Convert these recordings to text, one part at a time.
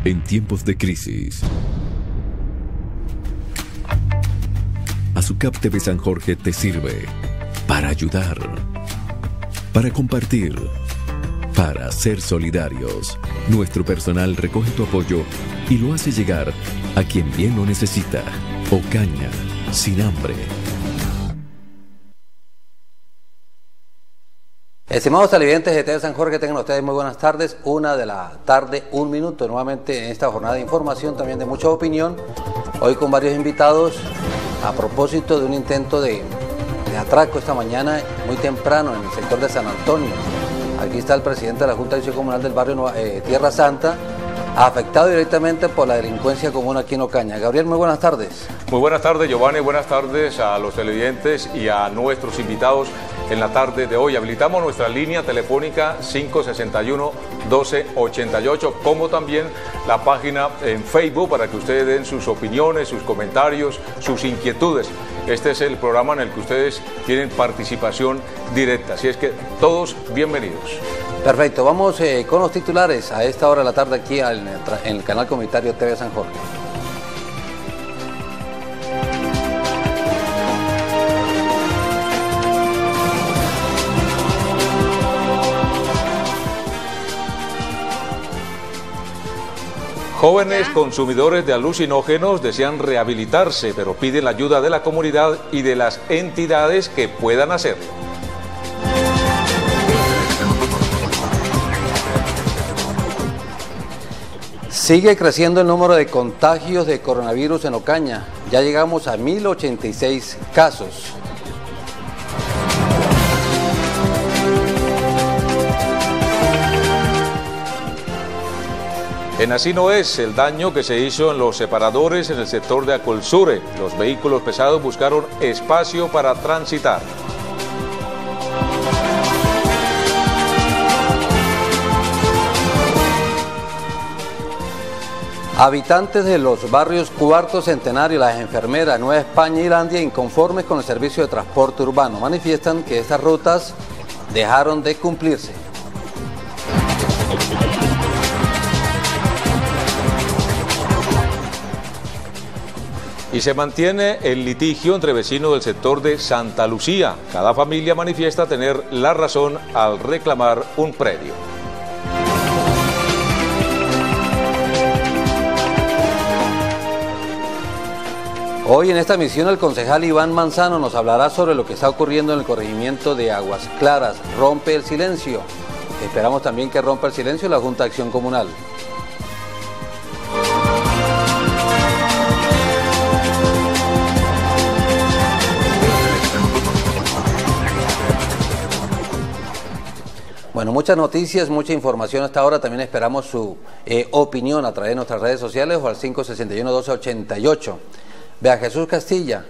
en tiempos de crisis. Azucap TV San Jorge te sirve para ayudar, para compartir, para ser solidarios. Nuestro personal recoge tu apoyo y lo hace llegar a quien bien lo necesita. Ocaña, sin hambre. Estimados televidentes de TV San Jorge, tengan ustedes muy buenas tardes. 1 de la tarde, 1 minuto, nuevamente en esta jornada de información, también de mucha opinión. Hoy con varios invitados a propósito de un intento de atraco esta mañana, muy temprano, en el sector de San Antonio. Aquí está el presidente de la Junta de Acción Comunal del barrio Tierra Santa, afectado directamente por la delincuencia común aquí en Ocaña. Gabriel, muy buenas tardes. Muy buenas tardes, Giovanni, buenas tardes a los televidentes y a nuestros invitados en la tarde de hoy. Habilitamos nuestra línea telefónica 561-1288, como también la página en Facebook para que ustedes den sus opiniones, sus comentarios, sus inquietudes. Este es el programa en el que ustedes tienen participación directa, así es que todos bienvenidos. Perfecto, vamos con los titulares a esta hora de la tarde aquí en el canal comunitario TV San Jorge. Jóvenes consumidores de alucinógenos desean rehabilitarse, pero piden la ayuda de la comunidad y de las entidades que puedan hacerlo. Sigue creciendo el número de contagios de coronavirus en Ocaña. Ya llegamos a 1086 casos. En Así No Es, el daño que se hizo en los separadores en el sector de Acolsure. Los vehículos pesados buscaron espacio para transitar. Habitantes de los barrios Cuarto Centenario, Las Enfermeras, Nueva España y Landia, inconformes con el servicio de transporte urbano, manifiestan que estas rutas dejaron de cumplirse. Y se mantiene el litigio entre vecinos del sector de Santa Lucía. Cada familia manifiesta tener la razón al reclamar un predio. Hoy en esta emisión el concejal Iván Manzano nos hablará sobre lo que está ocurriendo en el corregimiento de Aguas Claras. Rompe el silencio. Esperamos también que rompa el silencio la Junta de Acción Comunal. Bueno, muchas noticias, mucha información hasta ahora. También esperamos su opinión a través de nuestras redes sociales o al 561-1288. Vea, Jesús Castilla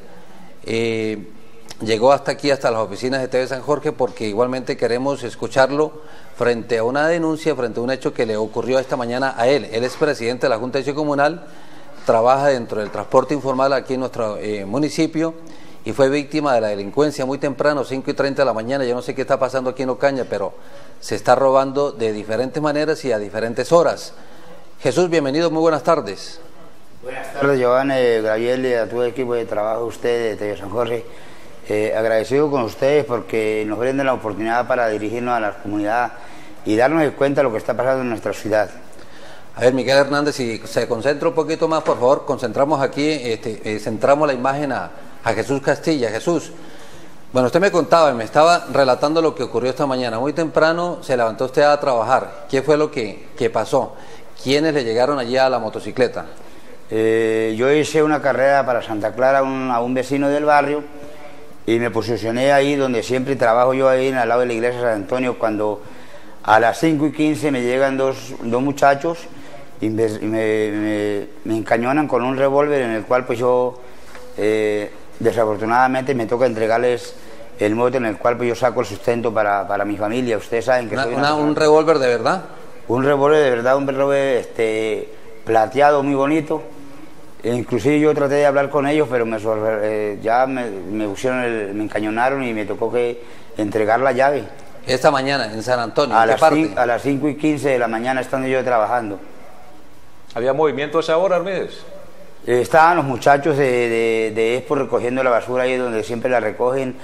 llegó hasta aquí, hasta las oficinas de TV San Jorge, porque igualmente queremos escucharlo frente a una denuncia, frente a un hecho que le ocurrió esta mañana a él. Él es presidente de la Junta de Acción Comunal, trabaja dentro del transporte informal aquí en nuestro municipio y fue víctima de la delincuencia muy temprano, 5:30 de la mañana. Yo no sé qué está pasando aquí en Ocaña, pero se está robando de diferentes maneras y a diferentes horas. Jesús, bienvenido, muy buenas tardes. Buenas tardes, Giovanni, Gabriel y a todo el equipo de trabajo de ustedes de TV San Jorge. Agradecido con ustedes porque nos brindan la oportunidad para dirigirnos a la comunidad y darnos cuenta de lo que está pasando en nuestra ciudad. A ver, Miguel Hernández, si se concentra un poquito más, por favor, concentramos aquí, centramos la imagen a Jesús Castilla. Jesús, bueno, usted me contaba y me estaba relatando lo que ocurrió esta mañana. Muy temprano se levantó usted a trabajar. ¿Qué fue lo que pasó? ¿Quiénes le llegaron allí a la motocicleta? Yo hice una carrera para Santa Clara a un vecino del barrio y me posicioné ahí donde siempre trabajo yo, ahí al lado de la iglesia de San Antonio, cuando a las 5:15 me llegan dos muchachos y me encañonan con un revólver en el cual pues yo desafortunadamente me toca entregarles el mote en el cual pues yo saco el sustento para mi familia. Ustedes saben que ¿Un revólver de verdad? Un revólver de verdad, un revólver plateado muy bonito. Inclusive yo traté de hablar con ellos, pero ya me encañonaron y me tocó que entregar la llave. Esta mañana en San Antonio, a las 5:15 de la mañana estando yo trabajando. ¿Había movimiento a esa hora, Armídez? Estaban los muchachos de Expo recogiendo la basura ahí donde siempre la recogen.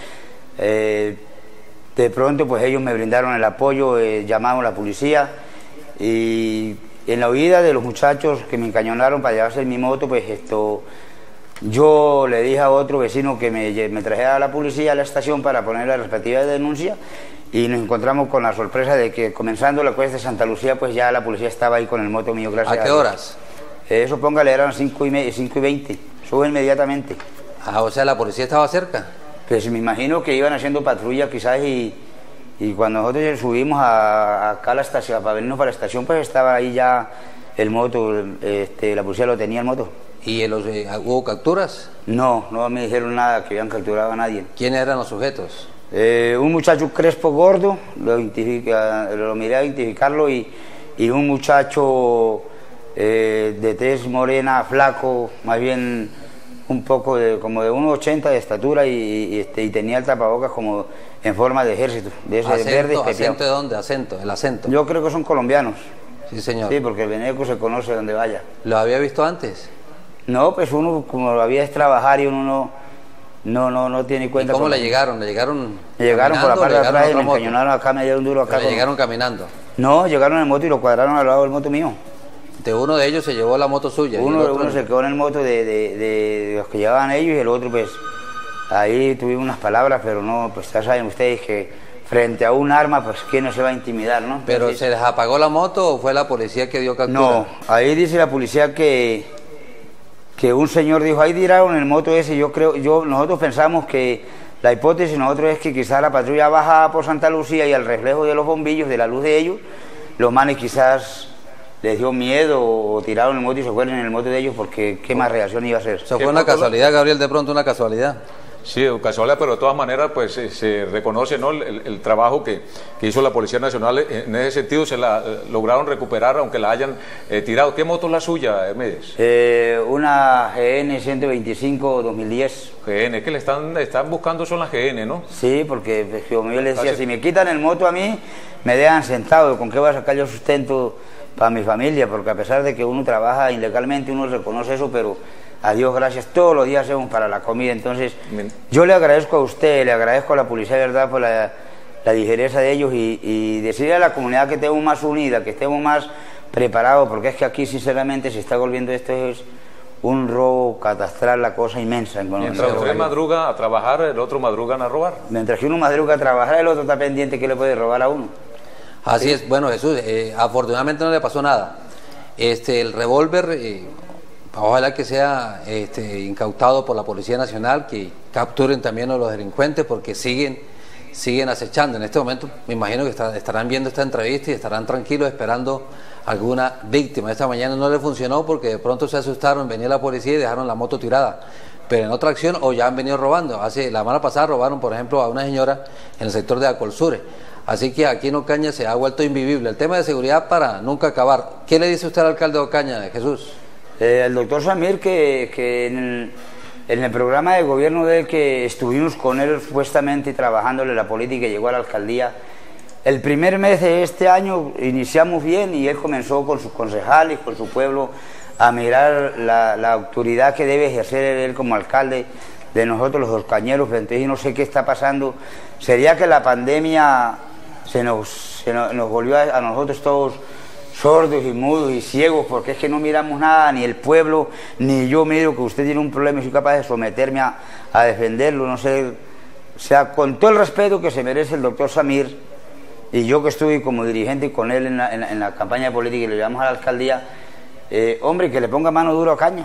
De pronto pues ellos me brindaron el apoyo, llamamos a la policía y en la huida de los muchachos que me encañonaron para llevarse mi moto, pues yo le dije a otro vecino que me trajera a la policía a la estación para poner la respectiva denuncia y nos encontramos con la sorpresa de que comenzando la cuesta de Santa Lucía pues ya la policía estaba ahí con el moto mío, gracias a Dios. ¿A qué horas? Eso póngale, eran 5:20, sube inmediatamente. Ah, o sea, ¿la policía estaba cerca? Pues me imagino que iban haciendo patrulla quizás y cuando nosotros subimos acá a la estación, para venirnos para la estación, pues estaba ahí ya el moto, la policía lo tenía el moto. ¿Y hubo capturas? No me dijeron nada, que habían capturado a nadie. ¿Quiénes eran los sujetos? Un muchacho crespo gordo, lo miré a identificarlo y un muchacho de tez morena, flaco, más bien un poco como de 1,80 de estatura y tenía el tapabocas como en forma de ejército, de ese verde. ¿Acento de dónde? ¿El acento? Yo creo que son colombianos. Sí, señor. Sí, porque el veneco se conoce donde vaya. ¿Lo había visto antes? No, pues uno como lo había es trabajar y uno no tiene cuenta. ¿Y cómo le llegaron? ¿Le llegaron por la parte de atrás y me encañonaron acá, me dieron duro acá. ¿Le llegaron caminando? No, llegaron en moto y lo cuadraron al lado del moto mío. De uno de ellos se llevó la moto suya. Uno se quedó en el moto de los que llevaban ellos y el otro pues ahí tuvimos unas palabras, pero no, pues ya saben ustedes que frente a un arma pues quién no se va a intimidar, ¿no? ¿Pero entonces, se les apagó la moto o fue la policía que dio captura? No, ahí dice la policía que un señor dijo, ahí tiraron el moto ese, nosotros pensamos que la hipótesis nosotros es que quizás la patrulla bajaba por Santa Lucía y al reflejo de los bombillos, de la luz de ellos, los manes quizás les dio miedo o tiraron el moto y se fueron en el moto de ellos porque qué más reacción iba a hacer. Eso fue una casualidad, Gabriel, de pronto una casualidad. Sí, casualidad, pero de todas maneras pues se reconoce, ¿no?, el trabajo que hizo la Policía Nacional. En ese sentido se la lograron recuperar aunque la hayan tirado. ¿Qué moto es la suya, Hermídez? Una GN 125 2010. GN, que le están buscando son las GN, ¿no? Sí, porque pues, como yo les decía, si me quitan el moto a mí, me dejan sentado. ¿Con qué voy a sacar yo sustento para mi familia? Porque a pesar de que uno trabaja ilegalmente, uno reconoce eso, pero a Dios gracias, todos los días hacemos para la comida. Entonces, yo le agradezco a usted, le agradezco a la policía, de verdad, por la ligereza de ellos y decirle a la comunidad que estemos más unida, que estemos más preparados, porque es que aquí, sinceramente, se está volviendo esto es un robo catastral, la cosa inmensa. Mientras usted madruga a trabajar, el otro madrugan a robar. Mientras que uno madruga a trabajar, el otro está pendiente que le puede robar a uno. Así ¿sí? Es, bueno, Jesús, afortunadamente no le pasó nada. El revólver, ojalá que sea incautado por la Policía Nacional, que capturen también a los delincuentes porque siguen acechando. En este momento me imagino que estarán viendo esta entrevista y estarán tranquilos esperando alguna víctima. Esta mañana no le funcionó porque de pronto se asustaron, venía la policía y dejaron la moto tirada. Pero en otra acción o ya han venido robando. La semana pasada robaron, por ejemplo, a una señora en el sector de Acolsure. Así que aquí en Ocaña se ha vuelto invivible. El tema de seguridad para nunca acabar. ¿Qué le dice usted al alcalde de Ocaña, Jesús? El doctor Samir, que en el programa de gobierno de él, que estuvimos con él supuestamente trabajándole la política y llegó a la alcaldía, el primer mes de este año iniciamos bien y él comenzó con sus concejales, con su pueblo, a mirar la autoridad que debe ejercer él como alcalde de nosotros los ocañeros. Entonces no sé qué está pasando. ¿Sería que la pandemia se nos volvió a nosotros todos sordos y mudos y ciegos, porque es que no miramos nada, ni el pueblo, ni yo miro que usted tiene un problema y soy capaz de someterme a defenderlo? No sé, o sea, con todo el respeto que se merece el doctor Samir, y yo que estuve como dirigente con él en la campaña política y lo llevamos a la alcaldía, hombre, que le ponga mano dura a Ocaña,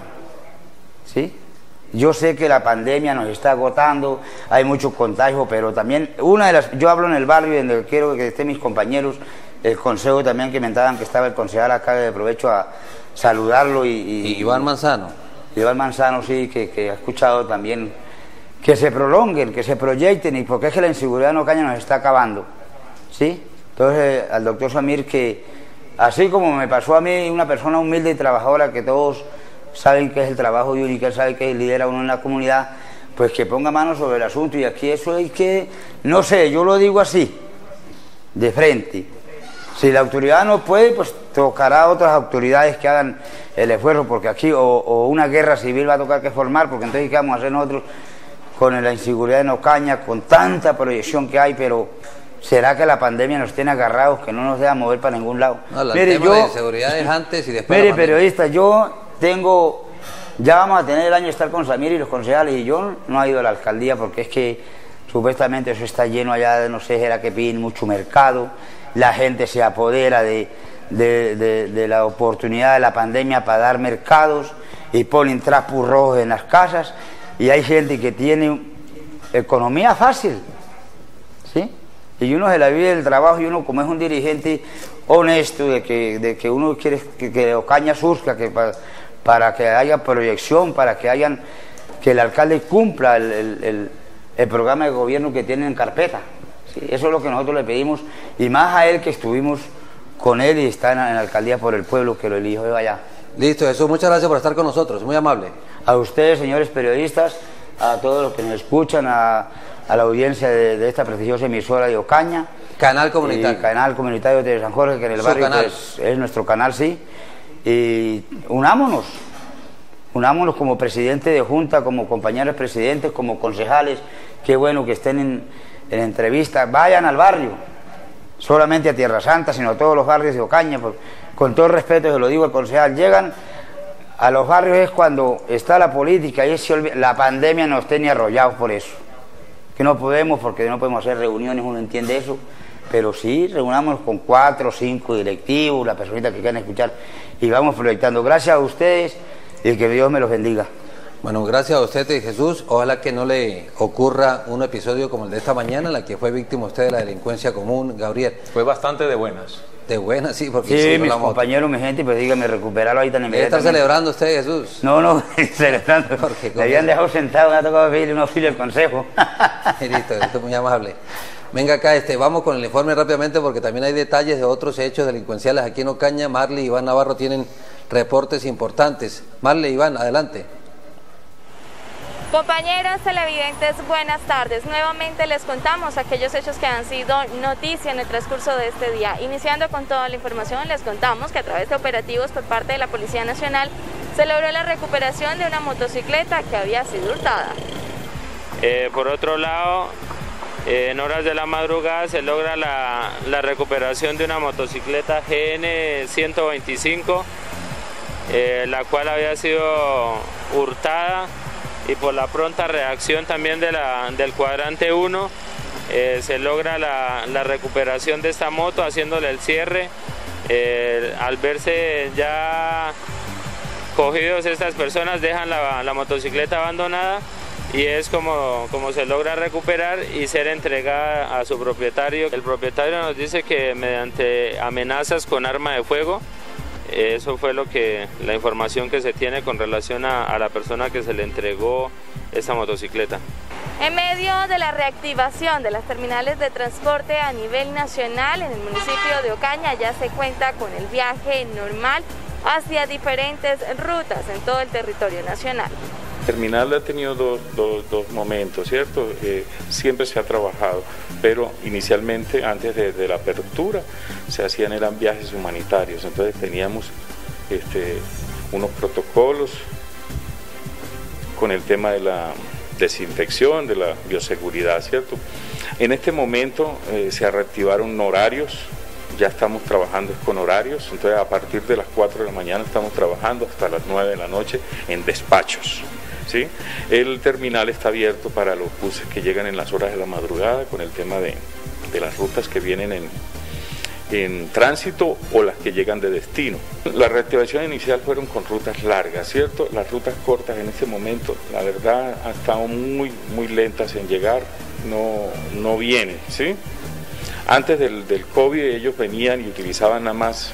¿sí? Yo sé que la pandemia nos está agotando, hay mucho contagio, pero también yo hablo en el barrio donde quiero que estén mis compañeros, el consejo también que comentaban que estaba el concejal acá, de aprovecho a saludarlo y Iván Manzano. Iván Manzano, sí, que ha escuchado también que se prolonguen, que se proyecten, y porque es que la inseguridad en Ocaña nos está acabando, ¿sí? Entonces al doctor Samir, que así como me pasó a mí, una persona humilde y trabajadora, que todos saben que es el trabajo de uno y que él sabe que lidera uno en la comunidad, pues que ponga mano sobre el asunto. Y aquí eso hay que, no sé, yo lo digo así, de frente. Si la autoridad no puede, pues tocará a otras autoridades que hagan el esfuerzo, porque aquí o una guerra civil va a tocar que formar, porque entonces ¿qué vamos a hacer nosotros con la inseguridad en Ocaña, con tanta proyección que hay? Pero ¿será que la pandemia nos tiene agarrados, que no nos deja mover para ningún lado? No, el tema de seguridad es antes y después. Mire, periodista, ya vamos a tener el año de estar con Samir y los concejales, y yo no he ido a la alcaldía porque es que supuestamente eso está lleno allá de, no sé, era que piden mucho mercado, la gente se apodera de la oportunidad de la pandemia para dar mercados y ponen trapos rojos en las casas, y hay gente que tiene economía fácil, ¿sí? Y uno se la vive del trabajo, y uno, como es un dirigente honesto, de que uno quiere que Ocaña surja, que para que haya proyección, para que el alcalde cumpla el programa de gobierno que tiene en carpeta, ¿sí? Eso es lo que nosotros le pedimos, y más a él, que estuvimos con él y está en la alcaldía por el pueblo que lo eligió de allá. Listo, Jesús, muchas gracias por estar con nosotros, muy amable. A ustedes, señores periodistas, a todos los que nos escuchan, a la audiencia de esta prestigiosa emisora de Ocaña. Canal comunitario. Canal comunitario de San Jorge, que en el barrio pues, es nuestro canal, sí. Y unámonos como presidente de junta, como compañeros presidentes, como concejales. Qué bueno que estén en entrevistas. Vayan al barrio, solamente a Tierra Santa, sino a todos los barrios de Ocaña. Con todo respeto se lo digo al concejal, llegan a los barrios es cuando está la política y la pandemia nos tiene arrollados por eso. Que no podemos, porque no podemos hacer reuniones, uno entiende eso, pero sí, reunámonos con 4 o 5 directivos, las personitas que quieran escuchar, y vamos proyectando. Gracias a ustedes y que Dios me los bendiga. Bueno, gracias a usted, Jesús. Ojalá que no le ocurra un episodio como el de esta mañana, en la que fue víctima usted de la delincuencia común, Gabriel. Fue bastante de buenas. De buenas, sí, porque... Sí, mis compañeros, mi gente, pues dígame, recuperarlo ahí tan inmediatamente. ¿Está celebrando usted, Jesús? No, celebrando. Me habían dejado sentado, me ha tocado pedirle un auxilio al consejo. Listo, esto es muy amable. Venga acá, vamos con el informe rápidamente, porque también hay detalles de otros hechos delincuenciales aquí en Ocaña. Marley y Iván Navarro tienen reportes importantes. Marley, Iván, adelante. Compañeras televidentes, buenas tardes. Nuevamente les contamos aquellos hechos que han sido noticia en el transcurso de este día. Iniciando con toda la información, les contamos que a través de operativos por parte de la Policía Nacional se logró la recuperación de una motocicleta que había sido hurtada. Por otro lado, en horas de la madrugada se logra la recuperación de una motocicleta GN 125, la cual había sido hurtada, y por la pronta reacción también del cuadrante 1 se logra la recuperación de esta moto, haciéndole el cierre. Al verse ya cogidos, estas personas dejan la motocicleta abandonada, y es como se logra recuperar y ser entregada a su propietario. El propietario nos dice que mediante amenazas con arma de fuego, eso fue la información que se tiene con relación a la persona que se le entregó esta motocicleta. En medio de la reactivación de las terminales de transporte a nivel nacional, en el municipio de Ocaña ya se cuenta con el viaje normal hacia diferentes rutas en todo el territorio nacional. El terminal ha tenido dos momentos, ¿cierto? Siempre se ha trabajado, pero inicialmente, antes de la apertura, eran viajes humanitarios. Entonces teníamos unos protocolos con el tema de la desinfección, de la bioseguridad, ¿cierto? En este momento se reactivaron horarios. Ya estamos trabajando con horarios, entonces a partir de las 4 de la mañana estamos trabajando hasta las 9 de la noche en despachos, ¿sí? El terminal está abierto para los buses que llegan en las horas de la madrugada, con el tema de las rutas que vienen en tránsito o las que llegan de destino. La reactivación inicial fueron con rutas largas, ¿cierto? Las rutas cortas en este momento, la verdad, han estado muy lentas en llegar, no vienen, ¿sí? Antes del COVID ellos venían y utilizaban nada más,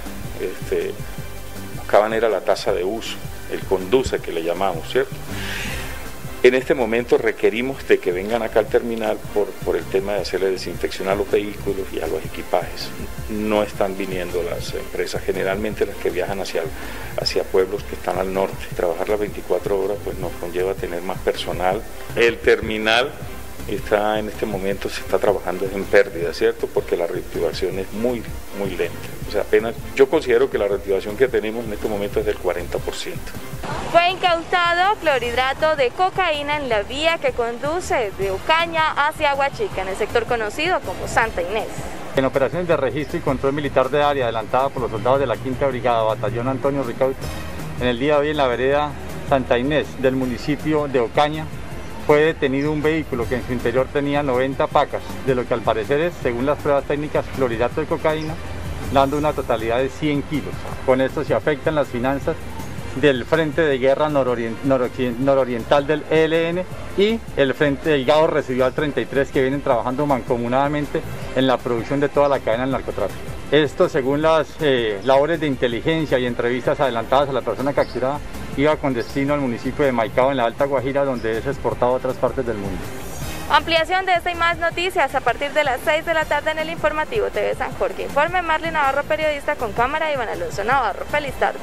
buscaban era la tasa de uso, el conduce que le llamamos, ¿cierto? En este momento requerimos de que vengan acá al terminal por el tema de hacerle desinfección a los vehículos y a los equipajes. No están viniendo las empresas, generalmente las que viajan hacia pueblos que están al norte. Trabajar las 24 horas pues nos conlleva tener más personal. El terminal en este momento se está trabajando en pérdida, ¿cierto? Porque la reactivación es muy lenta. O sea, apenas, yo considero que la reactivación que tenemos en este momento es del 40%. Fue incautado clorhidrato de cocaína en la vía que conduce de Ocaña hacia Aguachica, en el sector conocido como Santa Inés. En operaciones de registro y control militar de área adelantada por los soldados de la 5ª Brigada, Batallón Antonio Ricaurte, en el día de hoy en la vereda Santa Inés del municipio de Ocaña, fue detenido un vehículo que en su interior tenía 90 pacas, de lo que al parecer es, según las pruebas técnicas, clorhidrato de cocaína, dando una totalidad de 100 kilos. Con esto se afectan las finanzas del Frente de Guerra Nororiental del ELN y el Frente Delgado Residual 33, que vienen trabajando mancomunadamente en la producción de toda la cadena del narcotráfico. Esto, según las labores de inteligencia y entrevistas adelantadas a la persona capturada, iba con destino al municipio de Maicao, en la Alta Guajira, donde es exportado a otras partes del mundo. Ampliación de esta y más noticias a partir de las 6 de la tarde en el informativo TV San Jorge. Informe Marley Navarro, periodista, con cámara Iván Alonso Navarro. Feliz tarde.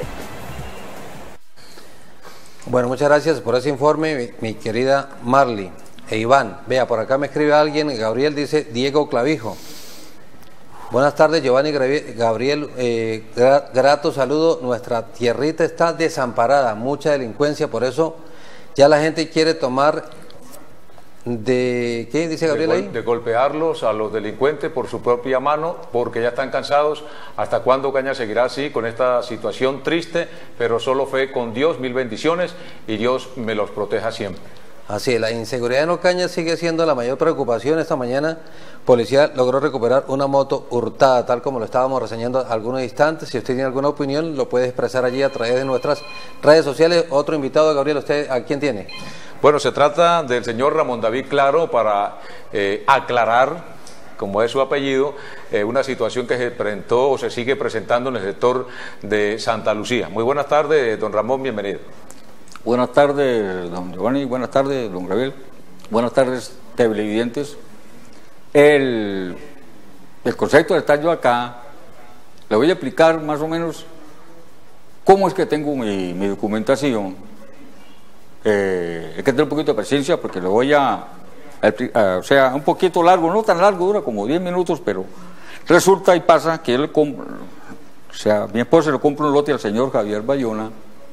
Bueno, muchas gracias por ese informe, mi querida Marley. E Iván, vea, por acá me escribe alguien, Gabriel dice Diego Clavijo. Buenas tardes, Giovanni Gabriel, grato saludo. Nuestra tierrita está desamparada, mucha delincuencia, por eso ya la gente quiere tomar de... ¿Qué dice Gabriel ahí? De golpearlos a los delincuentes por su propia mano, porque ya están cansados. ¿Hasta cuándo Ocaña seguirá así, con esta situación triste? Pero solo fe con Dios, mil bendiciones, y Dios me los proteja siempre. Así es, la inseguridad en Ocaña sigue siendo la mayor preocupación. Esta mañana, policía logró recuperar una moto hurtada, tal como lo estábamos reseñando algunos instantes. Si usted tiene alguna opinión, lo puede expresar allí a través de nuestras redes sociales. Otro invitado, Gabriel, ¿usted a quién tiene? Bueno, se trata del señor Ramón David Claro para aclarar, como es su apellido, una situación que se presentó o se sigue presentando en el sector de Santa Lucía. Muy buenas tardes, don Ramón, bienvenido. Buenas tardes, don Giovanni, buenas tardes, don Gabriel, buenas tardes, televidentes. El concepto de estar yo acá, le voy a explicar más o menos cómo es que tengo mi documentación. Hay que tener un poquito de paciencia porque lo voy o sea, un poquito largo, no tan largo, dura como 10 minutos, pero resulta y pasa que él compra, o sea, mi esposa le compra un lote al señor Javier Bayona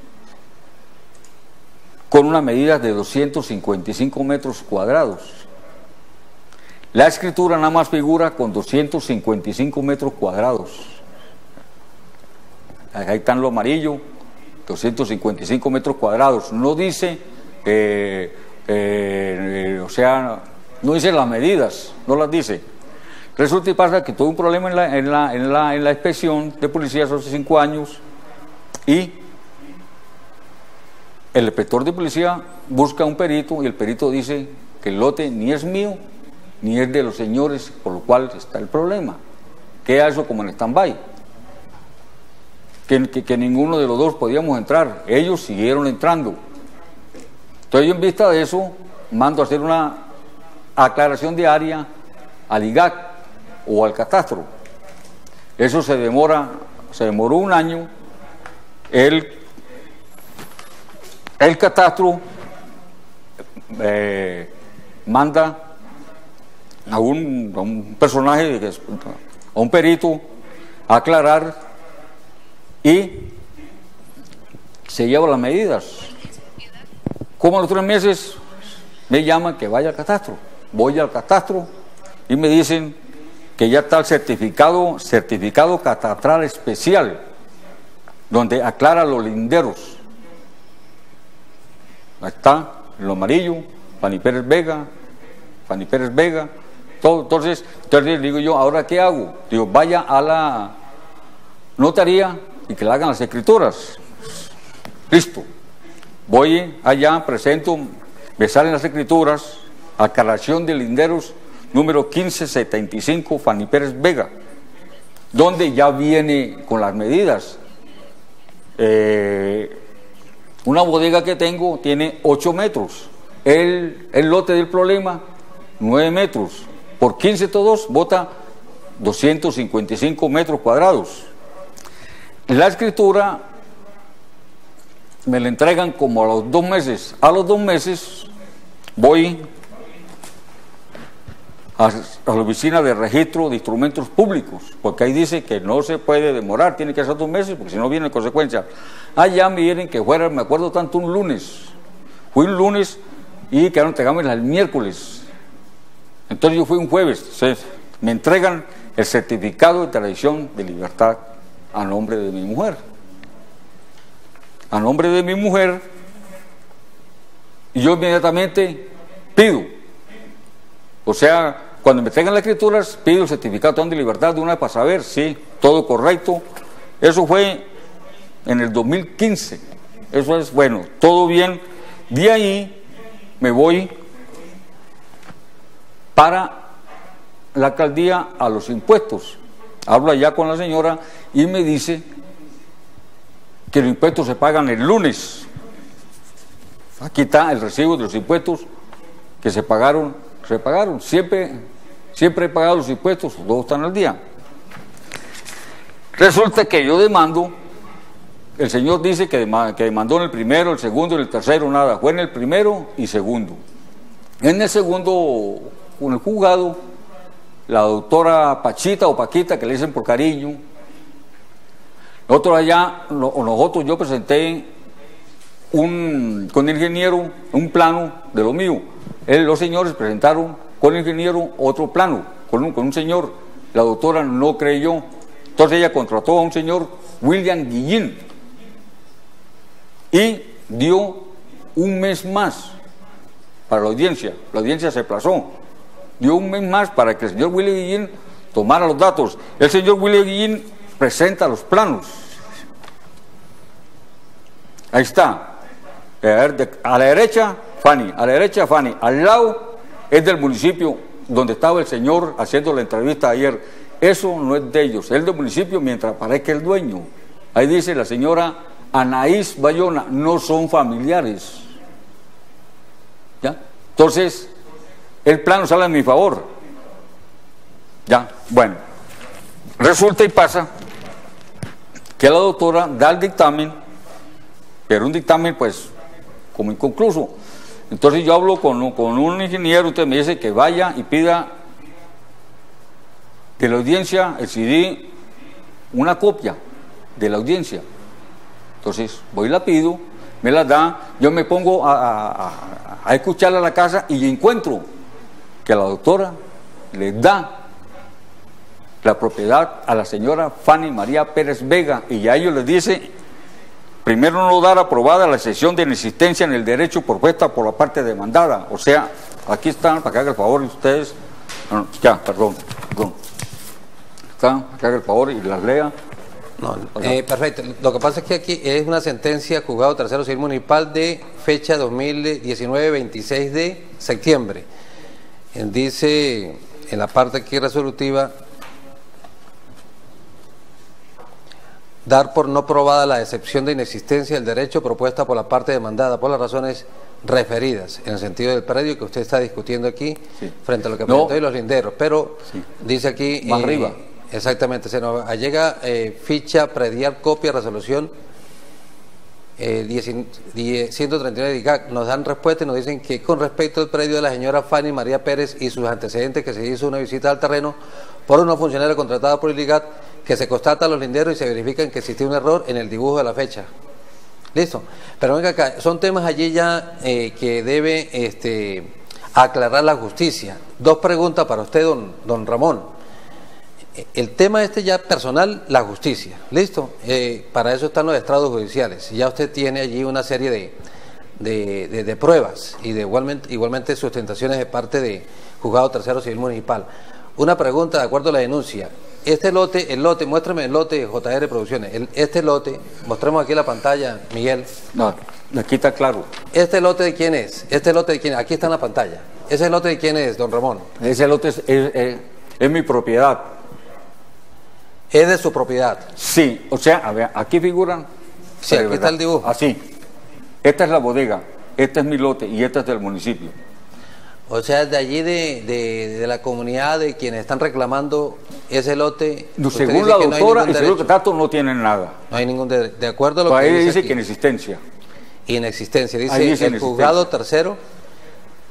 con una medida de 255 metros cuadrados. La escritura nada más figura con 255 metros cuadrados. Ahí están lo amarillo, 255 metros cuadrados. No dice, o sea, no dice las medidas, no las dice. Resulta y pasa que tuve un problema en la inspección de policía hace 5 años y el inspector de policía busca un perito y el perito dice que el lote ni es mío ni es de los señores, por lo cual está el problema. Queda eso como en stand-by. Que ninguno de los dos podíamos entrar, ellos siguieron entrando. Entonces yo, en vista de eso, mando a hacer una aclaración de área al IGAC o al catastro. Eso se demoró 1 año. El catastro manda a un personaje, a un perito, a aclarar y se lleva las medidas. Como a los 3 meses me llaman que vaya al catastro. Voy al catastro y me dicen que ya está el certificado catastral especial, donde aclara los linderos. Ahí está, en lo amarillo, Fanny Pérez Vega, todo. Entonces digo yo, ¿ahora qué hago? Digo, vaya a la notaría y que le hagan las escrituras. Listo. Voy allá, presento, me salen las escrituras, aclaración de linderos, número 1575, Fanny Pérez Vega, donde ya viene con las medidas. Una bodega que tengo tiene 8 metros, el lote del problema 9 metros, por 15 todos bota 255 metros cuadrados. La escritura me la entregan como a los 2 meses. A los 2 meses voy a la oficina de registro de instrumentos públicos, porque ahí dice que no se puede demorar, tiene que ser 2 meses, porque si no viene consecuencia. Allá me dijeron que fuera, me acuerdo tanto, un lunes. Fui un lunes y quedaron entregándome el miércoles. Entonces yo fui un jueves. Entonces, me entregan el certificado de tradición de libertad a nombre de mi mujer. A nombre de mi mujer, y yo inmediatamente pido. O sea, cuando me traigan las escrituras, pido el certificado de libertad de una vez para saber si todo correcto. Eso fue en el 2015. Eso es bueno, todo bien. De ahí me voy para la alcaldía a los impuestos. Hablo allá con la señora y me dice que los impuestos se pagan el lunes. Aquí está el recibo de los impuestos que se pagaron. Siempre he pagado los impuestos, todos están al día. Resulta que yo demando, el señor dice que demandó en el primero, el segundo y el tercero, nada, fue en el primero y segundo. En el segundo, con el juzgado, la doctora Pachita o Paquita, que le dicen por cariño, yo presenté con el ingeniero un plano de lo mío. Los señores presentaron con el ingeniero otro plano, con un señor. La doctora no creyó, entonces ella contrató a un señor, William Guillín, y dio un mes más para la audiencia se aplazó, dio un mes más para que el señor William Guillín tomara los datos. El señor William Guillín presenta los planos, ahí está, a la derecha Fanny, al lado es del municipio donde estaba el señor haciendo la entrevista ayer. Eso no es de ellos, es del municipio mientras aparezca el dueño. Ahí dice la señora Anaís Bayona, no son familiares. ¿Ya? Entonces, el plano sale a mi favor. Ya, bueno. Resulta y pasa que la doctora da el dictamen, pero un dictamen pues como inconcluso. Entonces yo hablo con un ingeniero, usted me dice que vaya y pida de la audiencia el CD, una copia de la audiencia. Entonces voy y la pido, me la da, yo me pongo a escucharla a la casa y encuentro que la doctora le da la propiedad a la señora Fanny María Pérez Vega, y a ellos les dice: primero, no dar aprobada la excepción de inexistencia en el derecho propuesta por la parte demandada. O sea, aquí están, para que haga el favor y ustedes, perdón. Están, para que haga el favor y las lea. Perfecto. Lo que pasa es que aquí es una sentencia juzgado tercero civil municipal de fecha 2019, 26 de septiembre. Dice en la parte aquí resolutiva: dar por no probada la excepción de inexistencia del derecho propuesta por la parte demandada por las razones referidas, en el sentido del predio que usted está discutiendo aquí, sí, frente a lo que presentó y los linderos. Pero sí, dice aquí más arriba, exactamente, se nos allega ficha predial copia resolución 139 de IGAC. Nos dan respuesta y nos dicen que con respecto al predio de la señora Fanny María Pérez y sus antecedentes, que se hizo una visita al terreno por una funcionaria contratada por el IGAC, que se constata los linderos y se verifican que existió un error en el dibujo de la fecha. Listo. Pero venga acá, son temas allí ya que debe aclarar la justicia. 2 preguntas para usted, don Ramón. El tema ya personal, la justicia. Listo. Para eso están los estrados judiciales. Ya usted tiene allí una serie de pruebas y de igualmente sustentaciones de parte de juzgado tercero civil municipal. Una pregunta de acuerdo a la denuncia. El lote, muéstrame el lote JR Producciones. Este lote, mostremos aquí la pantalla, Miguel. No, aquí está claro. ¿Este lote de quién es? Aquí está en la pantalla. ¿Ese lote de quién es, don Ramón? Ese lote es mi propiedad. ¿Es de su propiedad? Sí, o sea, a ver, aquí figuran. Sí, aquí está el dibujo. Así. Esta es la bodega, este es mi lote y este es del municipio. O sea, de allí de la comunidad de quienes están reclamando ese lote. Según la doctora y según el dato no tienen nada. No hay ningún derecho. De acuerdo a lo que dice dice que inexistencia. Inexistencia. Dice el juzgado tercero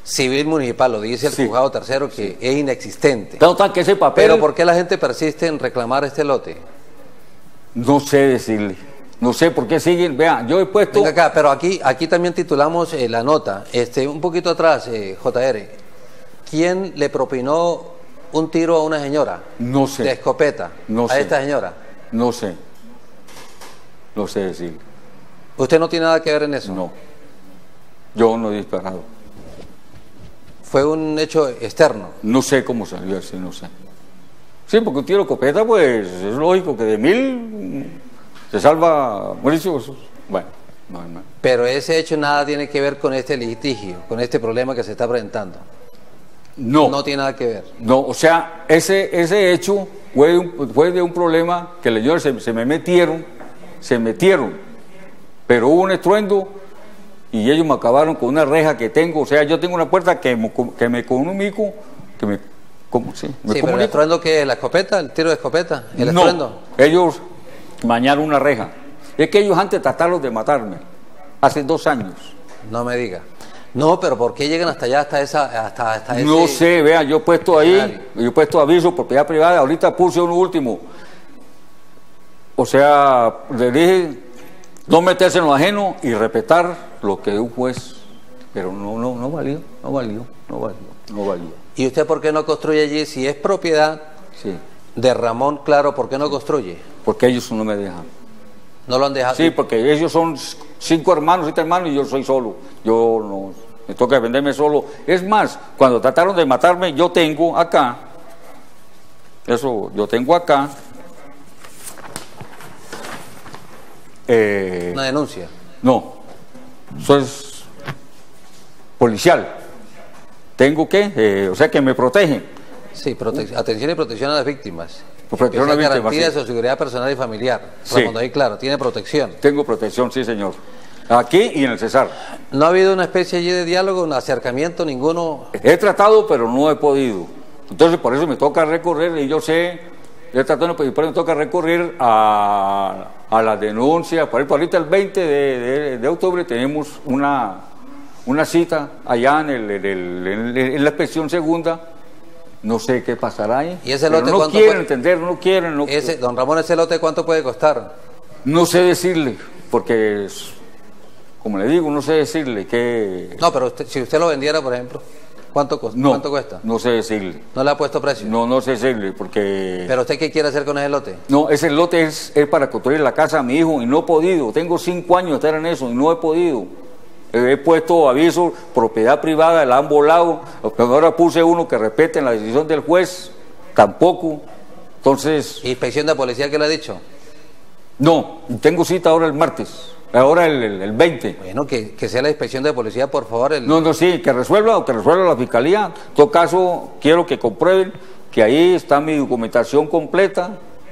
civil municipal, lo dice el juzgado tercero, que es inexistente. Total, que ese papel... Pero ¿por qué la gente persiste en reclamar este lote? No sé decirle. No sé por qué siguen. Vean, yo he puesto... Venga acá, pero aquí también titulamos la nota. Un poquito atrás, JR. ¿Quién le propinó un tiro a una señora? No sé. De escopeta. No sé. A esta señora. No sé. No sé decirle. ¿Usted no tiene nada que ver en eso? No. Yo no he disparado. ¿Fue un hecho externo? No sé cómo salió así, no sé. Sí, porque un tiro de escopeta, pues es lógico que de 1000 se salva Mauricio. Bueno, no. Pero ese hecho nada tiene que ver con este litigio, con este problema que se está presentando. No. No tiene nada que ver. No, o sea, ese hecho fue de un problema que los señores se metieron, pero hubo un estruendo y ellos me acabaron con una reja que tengo. O sea, yo tengo una puerta que me comunico, pero el estruendo, ¿qué es? ¿La escopeta? ¿El tiro de escopeta? ¿El estruendo? Ellos mañaron una reja. Es que ellos antes trataron de matarme, hace 2 años. No me diga. No, pero ¿por qué llegan hasta allá, hasta ese? No sé, vea, yo he puesto ahí, yo he puesto aviso, propiedad privada, ahorita puse uno último. O sea, le dije, no meterse en lo ajeno y respetar lo que un juez, pero no valió. ¿Y usted por qué no construye allí? Si es propiedad de Ramón Claro, ¿por qué no construye? Porque ellos no me dejan. ¿No lo han dejado? Sí, porque ellos son 7 hermanos y yo soy solo. Yo no, me toca defenderme solo. Es más, cuando trataron de matarme, yo tengo acá, ¿una denuncia? No, eso es policial. Tengo que, o sea que me protegen. Sí, atención y protección a las víctimas. Protección a las víctimas, garantía de su seguridad personal y familiar. Sí. Ramón David Claro, tiene protección. Tengo protección, sí señor. Aquí y en el Cesar. ¿No ha habido una especie allí de diálogo, un acercamiento, ninguno? He tratado, pero no he podido. Entonces por eso me toca recurrir, y yo sé, he tratado, pero me toca recurrir a la denuncia. Por ejemplo, ahorita el 20 de octubre tenemos una cita allá en la inspección segunda. No sé qué pasará ahí. ¿Y ese lote no quieren entender, no quieren. Don Ramón, ¿ese lote cuánto puede costar? No sé decirle, porque, como le digo, no sé decirle qué... No, pero si usted lo vendiera, por ejemplo, ¿cuánto cuesta? No sé decirle. ¿No le ha puesto precio? No sé decirle, porque... ¿Pero usted qué quiere hacer con ese lote? No, ese lote es para construir la casa a mi hijo y no he podido. Tengo 5 años de estar en eso y no he podido. He puesto aviso, propiedad privada, la han volado. Ahora puse uno que respeten la decisión del juez, tampoco. Entonces... ¿Inspección de policía qué le ha dicho? No, tengo cita ahora el martes, ahora el 20. Bueno, que sea la inspección de policía, por favor. Sí, que resuelva la fiscalía. En todo caso, quiero que comprueben que ahí está mi documentación completa,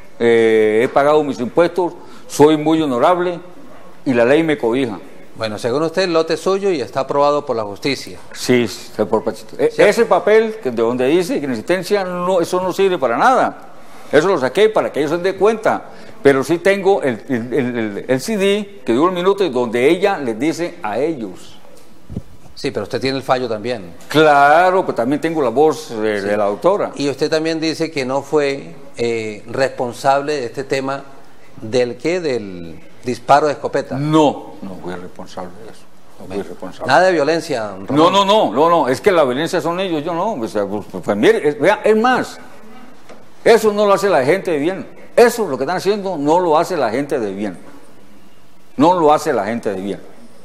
he pagado mis impuestos, soy muy honorable y la ley me cobija. Bueno, según usted, el lote es suyo y está aprobado por la justicia. Sí, ese papel de donde dice que en existencia, eso no sirve para nada. Eso lo saqué para que ellos se den cuenta. Pero sí tengo el CD que dura 1 minuto y donde ella les dice a ellos. Sí, pero usted tiene el fallo también. Claro, pues también tengo la voz de la doctora. Y usted también dice que no fue responsable de este tema del disparo de escopeta. No fui responsable de eso. No fui responsable. Nada de violencia, Ramón. No, es que la violencia son ellos, yo no. O sea, pues, mire, vea, es más, eso no lo hace la gente de bien. Eso, lo que están haciendo, no lo hace la gente de bien. No lo hace la gente de bien.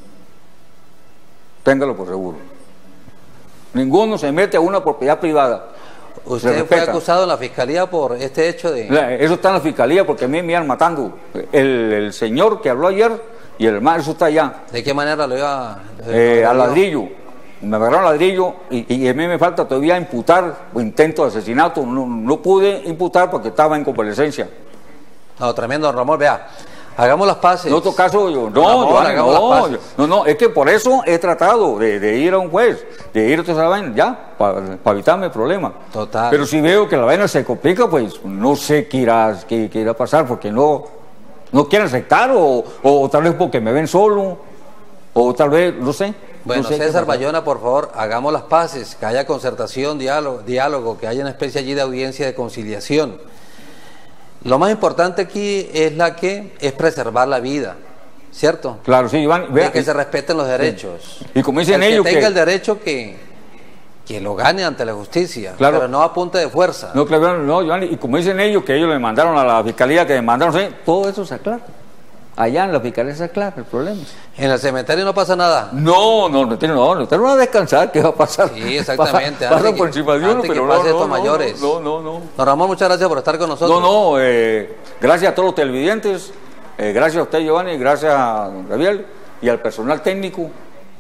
Téngalo por seguro. Ninguno se mete a una propiedad privada. ¿Usted fue acusado en la fiscalía por este hecho de...? Eso está en la fiscalía porque a mí me iban matando. El señor que habló ayer y el hermano, eso está allá. ¿De qué manera lo iba a ladrillo? Me agarraron ladrillo y a mí me falta todavía imputar intento de asesinato. No pude imputar porque estaba en convalescencia. No, tremendo, Ramón, vea. Hagamos las paces. En otro caso, no, es que por eso he tratado de ir a un juez, de ir a otra vaina, ya, para evitarme el problema. Total. Pero si veo que la vaina se complica, pues no sé qué irá a pasar, porque no quieren aceptar, o tal vez porque me ven solo, o tal vez, no sé. Bueno, No sé qué César pasó. Bayona, por favor, hagamos las paces, que haya concertación, diálogo, que haya una especie allí de audiencia de conciliación. Lo más importante aquí es preservar la vida, ¿cierto? Claro, sí, Iván. De que se respeten los derechos. Y como dicen el ellos que tenga que... el derecho que lo gane ante la justicia, Claro. pero no a punta de fuerza. No, claro, no, Iván, y como dicen ellos que ellos le mandaron a la fiscalía, que demandaron, ¿sí? Todo eso se aclara. Allá en la fiscalía se aclara el problema. En el cementerio no pasa nada. No, usted no va a descansar, ¿qué va a pasar? Sí, exactamente. Pasa por encima de uno, antes pero que pase estos no, mayores. No. Don Ramón, muchas gracias por estar con nosotros. Gracias a todos los televidentes, gracias a usted, Giovanni, gracias a don Gabriel y al personal técnico.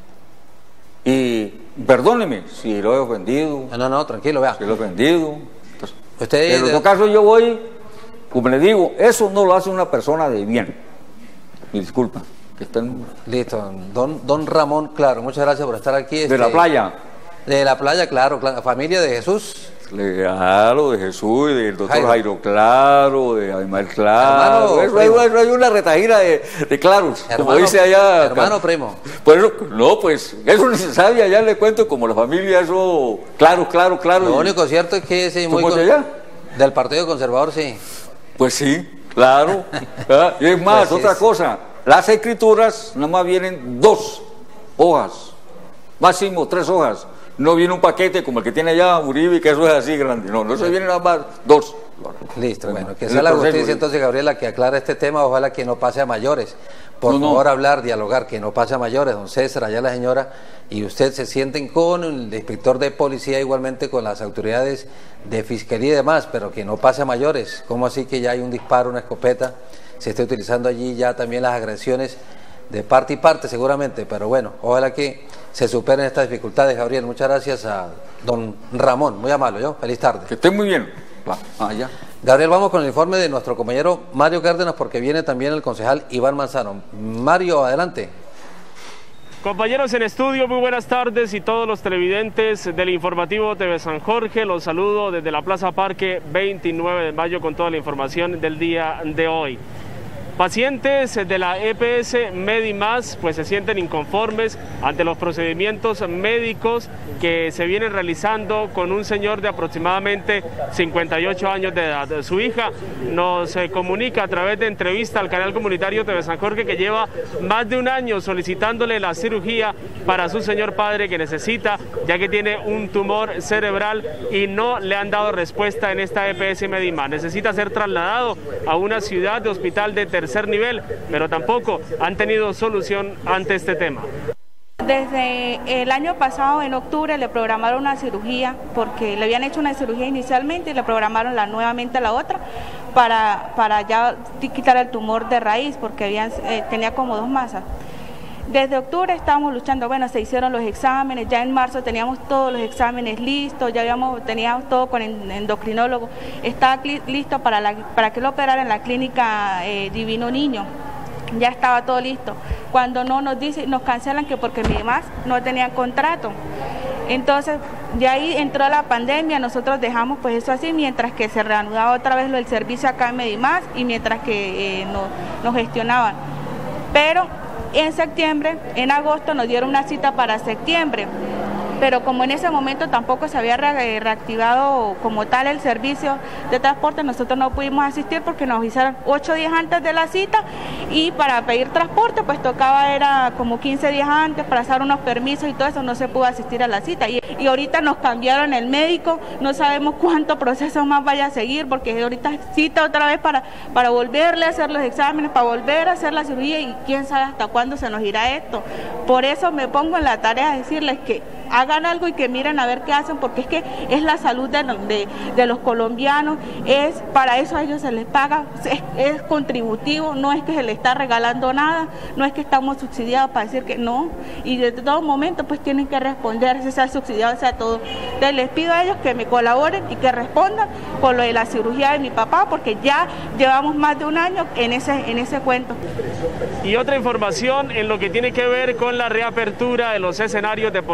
Y perdóneme si lo he ofendido. No, tranquilo, vea. Si lo he ofendido. Pues, Usted, en todo caso, yo voy, como le digo, eso no lo hace una persona de bien. Mi disculpa. Que están... Listo. Don Ramón, claro, muchas gracias por estar aquí. De la playa. De la playa, claro. Familia de Jesús. Claro, de Jesús, del doctor Jairo Claro, de Aymar Hermano, Claro. Eso hay una retajira de claros, como dice allá. Hermano, primo. Pues no, pues eso no se sabe, allá le cuento como la familia, eso, claro. Lo único cierto es que ese ¿Somos de allá? Del Partido Conservador, sí. Pues sí, claro. Y es más, pues otra cosa, las escrituras nada más vienen 2 hojas, máximo 3 hojas. No viene un paquete como el que tiene allá Uribe, que eso es así grande. No se viene nada más 2. Listo, bueno, que sea la justicia entonces, Gabriela, que aclare este tema, ojalá que no pase a mayores. Por favor, hablar, dialogar, que no pase a mayores, don César, allá la señora, y usted se sienten con el inspector de policía, igualmente con las autoridades de fiscalía y demás, pero que no pase a mayores. ¿Cómo así que ya hay un disparo, una escopeta? Se está utilizando allí ya también las agresiones de parte y parte seguramente, pero bueno, ojalá que se superen estas dificultades, Gabriel. Muchas gracias a don Ramón, muy amable, yo, feliz tarde. Que esté muy bien. Ya. Gabriel, vamos con el informe de nuestro compañero Mario Cárdenas, porque viene también el concejal Iván Manzano. Mario, adelante. Compañeros en estudio, muy buenas tardes, y todos los televidentes del informativo TV San Jorge, los saludo desde la Plaza Parque 29 de mayo con toda la información del día de hoy. Pacientes de la EPS Medimás pues se sienten inconformes ante los procedimientos médicos que se vienen realizando con un señor de aproximadamente 58 años de edad. Su hija nos comunica a través de entrevista al canal comunitario TV San Jorge que lleva más de un año solicitándole la cirugía para su señor padre que necesita, ya que tiene un tumor cerebral y no le han dado respuesta en esta EPS Medimás. Necesita ser trasladado a una ciudad de hospital de tercer nivel, pero tampoco han tenido solución ante este tema. Desde el año pasado, en octubre, le programaron una cirugía, porque le habían hecho una cirugía inicialmente y le programaron nuevamente la otra para ya quitar el tumor de raíz, porque tenía como 2 masas. Desde octubre estábamos luchando, bueno, se hicieron los exámenes, ya en marzo teníamos todos los exámenes listos, teníamos todo con el endocrinólogo, estaba listo para que lo operaran en la clínica Divino Niño, ya estaba todo listo. Cuando no nos cancelan que porque Medimás no tenían contrato. Entonces, de ahí entró la pandemia, nosotros dejamos pues eso así, mientras que se reanudaba otra vez el servicio acá en Medimás y mientras que nos gestionaban. Pero en septiembre, en agosto nos dieron una cita para septiembre, pero como en ese momento tampoco se había reactivado como tal el servicio de transporte, nosotros no pudimos asistir porque nos avisaron 8 días antes de la cita, y para pedir transporte pues era como 15 días antes para hacer unos permisos y todo eso, no se pudo asistir a la cita. Y ahorita nos cambiaron el médico, no sabemos cuánto proceso más vaya a seguir, porque ahorita cita otra vez para volverle a hacer los exámenes, para volver a hacer la cirugía, y quién sabe hasta cuándo se nos irá esto. Por eso me pongo en la tarea de decirles que hagan algo y que miren a ver qué hacen, porque es que es la salud de los colombianos, para eso a ellos se les paga, es contributivo, no es que se les está regalando nada, no es que estamos subsidiados para decir que no, y desde todo momento pues tienen que responder, si sea subsidiado, sea todo. Entonces les pido a ellos que me colaboren y que respondan con lo de la cirugía de mi papá, porque ya llevamos más de un año en ese cuento. Y otra información en lo que tiene que ver con la reapertura de los escenarios deportivos,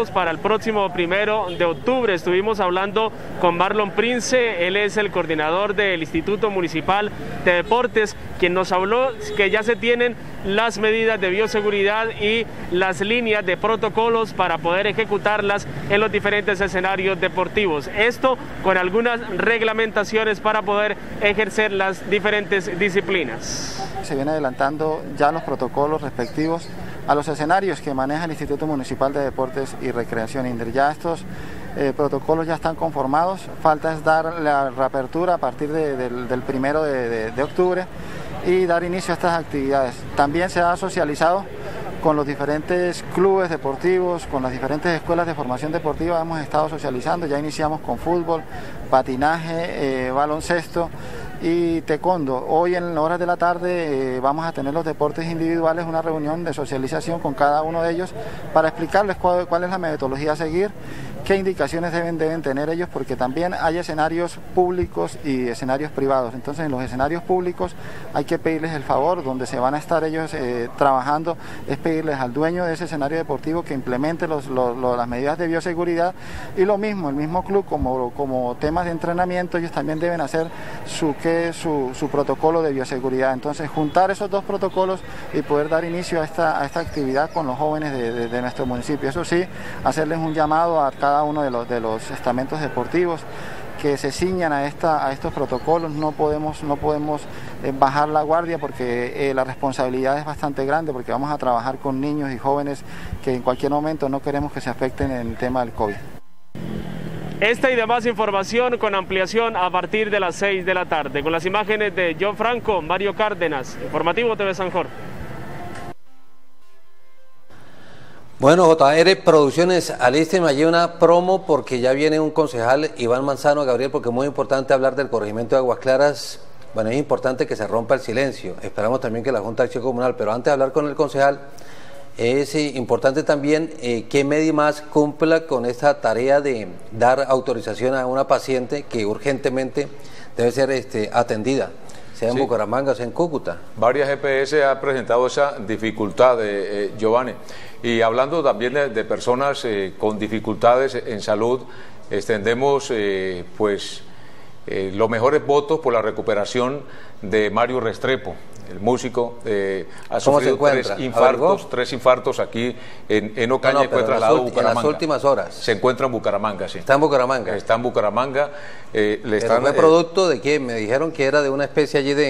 deportivos para el próximo 1 de octubre. Estuvimos hablando con Marlon Prince, él es el coordinador del Instituto Municipal de Deportes, quien nos habló que ya se tienen las medidas de bioseguridad y las líneas de protocolos para poder ejecutarlas en los diferentes escenarios deportivos. Esto con algunas reglamentaciones para poder ejercer las diferentes disciplinas. Se viene adelantando ya los protocolos respectivos a los escenarios que maneja el Instituto Municipal de Deportes y Recreación INDER. Ya estos protocolos ya están conformados, falta es dar la reapertura a partir del 1 de octubre y dar inicio a estas actividades. También se ha socializado con los diferentes clubes deportivos, con las diferentes escuelas de formación deportiva, hemos estado socializando, ya iniciamos con fútbol, patinaje, baloncesto y taekwondo. Hoy en horas de la tarde vamos a tener los deportes individuales, una reunión de socialización con cada uno de ellos para explicarles cuál es la metodología a seguir, qué indicaciones deben tener ellos, porque también hay escenarios públicos y escenarios privados. Entonces en los escenarios públicos hay que pedirles el favor, donde se van a estar ellos trabajando, es pedirles al dueño de ese escenario deportivo que implemente las medidas de bioseguridad, y lo mismo, el mismo club como temas de entrenamiento, ellos también deben hacer su protocolo de bioseguridad. Entonces juntar esos dos protocolos y poder dar inicio a esta actividad con los jóvenes de nuestro municipio. Eso sí, hacerles un llamado a cada uno de los estamentos deportivos que se ciñan a estos protocolos. No podemos bajar la guardia, porque la responsabilidad es bastante grande, porque vamos a trabajar con niños y jóvenes que en cualquier momento no queremos que se afecten en el tema del COVID. Esta y demás información con ampliación a partir de las 6 de la tarde. Con las imágenes de John Franco, Mario Cárdenas, Informativo TV San Jorge. Bueno, JR Producciones, alísteme allí una promo, porque ya viene un concejal, Iván Manzano, Gabriel, porque es muy importante hablar del corregimiento de Aguas Claras. Bueno, es importante que se rompa el silencio. Esperamos también que la Junta de Acción Comunal, pero antes de hablar con el concejal, es importante también que Medimás cumpla con esta tarea de dar autorización a una paciente que urgentemente debe ser atendida, sea en Bucaramanga, sea en Cúcuta. Varias EPS ha presentado esa dificultad, Giovanni. Y hablando también de personas con dificultades en salud, extendemos los mejores votos por la recuperación de Mario Restrepo, el músico. Ha sufrido tres infartos aquí en Ocaña, y fue trasladado a Bucaramanga. En las últimas horas. Se encuentra en Bucaramanga, sí. ¿Está en Bucaramanga? Está en Bucaramanga. ¿Fue producto de qué? Me dijeron que era de una especie allí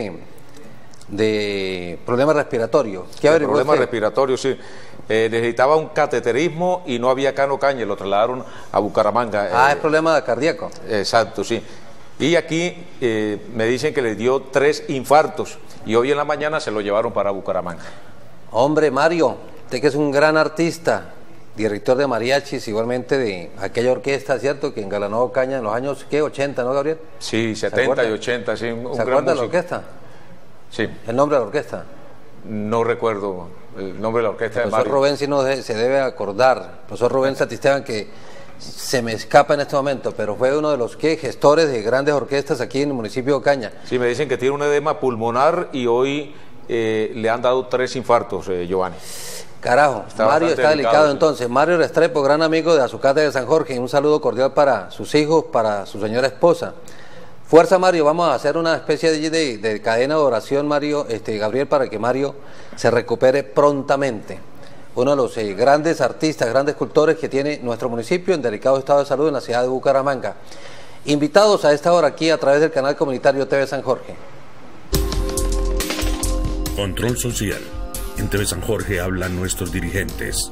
de problema respiratorio. ¿Qué averiguó usted? Problema respiratorio, sí. Necesitaba un cateterismo y no había acá en Ocaña, lo trasladaron a Bucaramanga. Es problema cardíaco. Exacto, sí. Y aquí me dicen que le dio 3 infartos y hoy en la mañana se lo llevaron para Bucaramanga. Hombre, Mario, usted que es un gran artista, director de mariachis, igualmente de aquella orquesta, ¿cierto?, que engalanó Ocaña en los años, ¿qué?, 80, ¿no, Gabriel? Sí, 70 y 80, sí. ¿Se acuerda de la orquesta? Sí. ¿El nombre de la orquesta? No recuerdo el nombre de la orquesta. El profesor Rubén sí no se debe acordar. El profesor Rubén Satisteban, que se me escapa en este momento, pero fue uno de los gestores de grandes orquestas aquí en el municipio de Ocaña. Sí, me dicen que tiene un edema pulmonar y hoy le han dado 3 infartos, Giovanni. Carajo, Mario está delicado, sí. Entonces, Mario Restrepo, gran amigo de Azucate de San Jorge, un saludo cordial para sus hijos, para su señora esposa. Fuerza, Mario, vamos a hacer una especie de cadena de oración, Mario, Gabriel, para que Mario se recupere prontamente. Uno de los grandes artistas, grandes cultores que tiene nuestro municipio en delicado estado de salud en la ciudad de Bucaramanga. Invitados a esta hora aquí a través del canal comunitario TV San Jorge. Control social. En TV San Jorge hablan nuestros dirigentes.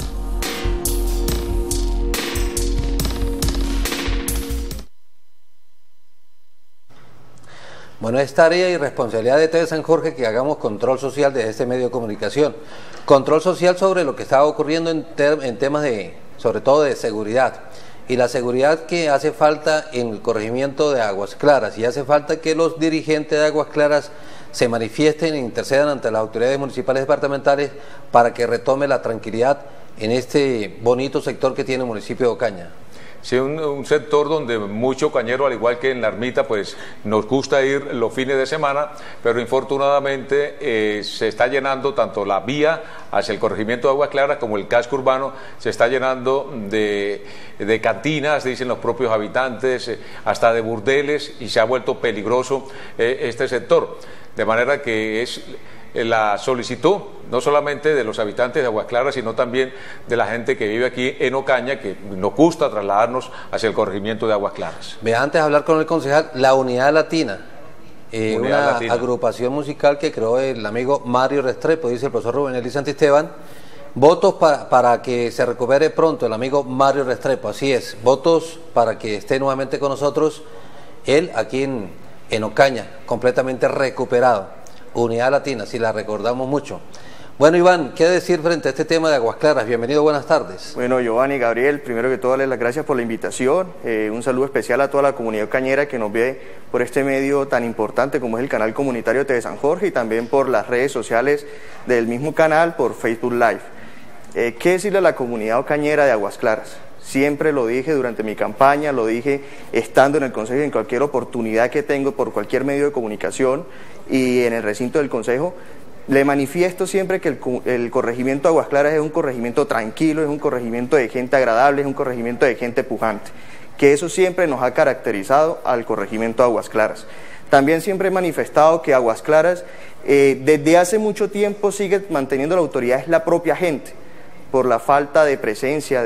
Bueno, es tarea y responsabilidad de TV San Jorge que hagamos control social de este medio de comunicación. Control social sobre lo que está ocurriendo en temas sobre todo de seguridad. Y la seguridad que hace falta en el corregimiento de Aguas Claras. Y hace falta que los dirigentes de Aguas Claras se manifiesten e intercedan ante las autoridades municipales y departamentales para que retome la tranquilidad en este bonito sector que tiene el municipio de Ocaña. sí, un sector donde mucho cañero, al igual que en la Ermita, pues nos gusta ir los fines de semana, pero infortunadamente se está llenando tanto la vía hacia el corregimiento de Aguas Claras como el casco urbano, se está llenando de cantinas, dicen los propios habitantes, hasta de burdeles, y se ha vuelto peligroso este sector. De manera que es la solicitud no solamente de los habitantes de Aguas Claras, sino también de la gente que vive aquí en Ocaña, que nos gusta trasladarnos hacia el corregimiento de Aguas Claras. Ve, antes de hablar con el concejal, la Unidad Latina, una agrupación musical que creó el amigo Mario Restrepo, dice el profesor Rubén Eli Santisteban. Votos para que se recupere pronto el amigo Mario Restrepo, así es, votos para que esté nuevamente con nosotros, él aquí en Ocaña, completamente recuperado. Unidad Latina, si la recordamos mucho. Bueno, Iván, ¿qué decir frente a este tema de Aguas Claras? Bienvenido, buenas tardes. Bueno, Giovanni, Gabriel, primero que todo, darles las gracias por la invitación. Un saludo especial a toda la comunidad ocañera que nos ve por este medio tan importante como es el canal comunitario de TV San Jorge, y también por las redes sociales del mismo canal, por Facebook Live. ¿Qué decirle a la comunidad ocañera de Aguas Claras? Siempre lo dije durante mi campaña, lo dije estando en el Consejo, en cualquier oportunidad que tengo por cualquier medio de comunicación y en el recinto del Consejo, le manifiesto siempre que el corregimiento de Aguas Claras es un corregimiento tranquilo, es un corregimiento de gente agradable, es un corregimiento de gente pujante, que eso siempre nos ha caracterizado al corregimiento de Aguas Claras. También siempre he manifestado que Aguas Claras desde hace mucho tiempo sigue manteniendo la autoridad, es la propia gente, por la falta de presencia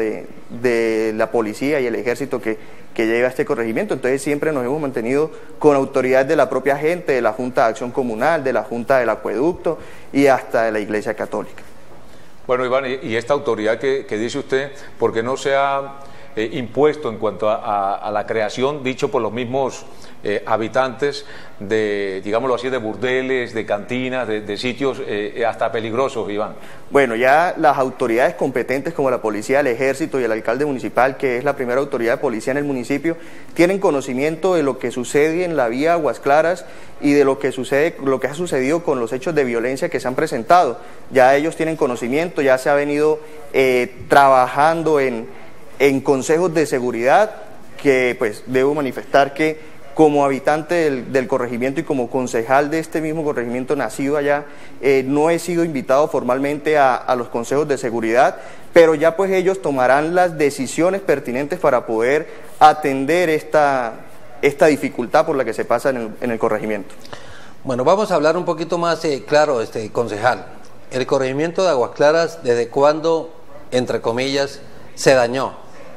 de la policía y el ejército que lleva este corregimiento. Entonces siempre nos hemos mantenido con autoridad de la propia gente, de la Junta de Acción Comunal, de la Junta del Acueducto y hasta de la Iglesia Católica. Bueno, Iván, y esta autoridad que dice usted, ¿por qué no se ha impuesto en cuanto a la creación, dicho por los mismos habitantes, de, digámoslo así, de burdeles, de cantinas, de sitios hasta peligrosos, Iván? Bueno, ya las autoridades competentes como la policía, el ejército y el alcalde municipal, que es la primera autoridad de policía en el municipio, tienen conocimiento de lo que sucede en la vía Aguas Claras y de lo que ha sucedido con los hechos de violencia que se han presentado. Ya ellos tienen conocimiento, ya se ha venido trabajando en consejos de seguridad, que pues debo manifestar que como habitante del corregimiento y como concejal de este mismo corregimiento nacido allá, no he sido invitado formalmente a los consejos de seguridad, pero ya pues ellos tomarán las decisiones pertinentes para poder atender esta dificultad por la que se pasa en el corregimiento. Bueno, vamos a hablar un poquito más claro, concejal. El corregimiento de Aguas Claras, ¿desde cuándo, entre comillas, se dañó?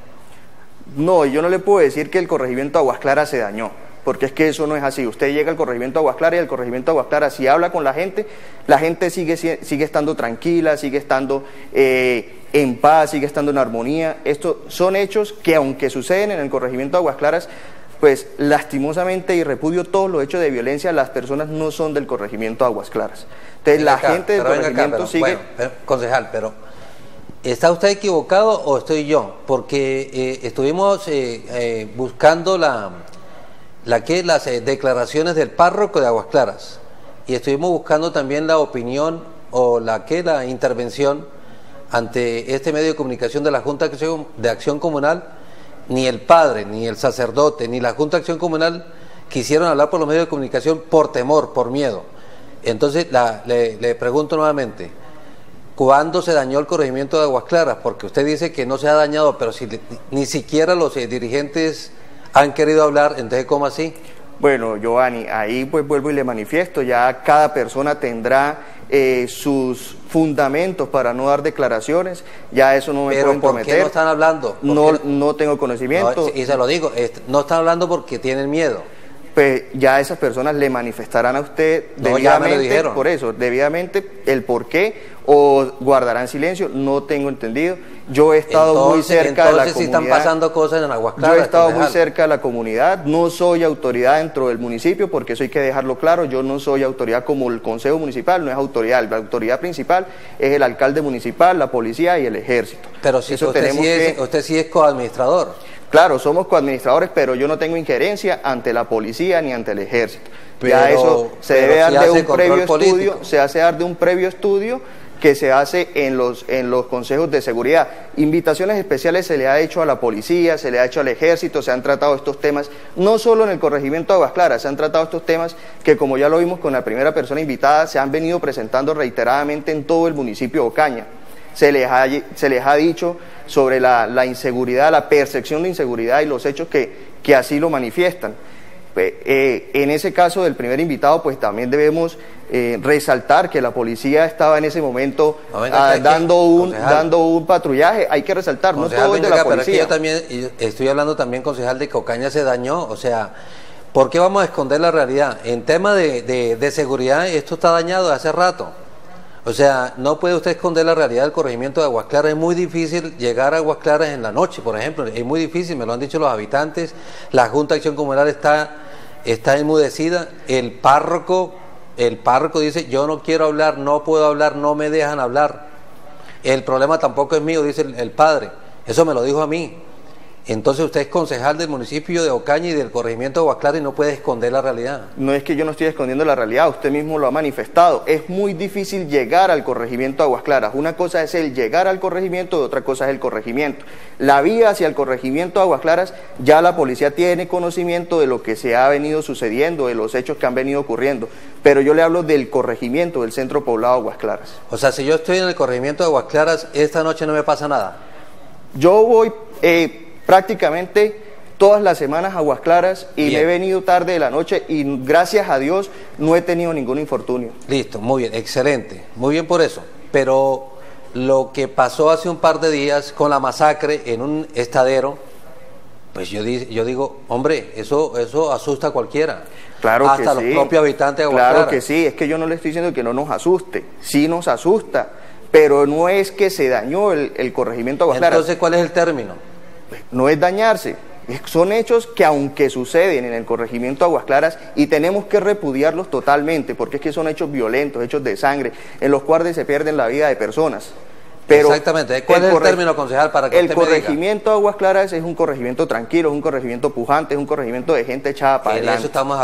No, yo no le puedo decir que el corregimiento de Aguas Claras se dañó, porque es que eso no es así. Usted llega al corregimiento de Aguas Claras y el corregimiento de Aguas Claras, si habla con la gente sigue estando tranquila, sigue estando en paz, sigue estando en armonía. Estos son hechos que, aunque suceden en el corregimiento de Aguas Claras, pues lastimosamente, y repudio todos los hechos de violencia, las personas no son del corregimiento de Aguas Claras. Entonces la gente del corregimiento sigue... Bueno, concejal, pero ¿está usted equivocado o estoy yo? Porque estuvimos buscando las declaraciones del párroco de Aguas Claras, y estuvimos buscando también la opinión o la intervención ante este medio de comunicación de la Junta de Acción Comunal. Ni el padre, ni el sacerdote, ni la Junta de Acción Comunal quisieron hablar por los medios de comunicación por temor, por miedo. Entonces le pregunto nuevamente, ¿cuándo se dañó el corregimiento de Aguas Claras? Porque usted dice que no se ha dañado, pero si ni siquiera los dirigentes han querido hablar, entonces ¿cómo así? Bueno, Giovanni, ahí pues vuelvo y le manifiesto, ya cada persona tendrá sus fundamentos para no dar declaraciones, ya eso no me puedo entrometer. ¿Pero por qué no están hablando? No tengo conocimiento. No, y se lo digo, no están hablando porque tienen miedo. Pues ya esas personas le manifestarán a usted debidamente, por eso, debidamente el por qué, o guardarán silencio, no tengo entendido. Yo he estado muy cerca de la comunidad. Si están pasando cosas en Aguas Claras. Yo he estado muy cerca de la comunidad, no soy autoridad dentro del municipio, porque eso hay que dejarlo claro, yo no soy autoridad como el Consejo Municipal, no es autoridad, la autoridad principal es el alcalde municipal, la policía y el ejército. Pero si usted sí es coadministrador. Claro, somos coadministradores, pero yo no tengo injerencia ante la policía ni ante el ejército. Pero, ya eso se debe dar de un previo estudio, se hace dar de un previo estudio que se hace en los consejos de seguridad. Invitaciones especiales se le ha hecho a la policía, se le ha hecho al ejército, se han tratado estos temas, no solo en el corregimiento de Aguas Claras, se han tratado estos temas que, como ya lo vimos con la primera persona invitada, se han venido presentando reiteradamente en todo el municipio de Ocaña. Se les ha dicho sobre la inseguridad, la percepción de inseguridad y los hechos que así lo manifiestan. En ese caso del primer invitado, pues también debemos resaltar que la policía estaba en ese momento dando un patrullaje. Hay que resaltar, concejal, no todo es de la policía. Yo también estoy hablando también, concejal, de que Ocaña se dañó, o sea, ¿por qué vamos a esconder la realidad? En tema de seguridad, esto está dañado hace rato. O sea, no puede usted esconder la realidad del corregimiento de Aguas Claras. Es muy difícil llegar a Aguas Claras en la noche, por ejemplo. Es muy difícil, me lo han dicho los habitantes. La Junta de Acción Comunal está enmudecida. El párroco dice, yo no quiero hablar, no puedo hablar, no me dejan hablar. El problema tampoco es mío, dice el padre. Eso me lo dijo a mí. Entonces usted es concejal del municipio de Ocaña y del corregimiento de Aguas Claras y no puede esconder la realidad. No es que yo no estoy escondiendo la realidad, usted mismo lo ha manifestado. Es muy difícil llegar al corregimiento de Aguas Claras. Una cosa es el llegar al corregimiento y otra cosa es el corregimiento. La vía hacia el corregimiento de Aguas Claras, ya la policía tiene conocimiento de lo que se ha venido sucediendo, de los hechos que han venido ocurriendo. Pero yo le hablo del corregimiento, del centro poblado de Aguas Claras. O sea, si yo estoy en el corregimiento de Aguas Claras, esta noche no me pasa nada. Yo voy prácticamente todas las semanas a Aguas Claras y me he venido tarde de la noche y gracias a Dios no he tenido ningún infortunio. Listo, muy bien, excelente, muy bien por eso. Pero lo que pasó hace un par de días con la masacre en un estadero, pues yo digo, hombre, eso asusta a cualquiera. Claro que sí. Hasta los propios habitantes de Aguas Claras. Claro que sí, es que yo no le estoy diciendo que no nos asuste, sí nos asusta, pero no es que se dañó el corregimiento de Aguas Claras. Entonces, ¿cuál es el término? No es dañarse, son hechos que aunque suceden en el corregimiento de Aguas Claras y tenemos que repudiarlos totalmente, porque es que son hechos violentos, hechos de sangre, en los cuales se pierden la vida de personas. Pero exactamente, ¿cuál es el término, concejal, para que usted me diga? El corregimiento de Aguas Claras es un corregimiento tranquilo, es un corregimiento pujante, es un corregimiento de gente echada para adelante. En eso estamos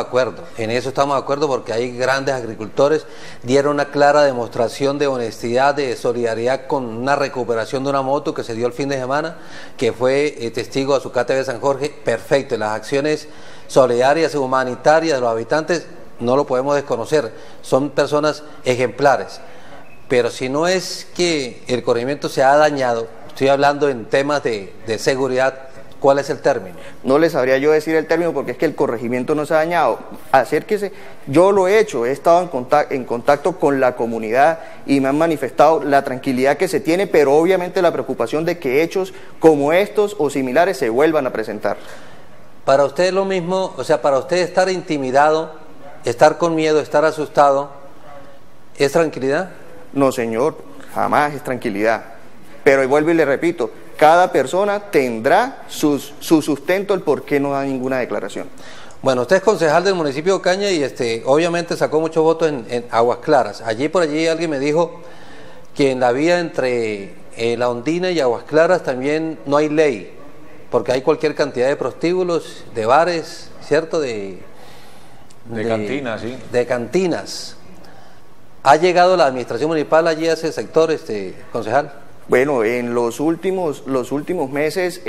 de acuerdo, porque hay grandes agricultores, dieron una clara demostración de honestidad, de solidaridad con una recuperación de una moto que se dio el fin de semana, que fue testigo de Azucate de San Jorge, perfecto. Las acciones solidarias y humanitarias de los habitantes no lo podemos desconocer, son personas ejemplares. Pero si no es que el corregimiento se ha dañado, estoy hablando en temas de seguridad, ¿cuál es el término? No les sabría yo decir el término porque es que el corregimiento no se ha dañado. Acérquese, yo lo he hecho, he estado en contacto con la comunidad y me han manifestado la tranquilidad que se tiene, pero obviamente la preocupación de que hechos como estos o similares se vuelvan a presentar. Para usted es lo mismo, o sea, para usted estar intimidado, estar con miedo, estar asustado, ¿es tranquilidad? No, señor, jamás es tranquilidad. Pero vuelvo y le repito, cada persona tendrá su sustento el por qué no da ninguna declaración. Bueno, usted es concejal del municipio de Ocaña y obviamente sacó muchos votos en Aguas Claras. Por allí alguien me dijo que en la vía entre La Ondina y Aguas Claras también no hay ley, porque hay cualquier cantidad de prostíbulos, de bares, ¿cierto? De cantinas, sí. De cantinas. ¿Ha llegado la administración municipal allí a ese sector, concejal? Bueno, en los últimos meses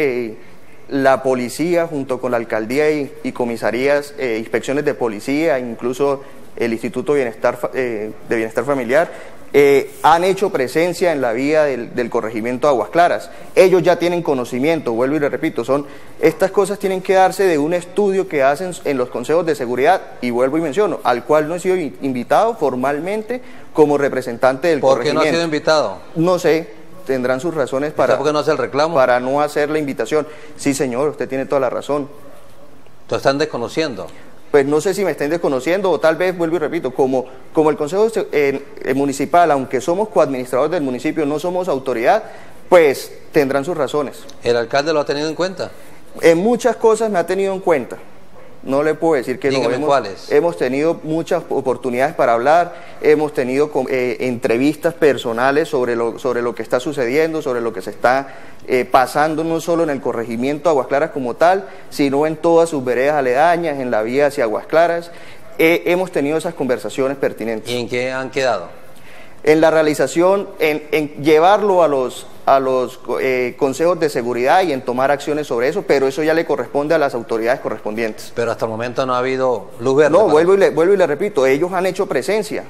la policía junto con la alcaldía y comisarías, inspecciones de policía, incluso el Instituto de Bienestar Familiar, han hecho presencia en la vía del corregimiento de Aguas Claras. Ellos ya tienen conocimiento, vuelvo y le repito, estas cosas tienen que darse de un estudio que hacen en los consejos de seguridad, y vuelvo y menciono, al cual no he sido invitado formalmente como representante del corregimiento. ¿Por qué no ha sido invitado? No sé, tendrán sus razones para... ¿Por qué no hace el reclamo? Para no hacer la invitación. Sí, señor, usted tiene toda la razón. ¿Lo están desconociendo? Pues no sé si me estén desconociendo o tal vez, vuelvo y repito, como el Consejo Municipal, aunque somos coadministradores del municipio, no somos autoridad, pues tendrán sus razones. ¿El alcalde lo ha tenido en cuenta? En muchas cosas me ha tenido en cuenta. No le puedo decir que dígame no. ¿Cuáles? Hemos tenido muchas oportunidades para hablar, hemos tenido entrevistas personales sobre lo que está sucediendo, sobre lo que se está pasando no solo en el corregimiento Aguas Claras como tal, sino en todas sus veredas aledañas, en la vía hacia Aguas Claras. Hemos tenido esas conversaciones pertinentes. ¿Y en qué han quedado? en la realización, en llevarlo a los consejos de seguridad y en tomar acciones sobre eso, pero eso ya le corresponde a las autoridades correspondientes. Pero hasta el momento no ha habido luz verde. No, vuelvo y le repito, ellos han hecho presencia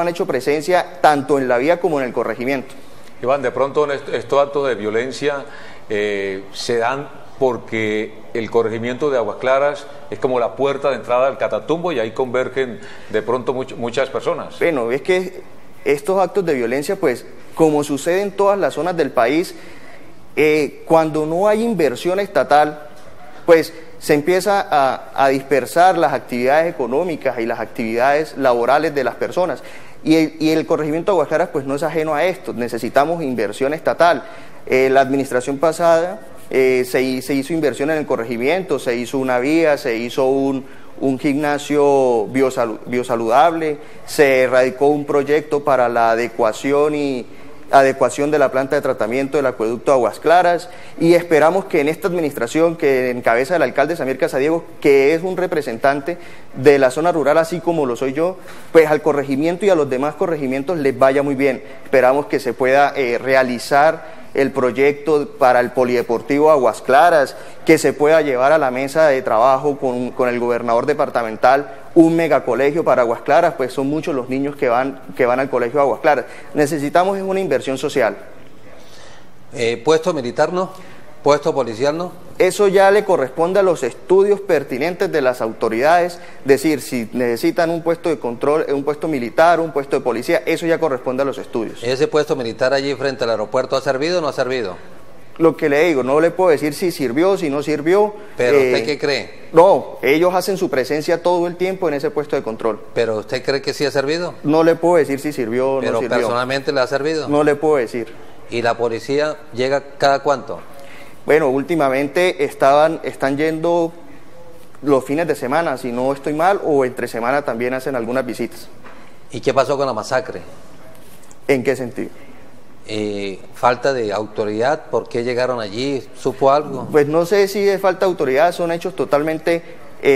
tanto en la vía como en el corregimiento. Iván, de pronto estos actos de violencia se dan porque el corregimiento de Aguas Claras es como la puerta de entrada al Catatumbo y ahí convergen de pronto muchas personas. Bueno, es que estos actos de violencia, pues, como sucede en todas las zonas del país, cuando no hay inversión estatal, pues se empieza a dispersar las actividades económicas y las actividades laborales de las personas. Y el corregimiento de Aguas Claras pues no es ajeno a esto, necesitamos inversión estatal. La administración pasada se hizo inversión en el corregimiento, se hizo una vía, se hizo un gimnasio biosaludable, se radicó un proyecto para la adecuación de la planta de tratamiento del acueducto de Aguas Claras, y esperamos que en esta administración, que encabeza el alcalde Samir Casadiego, que es un representante de la zona rural así como lo soy yo, pues al corregimiento y a los demás corregimientos les vaya muy bien. Esperamos que se pueda realizar el proyecto para el polideportivo Aguas Claras, que se pueda llevar a la mesa de trabajo con el gobernador departamental un megacolegio para Aguas Claras, pues son muchos los niños que van al colegio de Aguas Claras. Necesitamos una inversión social. ¿Puesto militar no? ¿Puesto policial no? Eso ya le corresponde a los estudios pertinentes de las autoridades, decir, si necesitan un puesto de control, un puesto militar, un puesto de policía, eso ya corresponde a los estudios. ¿Ese puesto militar allí frente al aeropuerto ha servido o no ha servido? Lo que le digo, no le puedo decir si sirvió, si no sirvió. ¿Pero usted qué cree? No, ellos hacen su presencia todo el tiempo en ese puesto de control. ¿Pero usted cree que sí ha servido? No le puedo decir si sirvió o no sirvió. ¿Pero personalmente le ha servido? No le puedo decir. ¿Y la policía llega cada cuánto? Bueno, últimamente están yendo los fines de semana, si no estoy mal, o entre semana también hacen algunas visitas. ¿Y qué pasó con la masacre? ¿En qué sentido? Falta de autoridad, ¿por qué llegaron allí? ¿Supo algo? Pues no sé si es falta de autoridad, son hechos totalmente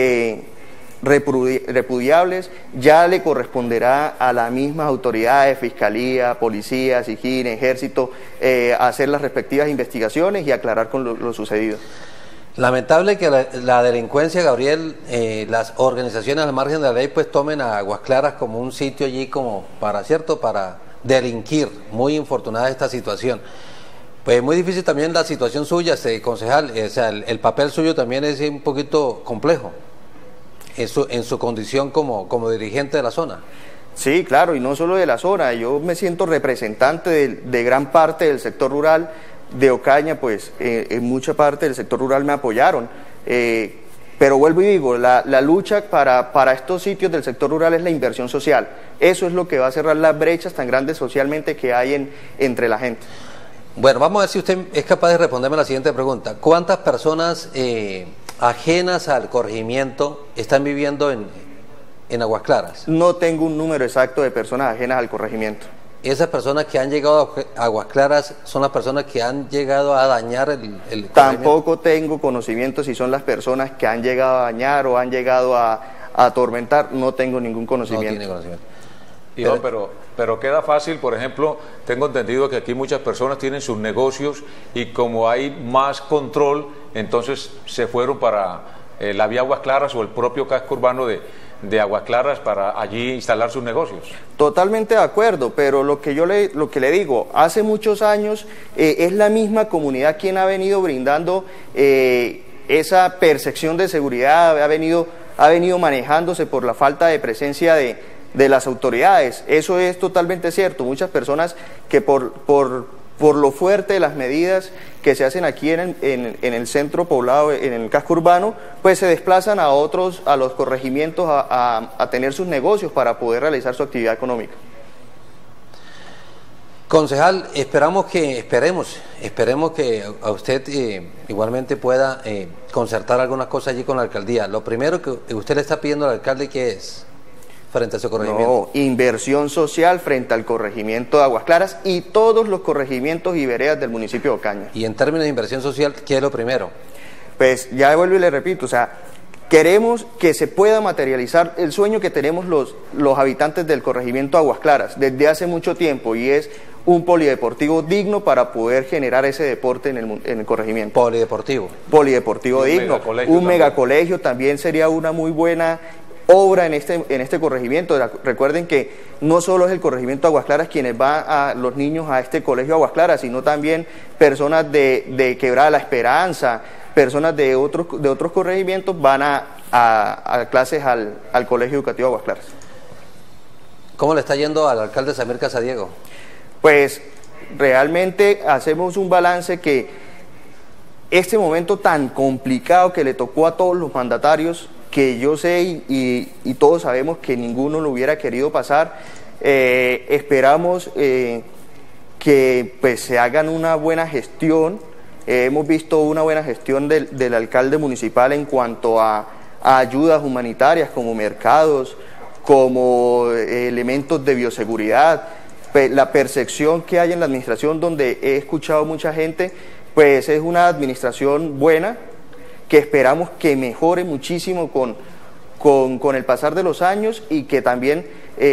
repudiables. Ya le corresponderá a las mismas autoridades, Fiscalía, Policía, SIGIN, Ejército, hacer las respectivas investigaciones y aclarar con lo sucedido. Lamentable que la delincuencia, Gabriel, las organizaciones al margen de la ley pues tomen a Aguas Claras como un sitio allí como para delinquir. Muy infortunada esta situación. Pues muy difícil también la situación suya, concejal, o sea, el papel suyo también es un poquito complejo en su condición como dirigente de la zona. Sí, claro, y no solo de la zona, yo me siento representante de gran parte del sector rural de Ocaña, pues en mucha parte del sector rural me apoyaron, pero vuelvo y digo, la lucha para estos sitios del sector rural es la inversión social. Eso es lo que va a cerrar las brechas tan grandes socialmente que hay entre la gente. Bueno, vamos a ver si usted es capaz de responderme la siguiente pregunta. ¿Cuántas personas ajenas al corregimiento están viviendo en Aguas Claras? No tengo un número exacto de personas ajenas al corregimiento. ¿Esas personas que han llegado a Aguas Claras son las personas que han llegado a dañar el Tampoco tengo conocimiento si son las personas que han llegado a dañar o han llegado a atormentar. No tengo ningún conocimiento. No tiene conocimiento. Iván, pero queda fácil, por ejemplo, tengo entendido que aquí muchas personas tienen sus negocios y como hay más control, entonces se fueron para la vía Aguas Claras o el propio casco urbano de Aguas Claras para allí instalar sus negocios. Totalmente de acuerdo, pero lo que le digo, hace muchos años es la misma comunidad quien ha venido brindando esa percepción de seguridad, ha venido manejándose por la falta de presencia de las autoridades. Eso es totalmente cierto. Muchas personas que por lo fuerte de las medidas que se hacen aquí en el centro poblado, en el casco urbano, pues se desplazan a los corregimientos a tener sus negocios para poder realizar su actividad económica. Concejal, esperemos que a usted igualmente pueda concertar algunas cosas allí con la alcaldía. Lo primero que usted le está pidiendo al alcalde, ¿qué es? Frente a su corregimiento. No, inversión social frente al corregimiento de Aguas Claras y todos los corregimientos y veredas del municipio de Ocaña. Y en términos de inversión social, ¿qué es lo primero? Pues ya vuelvo y le repito, o sea, Queremos que se pueda materializar el sueño que tenemos los habitantes del corregimiento Aguas Claras desde hace mucho tiempo, y es un polideportivo digno para poder generar ese deporte en el corregimiento. Polideportivo digno. Un megacolegio también sería una muy buena obra en este corregimiento. Recuerden que no solo es el corregimiento Aguas Claras quienes van a los niños a este colegio Aguas Claras, sino también personas de Quebrada La Esperanza, personas de otros corregimientos van a clases al colegio educativo Aguas Claras. ¿Cómo le está yendo al alcalde Samir Casadiego? Pues realmente hacemos un balance que este momento tan complicado que le tocó a todos los mandatarios, que yo sé y todos sabemos que ninguno lo hubiera querido pasar, esperamos que pues se hagan una buena gestión. Hemos visto una buena gestión del alcalde municipal en cuanto a ayudas humanitarias como mercados, como elementos de bioseguridad. La percepción que hay en la administración, donde he escuchado mucha gente, pues es una administración buena, que esperamos que mejore muchísimo con el pasar de los años, y que también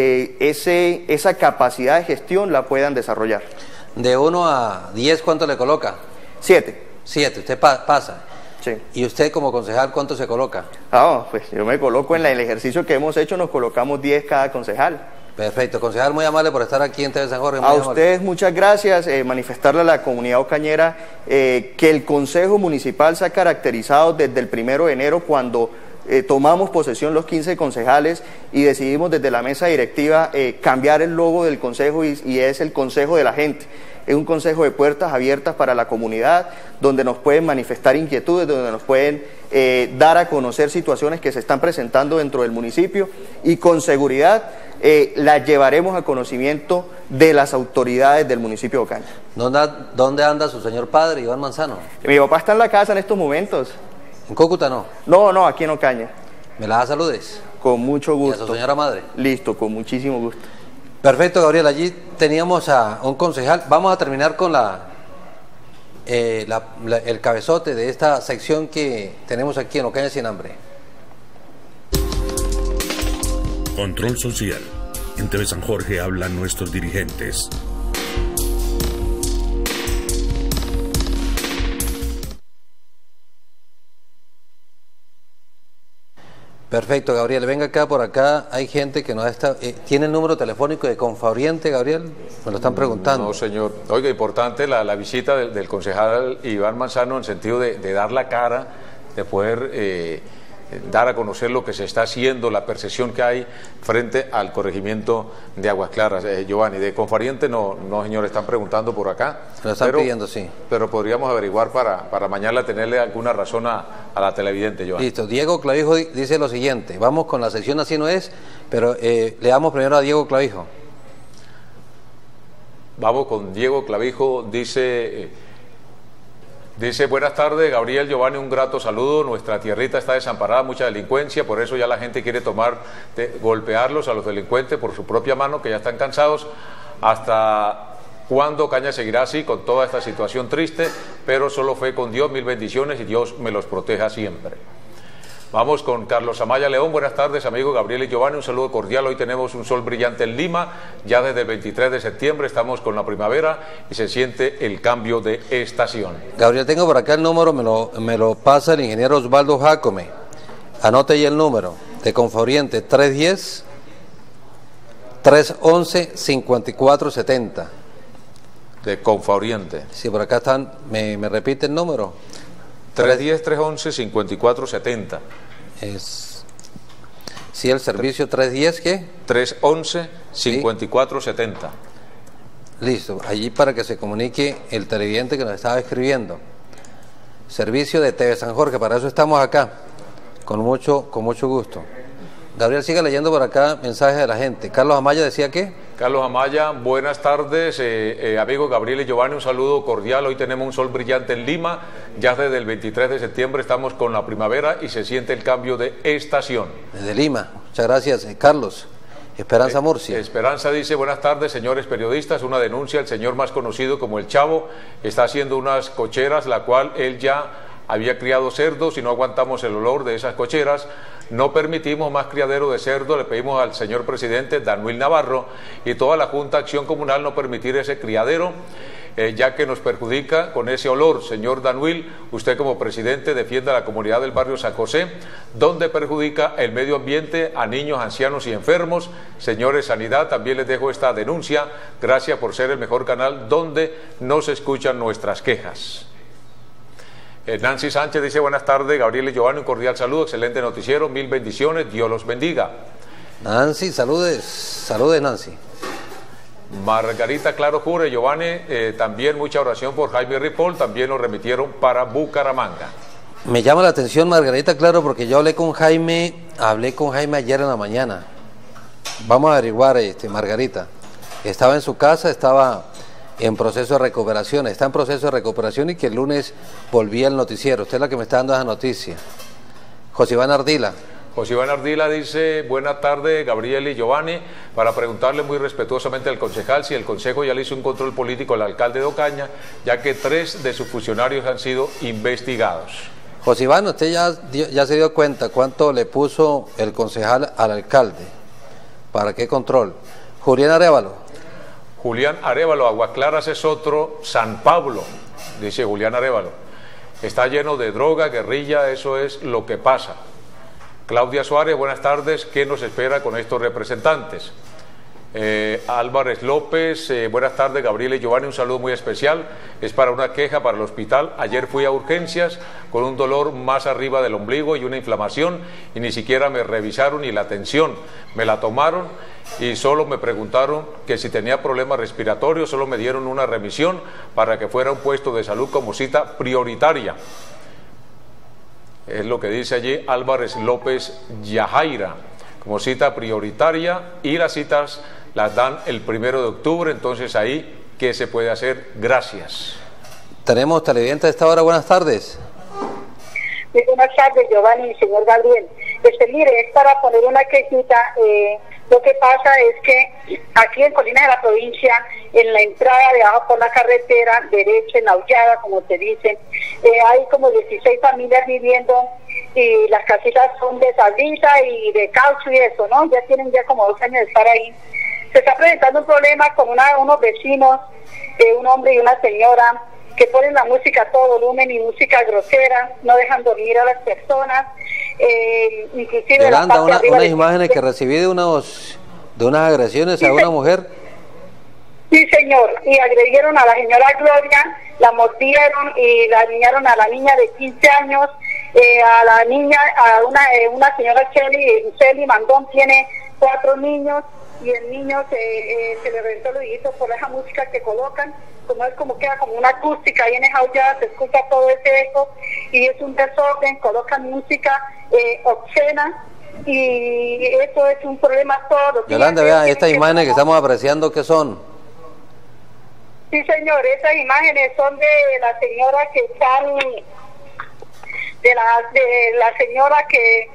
esa capacidad de gestión la puedan desarrollar. De 1 a 10, ¿cuánto le coloca? 7. 7, usted pasa. Sí. ¿Y usted como concejal cuánto se coloca? Pues yo me coloco en el ejercicio que hemos hecho, nos colocamos 10 cada concejal. Perfecto, concejal, muy amable por estar aquí en TV San Jorge. A ustedes muchas gracias, manifestarle a la comunidad ocañera que el Consejo Municipal se ha caracterizado desde el 1 de enero, cuando tomamos posesión los 15 concejales y decidimos desde la mesa directiva cambiar el logo del Consejo, y es el Consejo de la Gente. Es un consejo de puertas abiertas para la comunidad, donde nos pueden manifestar inquietudes, donde nos pueden dar a conocer situaciones que se están presentando dentro del municipio, y con seguridad las llevaremos a conocimiento de las autoridades del municipio de Ocaña. ¿Dónde anda su señor padre, Iván Manzano? Mi papá está en la casa en estos momentos. ¿En Cúcuta no? No, aquí en Ocaña. ¿Me la da saludes? Con mucho gusto. ¿Y a su señora madre? Listo, con muchísimo gusto. Perfecto, Gabriel, allí teníamos a un concejal. Vamos a terminar con el cabezote de esta sección que tenemos aquí en Ocaña Sin Hambre. Control social. En TV San Jorge hablan nuestros dirigentes. Perfecto, Gabriel. Venga acá, por acá. Hay gente que nos está... ¿Tiene el número telefónico de Conforiente, Gabriel? Me lo están preguntando. No, señor. Oiga, importante la visita del concejal Iván Manzano, en sentido de dar la cara, de poder dar a conocer lo que se está haciendo, la percepción que hay frente al corregimiento de Aguas Claras. Giovanni, de Conforiente no, señor, están preguntando por acá. Se lo están pidiendo, sí. Pero podríamos averiguar para mañana tenerle alguna razón a la televidente, Giovanni. Listo. Diego Clavijo dice lo siguiente. Vamos con la sección Así No Es, pero le damos primero a Diego Clavijo. Vamos con Diego Clavijo, Dice, buenas tardes, Gabriel, Giovanni, un grato saludo. Nuestra tierrita está desamparada, mucha delincuencia, por eso ya la gente quiere golpearlos a los delincuentes por su propia mano, que ya están cansados. ¿Hasta cuándo Ocaña seguirá así con toda esta situación triste? Pero solo fue con Dios, mil bendiciones, y Dios me los proteja siempre. Vamos con Carlos Amaya León. Buenas tardes, amigo Gabriel y Giovanni, un saludo cordial. Hoy tenemos un sol brillante en Lima, ya desde el 23 de septiembre estamos con la primavera y se siente el cambio de estación. Gabriel, tengo por acá el número, me lo pasa el ingeniero Osvaldo Jácome. Anote ahí el número de Conforiente, 310-311-5470. De Conforiente. Sí, por acá están, me repite el número. 310-311-5470. Sí, el servicio 310, ¿qué? 311-5470. Listo, allí para que se comunique el televidente que nos estaba escribiendo. Servicio de TV San Jorge, para eso estamos acá, con mucho gusto. Gabriel, siga leyendo por acá mensajes de la gente. Carlos Amaya decía ¿qué? Carlos Amaya, buenas tardes, amigos Gabriel y Giovanni, un saludo cordial. Hoy tenemos un sol brillante en Lima, ya desde el 23 de septiembre estamos con la primavera y se siente el cambio de estación. Desde Lima, muchas gracias, Carlos. Esperanza Murcia. Esperanza dice, buenas tardes, señores periodistas, una denuncia, el señor más conocido como El Chavo está haciendo unas cocheras, la cual él ya había criado cerdos y no aguantamos el olor de esas cocheras. No permitimos más criadero de cerdo, le pedimos al señor presidente Danuil Navarro y toda la Junta de Acción Comunal no permitir ese criadero, ya que nos perjudica con ese olor. Señor Danuil, usted como presidente defienda a la comunidad del barrio San José, donde perjudica el medio ambiente, a niños, ancianos y enfermos. Señores Sanidad, también les dejo esta denuncia. Gracias por ser el mejor canal donde nos escuchan nuestras quejas. Nancy Sánchez dice: buenas tardes, Gabriel y Giovanni, un cordial saludo, excelente noticiero, mil bendiciones, Dios los bendiga. Nancy, saludes Nancy. Margarita Claro Jure, Giovanni, también mucha oración por Jaime Ripoll, también lo remitieron para Bucaramanga. Me llama la atención Margarita Claro porque yo hablé con Jaime ayer en la mañana. Vamos a averiguar, Margarita. Estaba en su casa, estaba en proceso de recuperación, está en proceso de recuperación y que el lunes volvía el noticiero. Usted es la que me está dando esa noticia. José Iván Ardila. José Iván Ardila dice: buena tarde, Gabriel y Giovanni, para preguntarle muy respetuosamente al concejal si el consejo ya le hizo un control político al alcalde de Ocaña, ya que 3 de sus funcionarios han sido investigados. José Iván, usted ya se dio cuenta cuánto le puso el concejal al alcalde. ¿Para qué control? Julián Arévalo. Julián Arévalo, Aguaclaras es otro San Pablo, dice Julián Arévalo. Está lleno de droga, guerrilla, eso es lo que pasa. Claudia Suárez, buenas tardes, ¿qué nos espera con estos representantes? Álvarez López, buenas tardes, Gabriel y Giovanni, un saludo muy especial, es para una queja para el hospital. Ayer fui a urgencias con un dolor más arriba del ombligo y una inflamación y ni siquiera me revisaron ni la atención, me la tomaron y solo me preguntaron que si tenía problemas respiratorios, solo me dieron una remisión para que fuera un puesto de salud como cita prioritaria. Es lo que dice allí Álvarez López Yajaira, como cita prioritaria, y las citas las dan el 1 de octubre, entonces ahí, ¿qué se puede hacer? Gracias. Tenemos televidente a esta hora, buenas tardes. Muy buenas tardes, Giovanni y señor Gabriel. Mire, es para poner una quejita. Lo que pasa es que aquí en Colina de la Provincia, en la entrada de abajo por la carretera, derecha, en Aullada, como se dice, hay como 16 familias viviendo y las casitas son de sabrita y de caucho y eso, ¿no? Ya tienen como 2 años de estar ahí. Se está presentando un problema con unos vecinos, un hombre y una señora, que ponen la música a todo volumen y música grosera, no dejan dormir a las personas, inclusive Yolanda, unas imágenes que recibí de unas agresiones a una mujer. Sí, señor, y agredieron a la señora Gloria, la mordieron y la dañaron a la niña de 15 años, a la niña, a una señora Celi Mandón, tiene 4 niños, y el niño se le reventó el oído por esa música que colocan, como queda como una acústica ahí en esa Aullada, se escucha todo ese eco y es un desorden, colocan música obscena y eso es un problema todo. Yolanda, vea, estas imágenes que estamos apreciando, ¿qué son? Sí, señor, esas imágenes son de la señora que están, de la señora que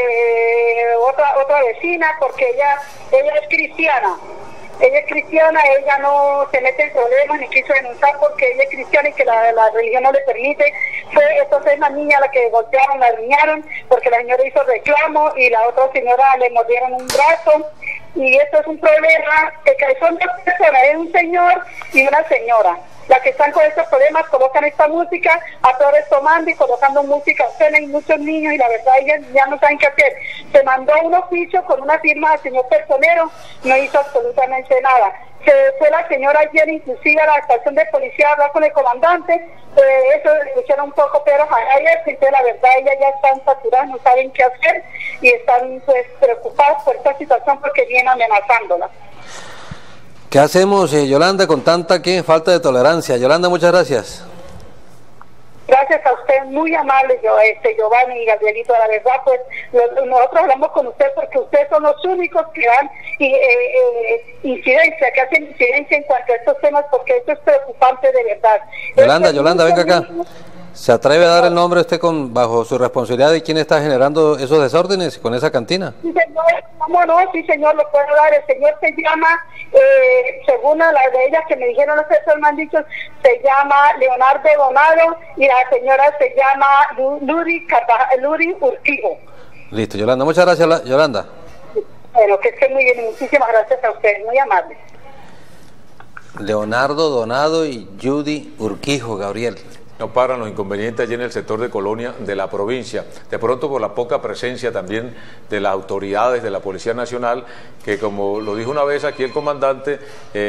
otra vecina, porque ella es cristiana. Ella es cristiana, ella no se mete en problemas ni quiso denunciar porque ella es cristiana y que la religión no le permite. Entonces la niña a la que golpearon, la riñaron porque la señora hizo reclamo y la otra señora le mordieron un brazo. Y esto es un problema que son 2 personas, es un señor y una señora. Las que están con estos problemas colocan esta música, a todos tomando y colocando música obscena y muchos niños, y la verdad ellas ya no saben qué hacer. Se mandó un oficio con una firma del señor personero, no hizo absolutamente nada. Se fue la señora ayer inclusive a la estación de policía a hablar con el comandante, eso le escucharon un poco, pero ayer, la verdad ellas ya están saturadas, no saben qué hacer y están pues preocupadas por esta situación porque vienen amenazándolas. ¿Qué hacemos, Yolanda, con tanta falta de tolerancia? Yolanda, muchas gracias. Gracias a usted, muy amable, Giovanni y Gabrielito. La verdad, pues nosotros hablamos con usted porque ustedes son los únicos que dan incidencia, que hacen incidencia en cuanto a estos temas, porque esto es preocupante de verdad. Yolanda, venga acá. ¿Se atreve a dar el nombre usted bajo su responsabilidad de quién está generando esos desórdenes con esa cantina? Sí, señor, ¿cómo no? Sí, señor, lo puedo dar. El señor se llama, según las de ellas que me dijeron, no sé, me han dicho, se llama Leonardo Donado y la señora se llama Luri Urquijo. Listo, Yolanda. Muchas gracias, Yolanda. Bueno, que esté muy bien. Muchísimas gracias a ustedes, muy amables. Leonardo Donado y Judy Urquijo, Gabriel. No paran los inconvenientes allí en el sector de Colonia de la provincia. De pronto por la poca presencia también de las autoridades de la Policía Nacional, que como lo dijo una vez aquí el comandante,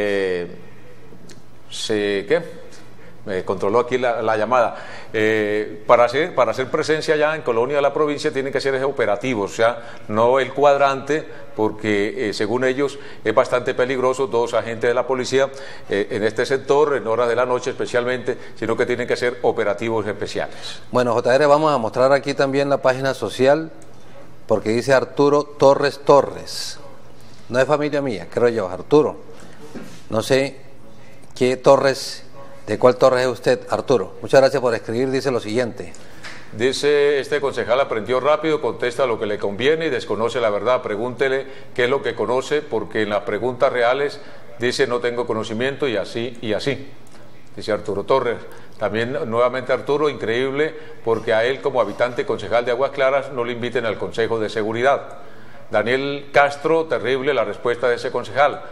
me controló aquí la llamada. Para hacer presencia ya en Colonia de la provincia tienen que ser operativos, o sea, no el cuadrante, porque según ellos es bastante peligroso 2 agentes de la policía en este sector, en horas de la noche especialmente, sino que tienen que ser operativos especiales. Bueno, JR, vamos a mostrar aquí también la página social, porque dice Arturo Torres. No es familia mía, creo yo, Arturo. No sé qué Torres... ¿De cuál Torres es usted, Arturo? Muchas gracias por escribir. Dice lo siguiente. Dice, este concejal aprendió rápido, contesta lo que le conviene y desconoce la verdad. Pregúntele qué es lo que conoce, porque en las preguntas reales dice no tengo conocimiento y así y así. Dice Arturo Torres. También nuevamente Arturo, increíble, porque a él como habitante concejal de Aguas Claras no le inviten al Consejo de Seguridad. Daniel Castro, terrible la respuesta de ese concejal.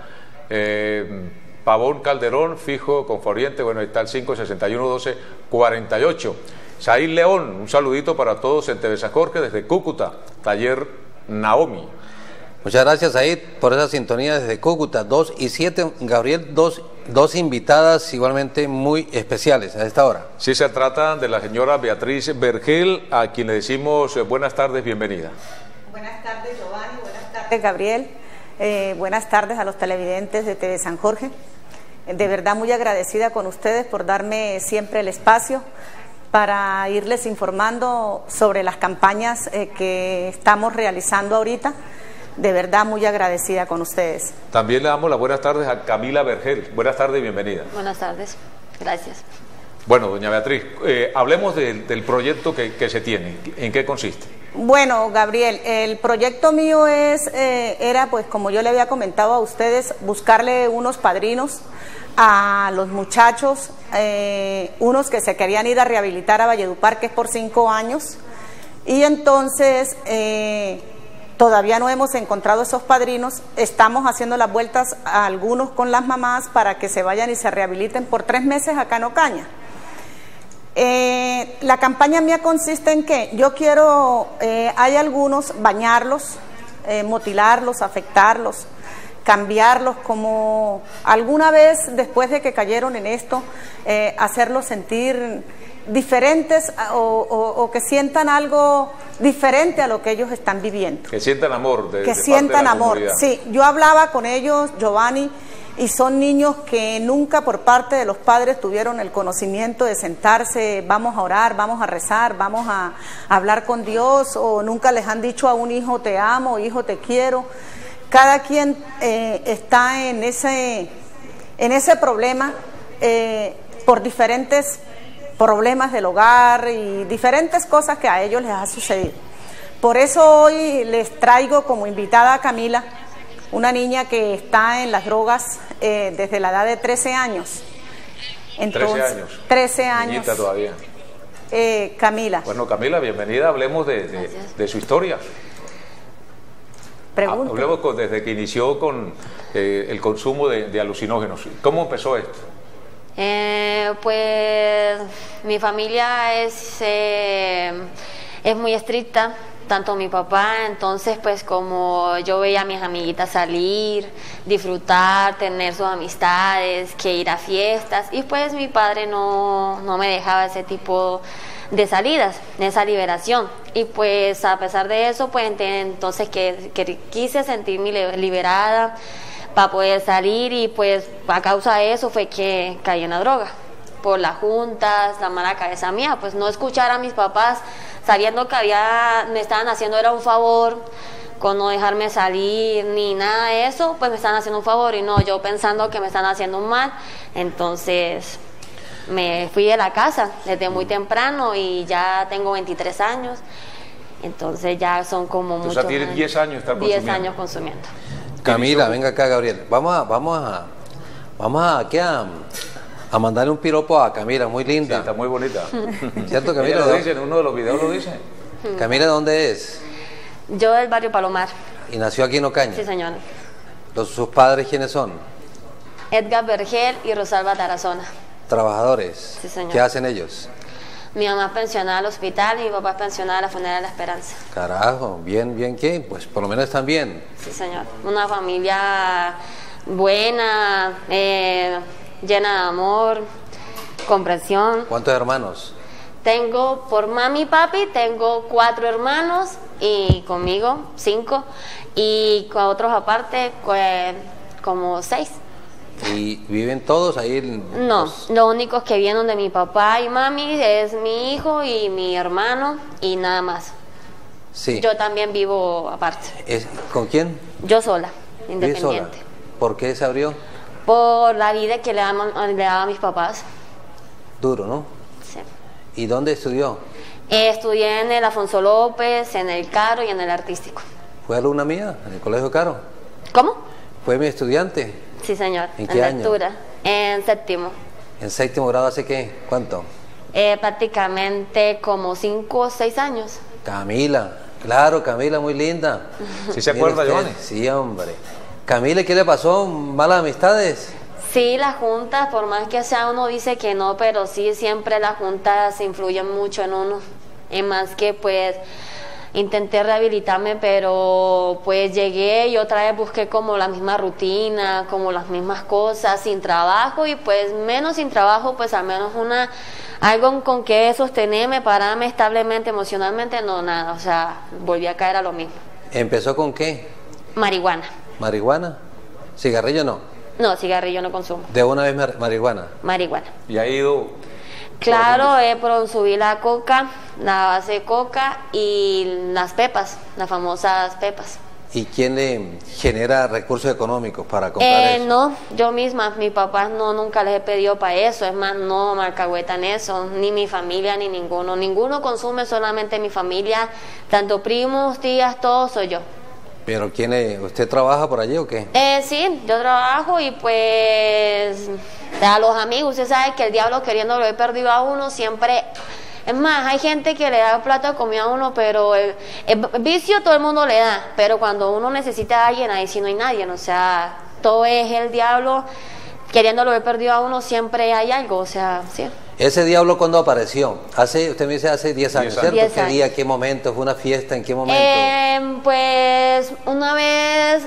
Pavón Calderón, fijo, Conforiente, bueno, ahí está el 561-12-48. Saíl León, un saludito para todos en TV San Jorge desde Cúcuta, Taller Naomi. Muchas gracias, Saíd, por esa sintonía desde Cúcuta. 2 y 7, Gabriel, dos invitadas igualmente muy especiales a esta hora. Sí, se trata de la señora Beatriz Vergel, a quien le decimos buenas tardes, bienvenida. Buenas tardes, Giovanni, buenas tardes, Gabriel. Buenas tardes a los televidentes de TV San Jorge. De verdad muy agradecida con ustedes por darme siempre el espacio para irles informando sobre las campañas que estamos realizando ahorita. De verdad muy agradecida con ustedes. También le damos las buenas tardes a Camila Vergel. Buenas tardes y bienvenida. Buenas tardes, gracias. Bueno, doña Beatriz, hablemos del proyecto que se tiene. ¿En qué consiste? Bueno, Gabriel, el proyecto mío era, pues como yo le había comentado a ustedes, buscarle unos padrinos a los muchachos, unos que se querían ir a rehabilitar a Valledupar, que es por 5 años, y entonces todavía no hemos encontrado esos padrinos. Estamos haciendo las vueltas a algunos con las mamás para que se vayan y se rehabiliten por 3 meses acá en Ocaña. La campaña mía consiste en que yo quiero, hay algunos, bañarlos, mutilarlos, afectarlos, cambiarlos, como alguna vez después de que cayeron en esto, hacerlos sentir diferentes o que sientan algo diferente a lo que ellos están viviendo. Que sientan amor. Que sientan amor, sí. Yo hablaba con ellos, Giovanni, y son niños que nunca por parte de los padres tuvieron el conocimiento de sentarse, vamos a orar, vamos a rezar, vamos a hablar con Dios, o nunca les han dicho a un hijo te amo, hijo te quiero. Cada quien está en ese problema por diferentes problemas del hogar y diferentes cosas que a ellos les ha sucedido. Por eso hoy les traigo como invitada a Camila, una niña que está en las drogas desde la edad de 13 años. Entonces, 13 años. 13 años. Niñita todavía. Camila. Bueno, Camila, bienvenida. Hablemos de su historia. Pregunta. Hablemos desde que inició con el consumo de alucinógenos. ¿Cómo empezó esto? Pues mi familia es muy estricta, tanto mi papá, entonces pues como yo veía a mis amiguitas salir, disfrutar, tener sus amistades, que ir a fiestas, y pues mi padre no me dejaba ese tipo de salidas, esa liberación, y pues a pesar de eso, pues entonces que quise sentirme liberada para poder salir, y pues a causa de eso fue que caí en la droga, por las juntas, la mala cabeza mía, pues no escuchar a mis papás, sabiendo que me estaban haciendo era un favor, con no dejarme salir ni nada de eso, pues me están haciendo un favor, y no yo pensando que me están haciendo un mal, entonces... me fui de la casa desde muy temprano y ya tengo 23 años. Entonces ya son como muchos años. O sea, tienes 10 años estar consumiendo. 10 años consumiendo. Camila, venga acá, Gabriel. Vamos a mandarle un piropo a Camila, muy linda. Sí, está muy bonita. ¿Cierto, Camila? Ella lo dice, en uno de los videos lo dice. Camila, ¿de dónde es? Yo del barrio Palomar. ¿Y nació aquí en Ocaña? Sí, señor. ¿Sus padres quiénes son? Edgar Vergel y Rosalba Tarazona. ¿Trabajadores? Sí, señor. ¿Qué hacen ellos? Mi mamá es pensionada al hospital y mi papá es pensionada a la Funeraria La Esperanza. Carajo, bien, ¿qué? Pues por lo menos están bien. Sí, señor. Una familia buena, llena de amor, comprensión. ¿Cuántos hermanos? Tengo, por mami y papi, tengo 4 hermanos y conmigo 5 y con otros aparte como 6. ¿Y viven todos ahí? No, los únicos que vienen de mi papá y mami es mi hijo y mi hermano y nada más. Sí. Yo también vivo aparte. ¿Con quién? Yo sola, ¿Vive independiente. sola? ¿Por qué se abrió? Por la vida que le daba a mis papás. Duro, ¿no? Sí. ¿Y dónde estudió? Estudié en el Afonso López, en el Caro y en el Artístico. ¿Fue alumna mía en el Colegio Caro? ¿Cómo? ¿Fue mi estudiante? Sí, señor. ¿En qué año? Lectura. En séptimo. ¿En séptimo grado hace qué? ¿Cuánto? Prácticamente como 5 o 6 años. Camila, claro, Camila, muy linda. ¿Sí se acuerda, Giovanni? Sí, hombre. Camila, ¿qué le pasó? ¿Malas amistades? Sí, las juntas, por más que sea uno dice que no, pero sí, siempre las juntas influyen mucho en uno. Es más que pues intenté rehabilitarme, pero pues llegué y otra vez busqué como la misma rutina, como las mismas cosas, sin trabajo y pues menos sin trabajo, pues al menos algo con que sostenerme, pararme establemente, emocionalmente, no, nada, o sea, volví a caer a lo mismo. ¿Empezó con qué? Marihuana. ¿Marihuana? ¿Cigarrillo no? No, cigarrillo no consumo. ¿De una vez marihuana? Marihuana. ¿Y ha ido? Claro, subí la coca, la base de coca y las pepas, las famosas pepas. ¿Y quién le genera recursos económicos para comprar eso? No, yo misma, mis papás nunca les he pedido para eso, es más, no me alcahuetan eso, ni mi familia ni ninguno consume, solamente mi familia, tanto primos, tías, todos soy yo. ¿Pero usted trabaja por allí o qué? Sí, yo trabajo y pues a los amigos, usted sabe que el diablo queriendo lo he perdido a uno siempre. Es más, hay gente que le da el plato de comida a uno, pero el vicio todo el mundo le da, pero cuando uno necesita a alguien, ahí sí no hay nadie, o sea, todo es el diablo queriendo lo he perdido a uno, siempre hay algo, o sea, sí. ¿Ese diablo cuándo apareció? Usted me dice hace 10 años, ¿cierto? 10 ¿Qué años. día, qué momento? ¿Fue una fiesta? ¿En qué momento? Pues una vez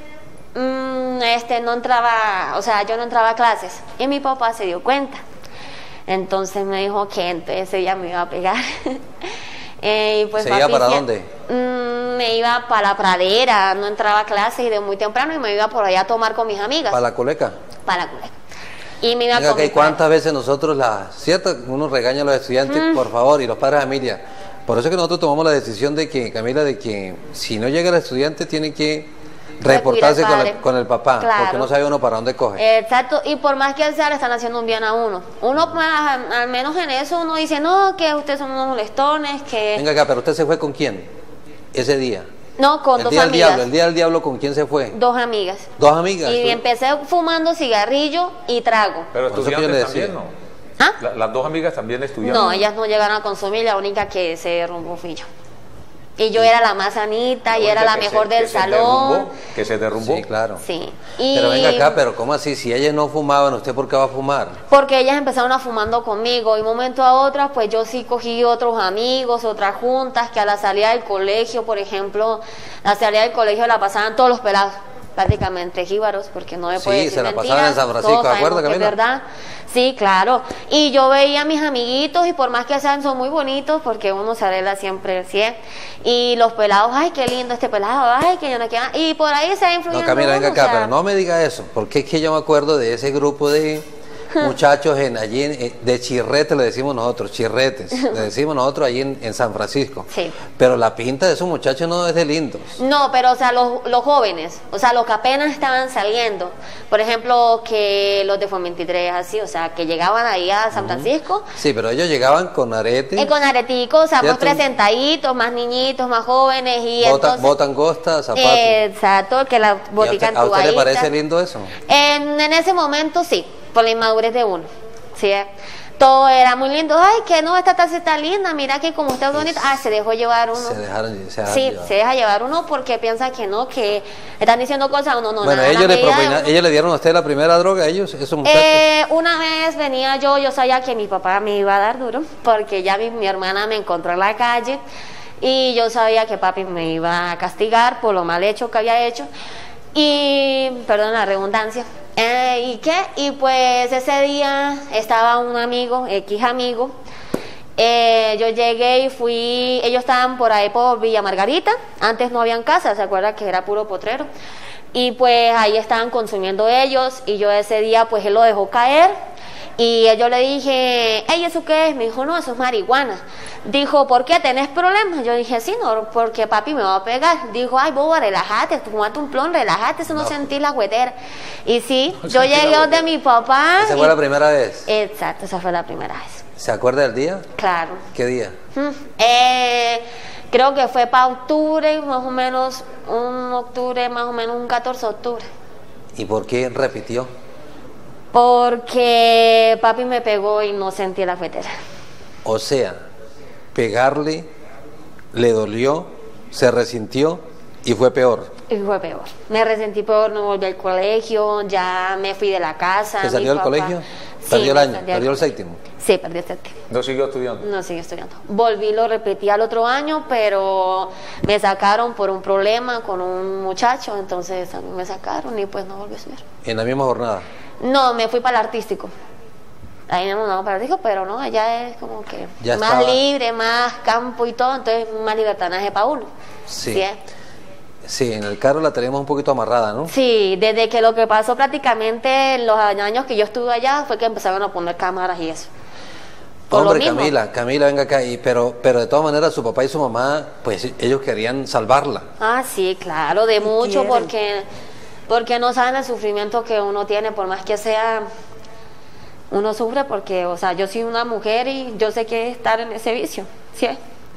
no entraba, o sea, yo no entraba a clases y mi papá se dio cuenta. Entonces me dijo que entonces ella me iba a pegar. Y pues, ¿Se iba para dónde? Me iba para la pradera, no entraba a clases y de muy temprano y me iba por allá a tomar con mis amigas. ¿Para la coleca? Para la coleca. Y me iba con ¿cuántas veces nosotros ¿cierto? Uno regaña a los estudiantes, por favor, y los padres de familia. Por eso es que nosotros tomamos la decisión de que, Camila, de que si no llega el estudiante tiene que reportarse con el papá, claro, porque no sabe uno para dónde coge. Exacto, y por más que él sea, le están haciendo un bien a uno. Uno, al menos en eso, uno dice, no, que ustedes son unos molestones, que... Venga acá, pero ¿usted se fue con quién ese día? No, con dos amigas. El día del diablo, ¿con quién se fue? 2 amigas. 2 amigas. Y empecé fumando cigarrillo y trago. Pero estudiantes también, ¿no? ¿Ah? Las 2 amigas también estudiaban. No, ellas no llegaron a consumir, la única que se derrumbó fui yo. Y yo era la más sanita y era la mejor del salón. Que se derrumbó. Sí, claro. Sí. Pero venga acá, pero ¿cómo así? Si ellas no fumaban, ¿usted por qué va a fumar? Porque ellas empezaron a fumando conmigo y un momento a otro, pues yo sí cogí otros amigos, otras juntas, que a la salida del colegio, por ejemplo, la salida del colegio la pasaban todos los pelados, prácticamente jíbaros, porque no me puede decir mentiras. Sí, se la pasaban en San Francisco, ¿de acuerdo, Camila? Es verdad. Sí, claro. Y yo veía a mis amiguitos y por más que sean, son muy bonitos porque uno se arregla siempre el 100. Y los pelados, ay, qué lindo este pelado, ay, que yo no quiero. Y por ahí se va influyendo. No, Camila, venga acá, pero no me diga eso, porque es que yo me acuerdo de ese grupo de muchachos allí de chirrete, le decimos nosotros, chirretes, le decimos nosotros allí en San Francisco. Sí. Pero la pinta de esos muchachos no es de lindos. No, pero o sea, los jóvenes, o sea, los que apenas estaban saliendo, por ejemplo, que los de Formentidrés, así, o sea, que llegaban ahí a San Francisco. Sí, pero ellos llegaban con arete. Con areticos, o sea, más presentaditos, más niñitos, más jóvenes y botan gosta, zapatos. Exacto, que la botica ¿A usted le parece lindo eso? En ese momento sí, por la inmadurez de uno, ¿sí? Todo era muy lindo. Ay, que no, esta taza está linda, mira que como usted es bonita. Ah, se dejó llevar uno. Se deja llevar uno porque piensa que no, que están diciendo cosas, uno no. Bueno, ellos le dieron a usted la primera droga, esos muchachos. Una vez venía yo sabía que mi papá me iba a dar duro, porque ya mi hermana me encontró en la calle y yo sabía que papi me iba a castigar por lo mal hecho que había hecho. Y, perdón la redundancia, ¿y qué? Y pues ese día estaba un amigo, X amigo, yo llegué y fui, ellos estaban por ahí por Villa Margarita, antes no habían casa, ¿se acuerda que era puro potrero? Y pues ahí estaban consumiendo ellos y yo ese día pues él lo dejó caer y yo le dije, hey, ¿eso qué es? Me dijo, no, eso es marihuana. Dijo, ¿por qué? ¿Tenés problemas? Yo dije, sí, no, porque papi me va a pegar. Dijo, ay, boba, relájate, fumate un plon, relájate, eso no sentí la huetera. Y sí, yo llegué donde mi papá. ¿Esa fue la primera vez? Exacto, esa fue la primera vez. ¿Se acuerda del día? Claro. ¿Qué día? Creo que fue para octubre, más o menos, un 14 de octubre. ¿Y por qué repitió? Porque papi me pegó y no sentí la huetera. O sea, pegarle, le dolió, se resintió y fue peor. Y fue peor. Me resentí peor, no volví al colegio, ya me fui de la casa. ¿Se salió del colegio? ¿Perdió el año? ¿Perdió el séptimo? Sí, perdí el séptimo. ¿No siguió estudiando? No siguió estudiando. Volví, lo repetí al otro año, pero me sacaron por un problema con un muchacho, entonces a mí me sacaron y pues no volví a estudiar. ¿En la misma jornada? No, me fui para el artístico. Ahí me mandaron para el artístico, pero no, allá es como que ya más libre, más campo y todo, entonces más libertanaje para uno. Sí. Sí, en el carro la tenemos un poquito amarrada, ¿no? Sí, desde que lo que pasó prácticamente en los años que yo estuve allá fue que empezaron a poner cámaras y eso. Hombre, Camila, venga acá, pero de todas maneras su papá y su mamá, pues ellos querían salvarla. Ah, sí, claro, de mucho, porque no saben el sufrimiento que uno tiene, por más que sea, uno sufre porque, o sea, yo soy una mujer y yo sé que estar en ese vicio, ¿sí?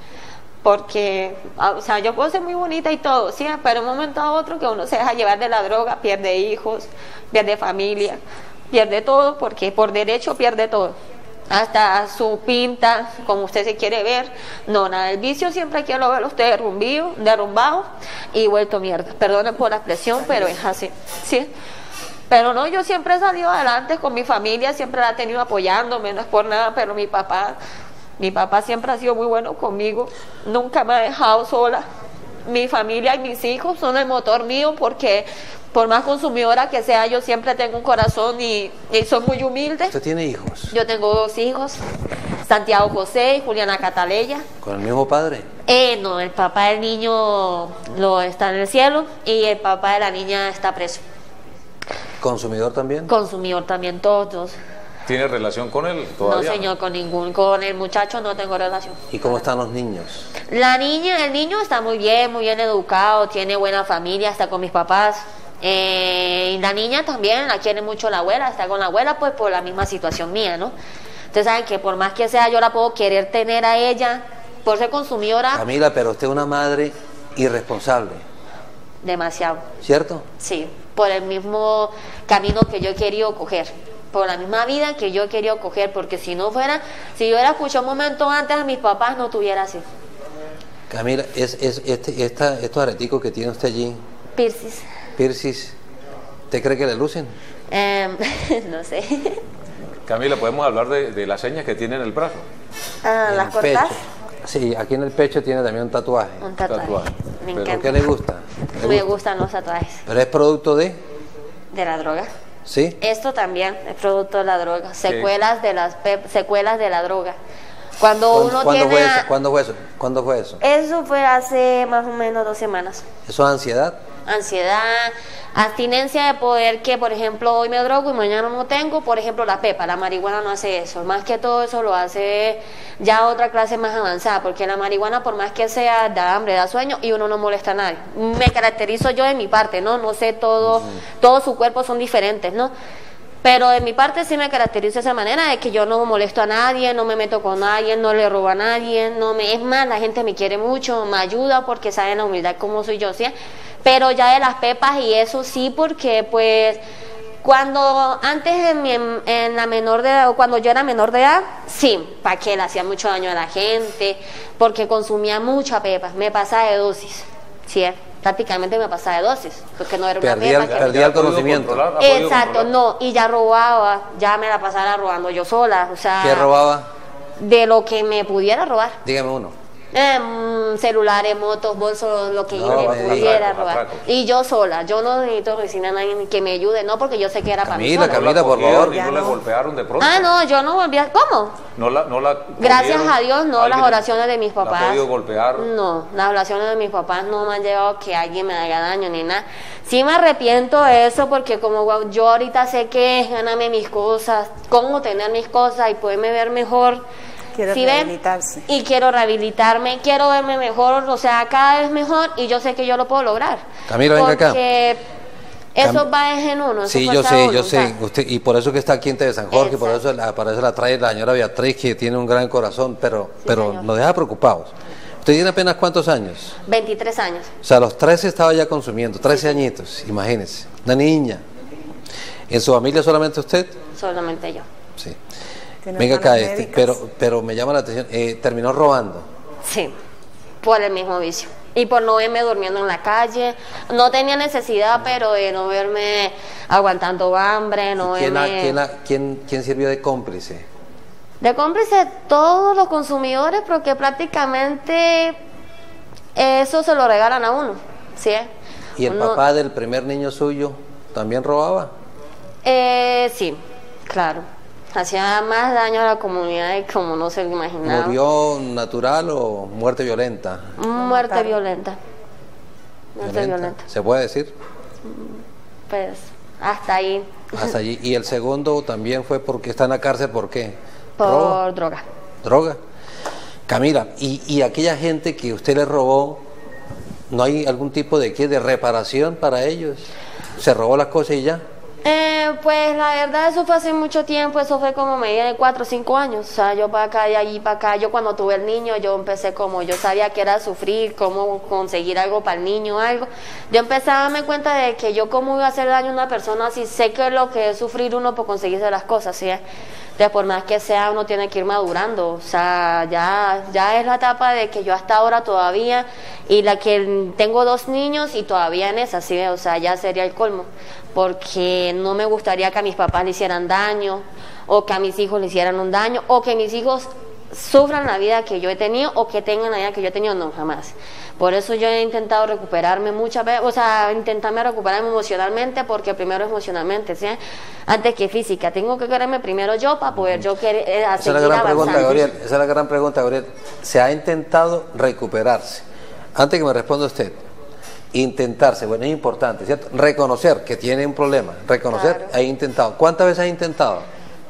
Porque, o sea, yo puedo ser muy bonita y todo, ¿sí? Pero un momento a otro que uno se deja llevar de la droga, pierde hijos, pierde familia, pierde todo, porque por derecho pierde todo. Hasta su pinta, como usted se quiere ver. No, nada, el vicio siempre quiero verlo usted derrumbado y vuelto mierda. Perdonen por la expresión, pero es así, ¿sí? Pero no, yo siempre he salido adelante con mi familia, siempre la he tenido apoyándome, no es por nada, pero mi papá siempre ha sido muy bueno conmigo, nunca me ha dejado sola. Mi familia y mis hijos son el motor mío, porque por más consumidora que sea, yo siempre tengo un corazón y soy muy humilde. ¿Usted tiene hijos? Yo tengo 2 hijos, Santiago José y Juliana Cataleya. ¿Con el mismo padre? No, el papá del niño está en el cielo y el papá de la niña está preso. ¿Consumidor también? Consumidor también, todos 2. ¿Tiene relación con él todavía? No, señor, con el muchacho no tengo relación. ¿Y cómo están los niños? El niño está muy bien educado, tiene buena familia, está con mis papás. Y la niña también la quiere mucho la abuela, está con la abuela pues por la misma situación mía, ¿no? Ustedes saben que por más que sea yo la puedo querer tener a ella por ser consumidora. Camila, pero usted es una madre irresponsable. Demasiado. ¿Cierto? Sí, por el mismo camino que yo he querido coger, por la misma vida que yo he querido coger, porque si yo hubiera escuchado un momento antes a mis papás, no tuviera así. Camila, estos areticos que tiene usted allí. Pirsis, ¿te cree que le lucen? No sé. Camila, ¿podemos hablar de las señas que tiene en el brazo? ¿Las cortas? Sí, aquí en el pecho tiene también un tatuaje. Un tatuaje. Me encanta. ¿Pero qué le gusta? Me gustan los tatuajes. ¿Pero es producto de? De la droga. ¿Sí? Esto también es producto de la droga. Secuelas de la droga. ¿Cuándo fue eso? Eso fue hace más o menos 2 semanas. ¿Eso es ansiedad? ansiedad, abstinencia de poder que, por ejemplo, hoy me drogo y mañana no tengo, por ejemplo, la pepa, la marihuana no hace eso, más que todo eso lo hace ya otra clase más avanzada, porque la marihuana, por más que sea, da hambre, da sueño y uno no molesta a nadie. Me caracterizo yo de mi parte, ¿no? No sé, todos sus cuerpos son diferentes, ¿no? Pero de mi parte sí me caracterizo de esa manera, de que yo no molesto a nadie, no me meto con nadie, no le robo a nadie, es más, la gente me quiere mucho, me ayuda porque saben la humildad como soy yo, ¿sí? Pero ya de las pepas y eso sí, porque pues cuando antes en la menor de edad, o cuando yo era menor de edad, sí, para que le hacía mucho daño a la gente, porque consumía mucha pepa, me pasaba de dosis, ¿sí? Prácticamente me pasaba de dosis, porque no era una pepa. Perdía el conocimiento. Exacto, no, y ya robaba, ya me la pasaba robando yo sola, o sea... ¿Qué robaba? De lo que me pudiera robar. Dígame uno. Celulares, motos, bolsos, lo que yo me pudiera robar. Y yo sola, yo no necesito decirle a nadie que me ayude, no, porque yo sé que era para mí sola. Camila, por favor. ¿Y no le golpearon de pronto? No, yo no volví a... ¿Cómo? No la Gracias a Dios, no, las oraciones de mis papás. ¿La ha podido golpear? No, las oraciones de mis papás no me han llevado a que alguien me haga daño ni nada. Sí me arrepiento de eso, porque como yo ahorita sé que es ganarme mis cosas, cómo tener mis cosas y poderme ver mejor. Quiero rehabilitarse. Y quiero rehabilitarme, quiero verme mejor, o sea, cada vez mejor, y yo sé que yo lo puedo lograr. Camila, venga acá. Porque eso va en uno. Sí, yo sé. Usted, y por eso que está aquí en TV San Jorge, por eso la trae la señora Beatriz, que tiene un gran corazón, pero nos deja preocupados. ¿Usted tiene apenas cuántos años? 23 años. O sea, a los 13 estaba ya consumiendo, 13 añitos, imagínese, una niña. ¿En su familia solamente usted? Solamente yo. Sí. Venga acá, pero me llama la atención, terminó robando. Sí, por el mismo vicio. Y por no verme durmiendo en la calle. No tenía necesidad, pero de no verme aguantando hambre, no verme... ¿Quién sirvió de cómplice? De cómplice todos los consumidores, porque prácticamente eso se lo regalan a uno, ¿sí? ¿Y el papá del primer niño suyo también robaba? Sí, claro. Hacía más daño a la comunidad de como no se lo imaginaba. ¿Murió natural o muerte violenta? Muerte violenta. Muerte violenta. ¿Se puede decir? Pues hasta ahí. Hasta allí. ¿Y el segundo también fue porque está en la cárcel? ¿Por qué? Por droga. ¿Droga? Camila, ¿y aquella gente que usted le robó, no hay algún tipo de reparación para ellos? ¿Se robó las cosas y ya? Pues la verdad eso fue hace mucho tiempo, eso fue como medida de 4 o 5 años, o sea, yo para acá y allí para acá. Yo cuando tuve el niño, yo empecé como, yo sabía que era sufrir, cómo conseguir algo para el niño, algo. Yo empecé a darme cuenta de que yo cómo iba a hacer daño a una persona si sé que lo que es sufrir uno por conseguirse las cosas, ¿sí? Entonces, por más que sea, uno tiene que ir madurando, o sea, ya es la etapa de que yo hasta ahora todavía, y la que tengo 2 niños y todavía en esa, ¿sí? O sea, ya sería el colmo, porque no me gustaría que a mis papás le hicieran daño, o que a mis hijos le hicieran un daño, o que mis hijos sufran la vida que yo he tenido, o que tengan la vida que yo he tenido, no, jamás. Por eso yo he intentado recuperarme muchas veces, o sea, intentarme recuperarme emocionalmente, porque primero emocionalmente, ¿sí? Antes que física. Tengo que quererme primero yo para poder yo seguir avanzando. Esa es la gran pregunta, Gabriel. ¿Se ha intentado recuperarse? Antes que me responda usted, intentarse, bueno, es importante, ¿cierto? Reconocer que tiene un problema, reconocer, claro. Ha intentado. ¿Cuántas veces ha intentado?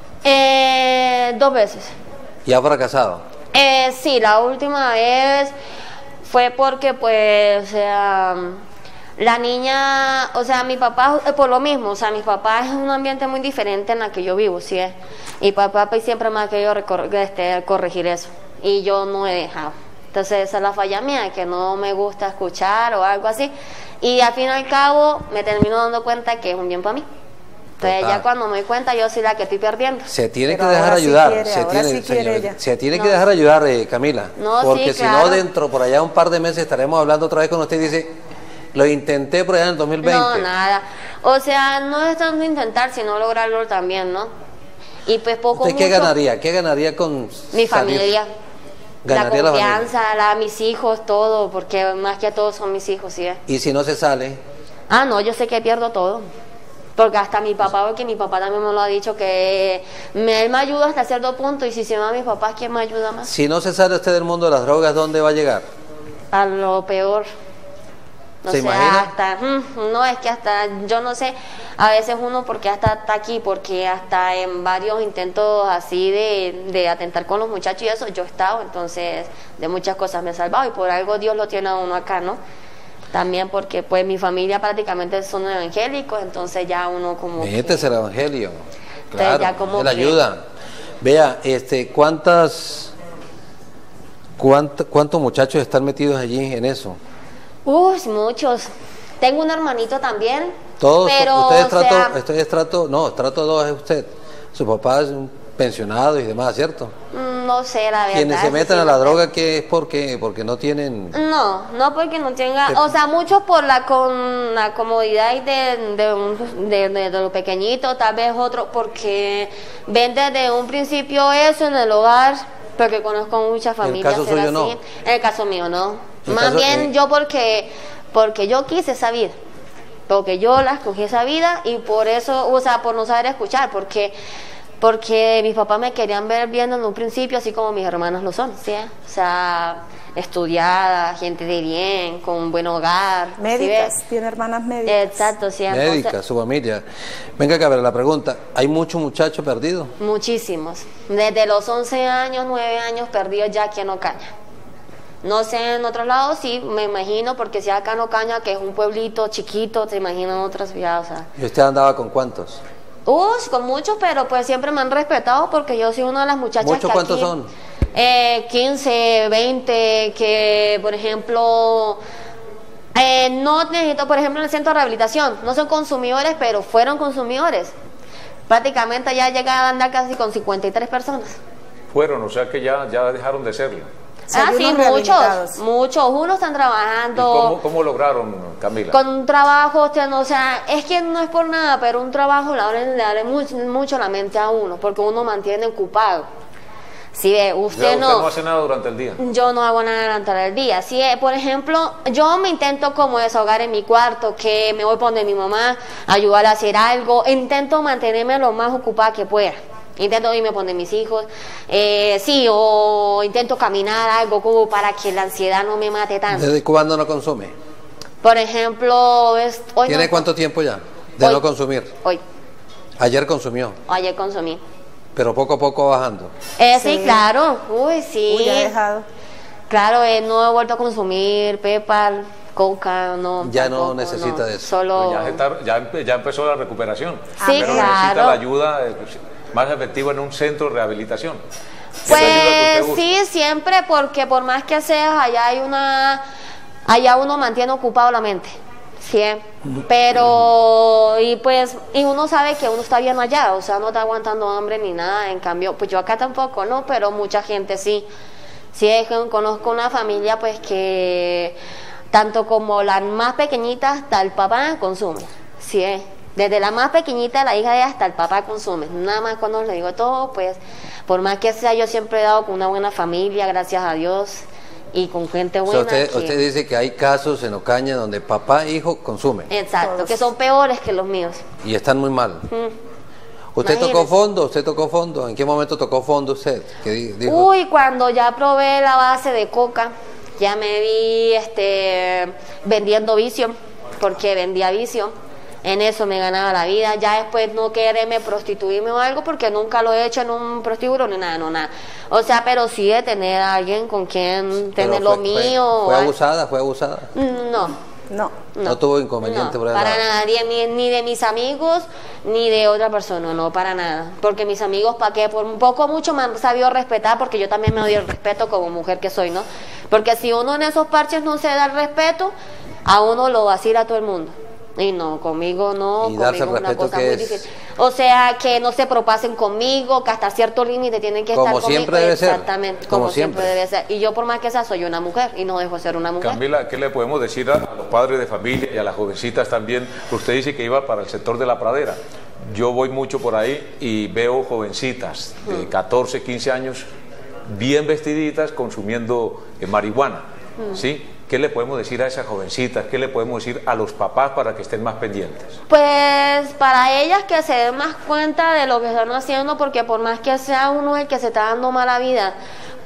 2 veces. ¿Y ha fracasado? Sí, la última vez fue porque, pues, o sea, la niña, o sea, mi papá, por lo mismo, o sea, mi papá es un ambiente muy diferente en el que yo vivo, ¿sí? Y papá pues, siempre me ha querido corregir eso, y yo no he dejado. Entonces esa es la falla mía, que no me gusta escuchar o algo así, y al fin y al cabo me termino dando cuenta que es un bien para mí. Entonces ya cuando me doy cuenta, yo soy la que estoy perdiendo. Se tiene que dejar ayudar, se tiene que dejar ayudar, Camila, porque si no dentro, por allá un par de meses estaremos hablando otra vez con usted y dice, lo intenté por allá en el 2020. No, nada, o sea, no es tanto intentar, sino lograrlo también, ¿no? Y pues poco ¿Usted qué ganaría? ¿Qué ganaría con mi familia? La confianza, mis hijos, todo, porque más que todo son mis hijos, ¿sí? ¿Y si no se sale? Ah, no, yo sé que pierdo todo. Porque hasta mi papá, porque mi papá también me lo ha dicho, que él me ayuda hasta cierto punto, y si se va a mis papás, ¿quién me ayuda más? Si no se sale usted del mundo de las drogas, ¿dónde va a llegar? A lo peor. O ¿Se sea, imagina? hasta, no, es que hasta, yo no sé, a veces uno porque hasta está aquí, porque hasta en varios intentos así de atentar con los muchachos y eso, yo he estado, entonces de muchas cosas me he salvado y por algo Dios lo tiene a uno acá, ¿no? También porque pues mi familia prácticamente son evangélicos, entonces ya uno como Métese el evangelio, claro, ya como él ayuda. Vea, ¿cuántos muchachos están metidos allí en eso? Muchos. Tengo un hermanito también. Todos, pero, ustedes trato 2 es usted. Su papá es un pensionado y demás, ¿cierto? No sé, la verdad. Quienes se meten a la droga, ¿qué es porque no tienen? No porque no tenga, o sea, muchos por la comodidad y de lo pequeñito, tal vez otro porque ven desde un principio eso en el hogar, porque conozco muchas familias. ¿En el caso suyo no? En el caso mío no. Más bien yo porque yo quise esa vida, porque yo la escogí esa vida y por eso, o sea, por no saber escuchar, porque mis papás me querían ver bien en un principio, así como mis hermanas lo son, ¿sí? O sea, estudiada, gente de bien, con un buen hogar. Médicas, ¿sí? tiene hermanas médicas. Exacto, sí. Médicas, su familia. Venga acá a ver la pregunta, ¿hay muchos muchachos perdidos? Muchísimos. Desde los 11 años, 9 años perdidos ya aquí en Ocaña. No sé, en otros lados sí, me imagino, porque si acá en Ocaña, que es un pueblito chiquito, te imaginan otras ciudades. O sea. ¿Y usted andaba con cuántos? Con muchos, pero pues siempre me han respetado porque yo soy una de las muchachas ¿Muchos que cuántos aquí, son? 15, 20, que por ejemplo, no necesito, por ejemplo, en el centro de rehabilitación, no son consumidores, pero fueron consumidores. Prácticamente ya llegaron a andar casi con 53 personas. Fueron, o sea que ya dejaron de serlo. Sí, muchos. Unos están trabajando. ¿Y cómo lograron, Camila? Con un trabajo, o sea, es que no es por nada, pero un trabajo le abre mucho la mente a uno, porque uno mantiene ocupado. Si usted no hace nada durante el día. Yo no hago nada durante el día. Si por ejemplo, yo me intento como desahogar en mi cuarto, que me voy a poner mi mamá, ayudarle a hacer algo, intento mantenerme lo más ocupada que pueda. Intento irme a poner mis hijos, o intento caminar algo como para que la ansiedad no me mate tanto. ¿Desde cuándo no consume? Por ejemplo, hoy ¿Tiene cuánto tiempo ya de no consumir? Hoy. ¿Ayer consumió? Ayer consumí. Pero poco a poco bajando. Sí, claro. Sí. Ya he dejado. Claro, no he vuelto a consumir PayPal, coca, no. Ya tampoco, no necesita de eso. Solo. Ya empezó la recuperación. Sí, pero necesita la ayuda más efectiva en un centro de rehabilitación. Pues sí, siempre, porque por más que seas, allá uno mantiene ocupado la mente, sí, pero y uno sabe que uno está bien allá, o sea, no está aguantando hambre ni nada. En cambio, pues yo acá tampoco, no, pero mucha gente sí. Conozco una familia pues que tanto como las más pequeñitas hasta el papá consume, sí. Desde la más pequeñita, la hija de hasta el papá consume. Nada más cuando le digo todo, pues, por más que sea, yo siempre he dado con una buena familia, gracias a Dios, y con gente buena. O sea, usted dice que hay casos en Ocaña donde papá e hijo consumen. Exacto, que son peores que los míos. Y están muy mal. ¿Usted tocó fondo? ¿En qué momento tocó fondo usted? ¿Qué dijo? Cuando ya probé la base de coca, ya me vi vendiendo vicio, porque vendía vicio. En eso me ganaba la vida. Ya después no quererme prostituirme o algo, porque nunca lo he hecho en un prostíbulo ni nada. O sea, pero sí de tener a alguien con quien tener lo mío. ¿Fue abusada? No tuvo inconveniente por el para nada, ni de mis amigos ni de otra persona, no, para nada. Porque mis amigos, ¿para qué? Por un poco mucho me han sabido respetar, porque yo también me doy el respeto como mujer que soy, ¿no? Porque si uno en esos parches no se da el respeto, a uno lo vacila todo el mundo. Y no, conmigo no, conmigo es una cosa muy difícil. O sea, que no se propasen conmigo, que hasta cierto límite tienen que estar conmigo. Como siempre debe ser. Exactamente, como siempre debe ser. Y yo por más que sea, soy una mujer y no dejo de ser una mujer. Camila, ¿qué le podemos decir a los padres de familia y a las jovencitas también? Usted dice que iba para el sector de la pradera. Yo voy mucho por ahí y veo jovencitas de 14, 15 años, bien vestiditas, consumiendo marihuana, ¿sí? ¿Qué le podemos decir a esas jovencitas? ¿Qué le podemos decir a los papás para que estén más pendientes? Pues para ellas que se den más cuenta de lo que están haciendo, porque por más que sea uno el que se está dando mala vida,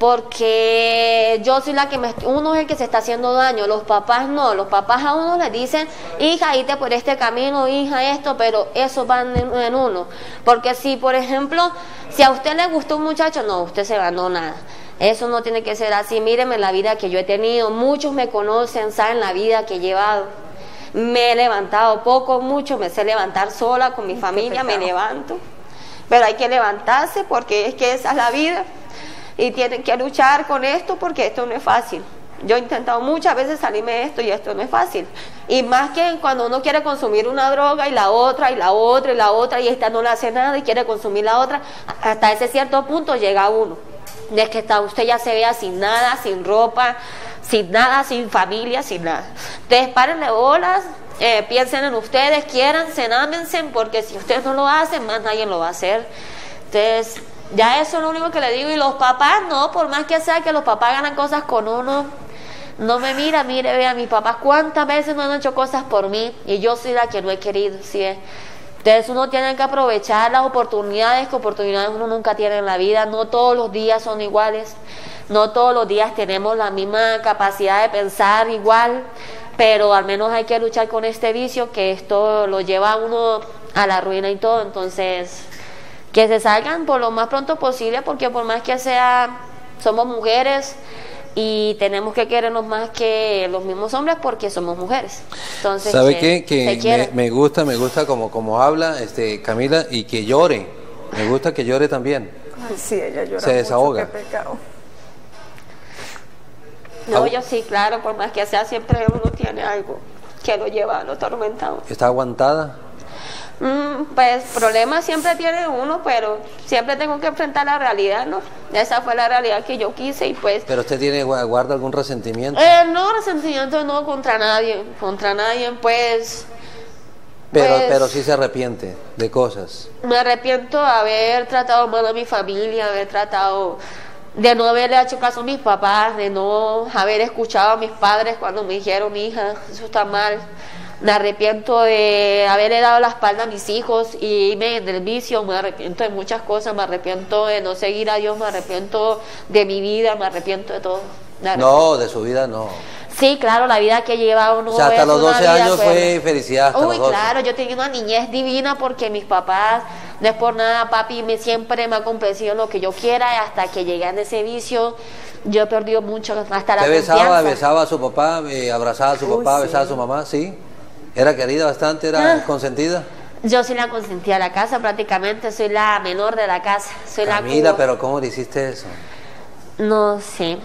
porque yo soy la que uno es el que se está haciendo daño, los papás no, los papás a uno les dicen, hija, irte por este camino, hija, esto, pero eso va en uno, porque si, por ejemplo, si a usted le gustó un muchacho, no, usted se ganó nada. Eso no tiene que ser así. Mírenme la vida que yo he tenido. Muchos me conocen, saben la vida que he llevado. Me he levantado poco, mucho. Me sé levantar sola con mi familia, me levanto. Pero hay que levantarse porque es que esa es la vida. Y tienen que luchar con esto porque esto no es fácil. Yo he intentado muchas veces salirme de esto y esto no es fácil. Y más que cuando uno quiere consumir una droga y la otra y la otra y la otra y esta no le hace nada y quiere consumir la otra, hasta ese cierto punto llega uno. De que usted ya se vea sin nada, sin ropa, sin nada, sin familia, sin nada. Ustedes párenle bolas, piensen en ustedes, quiéranse, ámense, porque si ustedes no lo hacen, más nadie lo va a hacer. Entonces, ya eso es lo único que le digo. Y los papás, no, por más que sea que los papás ganan cosas con uno, no me mira, mire, vea, mis papás cuántas veces no han hecho cosas por mí y yo soy la que no he querido, ¿sí? Entonces uno tiene que aprovechar las oportunidades, que oportunidades uno nunca tiene en la vida. No todos los días son iguales, no todos los días tenemos la misma capacidad de pensar igual, pero al menos hay que luchar con este vicio, que esto lo lleva a uno a la ruina y todo. Entonces, que se salgan por lo más pronto posible, porque por más que sea, somos mujeres y tenemos que querernos más que los mismos hombres porque somos mujeres. Entonces, ¿sabe qué? Que me gusta como habla Camila, y que llore. Me gusta que llore también. Ay, sí, ella llora. Se desahoga. Mucho, qué pecado. No, yo sí, claro, por más que sea, siempre uno tiene algo que lo lleva a lo atormentado. ¿Está aguantada? Pues problemas siempre tiene uno, pero siempre tengo que enfrentar la realidad, ¿no? Esa fue la realidad que yo quise y pues... ¿Pero usted guarda algún resentimiento? No, resentimiento no contra nadie pues... Pero sí se arrepiente de cosas. Me arrepiento de haber tratado mal a mi familia, de no haberle hecho caso a mis papás, de no haber escuchado a mis padres cuando me dijeron, hija, eso está mal. Me arrepiento de haberle dado la espalda a mis hijos y irme en el vicio, me arrepiento de muchas cosas, me arrepiento de no seguir a Dios, me arrepiento de mi vida, me arrepiento de todo. No, de su vida no. Sí, claro, la vida que lleva uno. O sea, hasta los 12 años fue felicidad. Uy, claro, yo tenía una niñez divina porque mis papás, no es por nada, papi siempre me ha complacido lo que yo quiera, y hasta que llegué a ese vicio, yo he perdido mucho, hasta la confianza. Besaba a su papá, abrazaba a su papá, sí. Besaba a su mamá, sí. ¿Era querida bastante? ¿Era consentida? Yo soy la consentida de la casa prácticamente, soy la menor de la casa. Camila, pero ¿cómo le hiciste eso? No sé.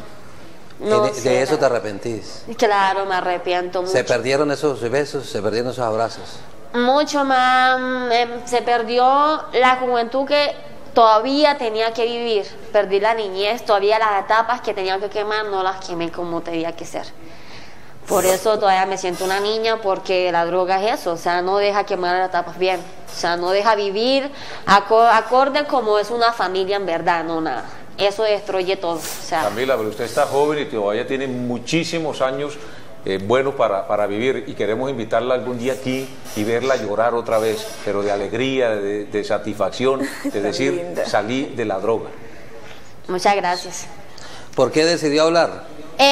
¿De eso te arrepentís? Claro, me arrepiento mucho. ¿Se perdieron esos besos? ¿Se perdieron esos abrazos? Mucho más. Se perdió la juventud que todavía tenía que vivir. Perdí la niñez, todavía las etapas que tenía que quemar no las quemé como tenía que ser. Por eso todavía me siento una niña, porque la droga es eso, o sea, no deja quemar las etapas bien, o sea, no deja vivir acorde como es una familia en verdad, no nada. Eso destruye todo. O sea. Camila, pero usted está joven y todavía tiene muchísimos años buenos para vivir, y queremos invitarla algún día aquí y verla llorar otra vez, pero de alegría, de satisfacción, de decir, salí de la droga. Muchas gracias. ¿Por qué decidió hablar?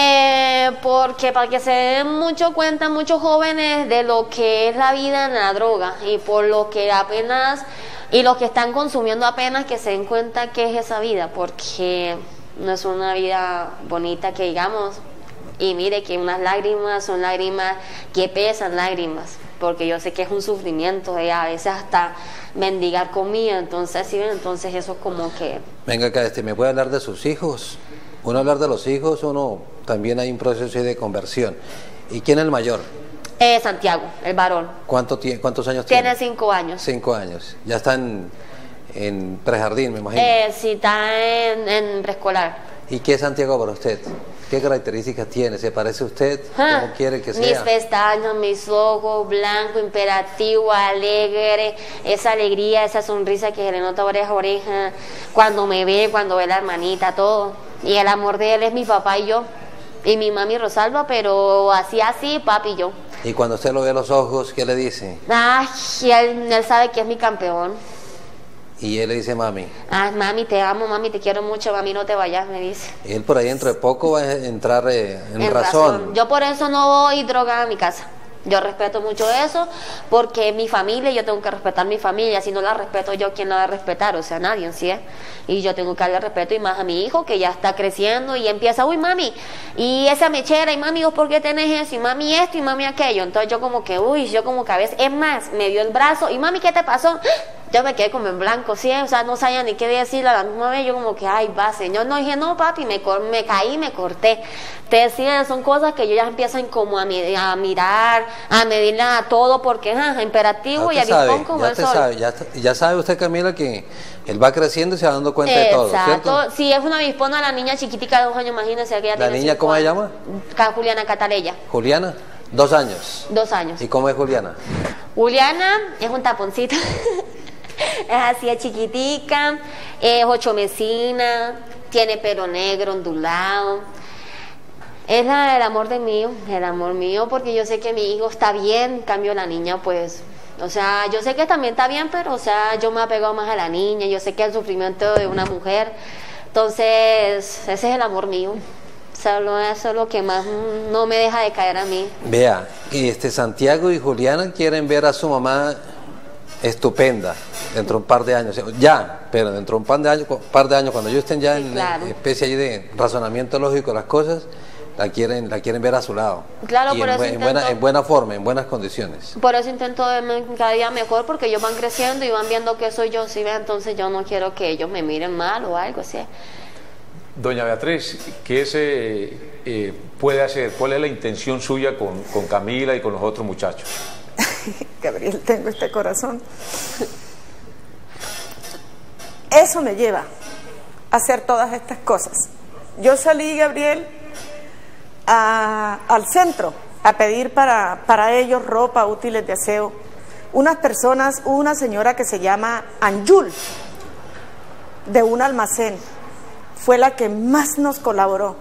Porque para que se den mucho cuenta muchos jóvenes de lo que es la vida en la droga, y por lo que apenas, y los que están consumiendo apenas, que se den cuenta qué es esa vida, porque no es una vida bonita que digamos. Y mire que unas lágrimas son lágrimas que pesan, lágrimas, porque yo sé que es un sufrimiento, a veces hasta mendigar comida, entonces sí, entonces eso es como que... Venga acá, ¿me puede hablar de sus hijos? Uno hablar de los hijos, uno también hay un proceso de conversión. ¿Y quién es el mayor? Santiago, el varón. ¿Cuántos años tiene? Tiene 5 años. 5 años. Ya está en prejardín, me imagino. Sí, está en preescolar. ¿Y qué es Santiago para usted? ¿Qué características tiene? ¿Se parece a usted? ¿Cómo quiere que sea? Mis pestañas, mis ojos, blanco, imperativo, alegre, esa alegría, esa sonrisa que se le nota oreja a oreja, cuando me ve, cuando ve la hermanita, todo. Y el amor de él es mi papá y yo, y mi mami Rosalba, pero así, papi y yo. ¿Y cuando usted lo ve a los ojos, qué le dice? Ay, él sabe que es mi campeón. Y él le dice mami. Ah, mami, te amo, mami, te quiero mucho, mami, no te vayas, me dice. Y él por ahí dentro de poco va a entrar en razón. Yo por eso no voy drogada a mi casa. Yo respeto mucho eso, porque mi familia, yo tengo que respetar mi familia. Si no la respeto yo, ¿quién la va a respetar? O sea, nadie, ¿sí? Y yo tengo que darle respeto, y más a mi hijo, que ya está creciendo y empieza, uy, mami, y esa mechera, y mami, ¿vos por qué tenés eso? Y mami esto, y mami aquello. Entonces yo como que, yo como que a veces, es más, me dio el brazo, y mami, ¿qué te pasó? Yo me quedé como en blanco, ¿sí? O sea, no sabía ni qué decirle. A la misma vez yo como que, ay, va, señor. No, dije, no, papi, me caí, me corté. Te decía, son cosas que yo ya empiezo como a mirar, a medirle a todo, porque imperativo y avispón como el sol. Ya sabe usted, Camila, que él va creciendo y se va dando cuenta de todo, ¿cierto? Exacto. Sí, es una avispona la niña chiquitica de 2 años, imagínense que ella tiene. ¿La niña cómo se llama? Juliana Cataleya. ¿Juliana? 2 años. 2 años. ¿Y cómo es Juliana? Juliana es un taponcito. Es así, es chiquitica, es 8 mesina, tiene pelo negro, ondulado. Es el amor mío, porque yo sé que mi hijo está bien, en cambio la niña pues, o sea, yo sé que también está bien, pero o sea, yo me apego más a la niña, yo sé que el sufrimiento de una mujer, entonces ese es el amor mío. Solo eso es lo que más no me deja de caer a mí. Vea, Santiago y Juliana quieren ver a su mamá estupenda dentro de un par de años, pero dentro de un par de años cuando ellos estén ya en especie ahí de razonamiento lógico de las cosas, la quieren ver a su lado. Claro, y por eso en buena forma, en buenas condiciones. Por eso intento verme cada día mejor, porque ellos van creciendo y van viendo que soy yo, ¿sí? Entonces yo no quiero que ellos me miren mal o algo así. Doña Beatriz, ¿qué se puede hacer? ¿Cuál es la intención suya con Camila y con los otros muchachos? Gabriel, tengo este corazón. Eso me lleva a hacer todas estas cosas. Yo salí, Gabriel, al centro a pedir para ellos ropa, útiles de aseo. Unas personas, una señora que se llama Anjul, de un almacén, fue la que más nos colaboró.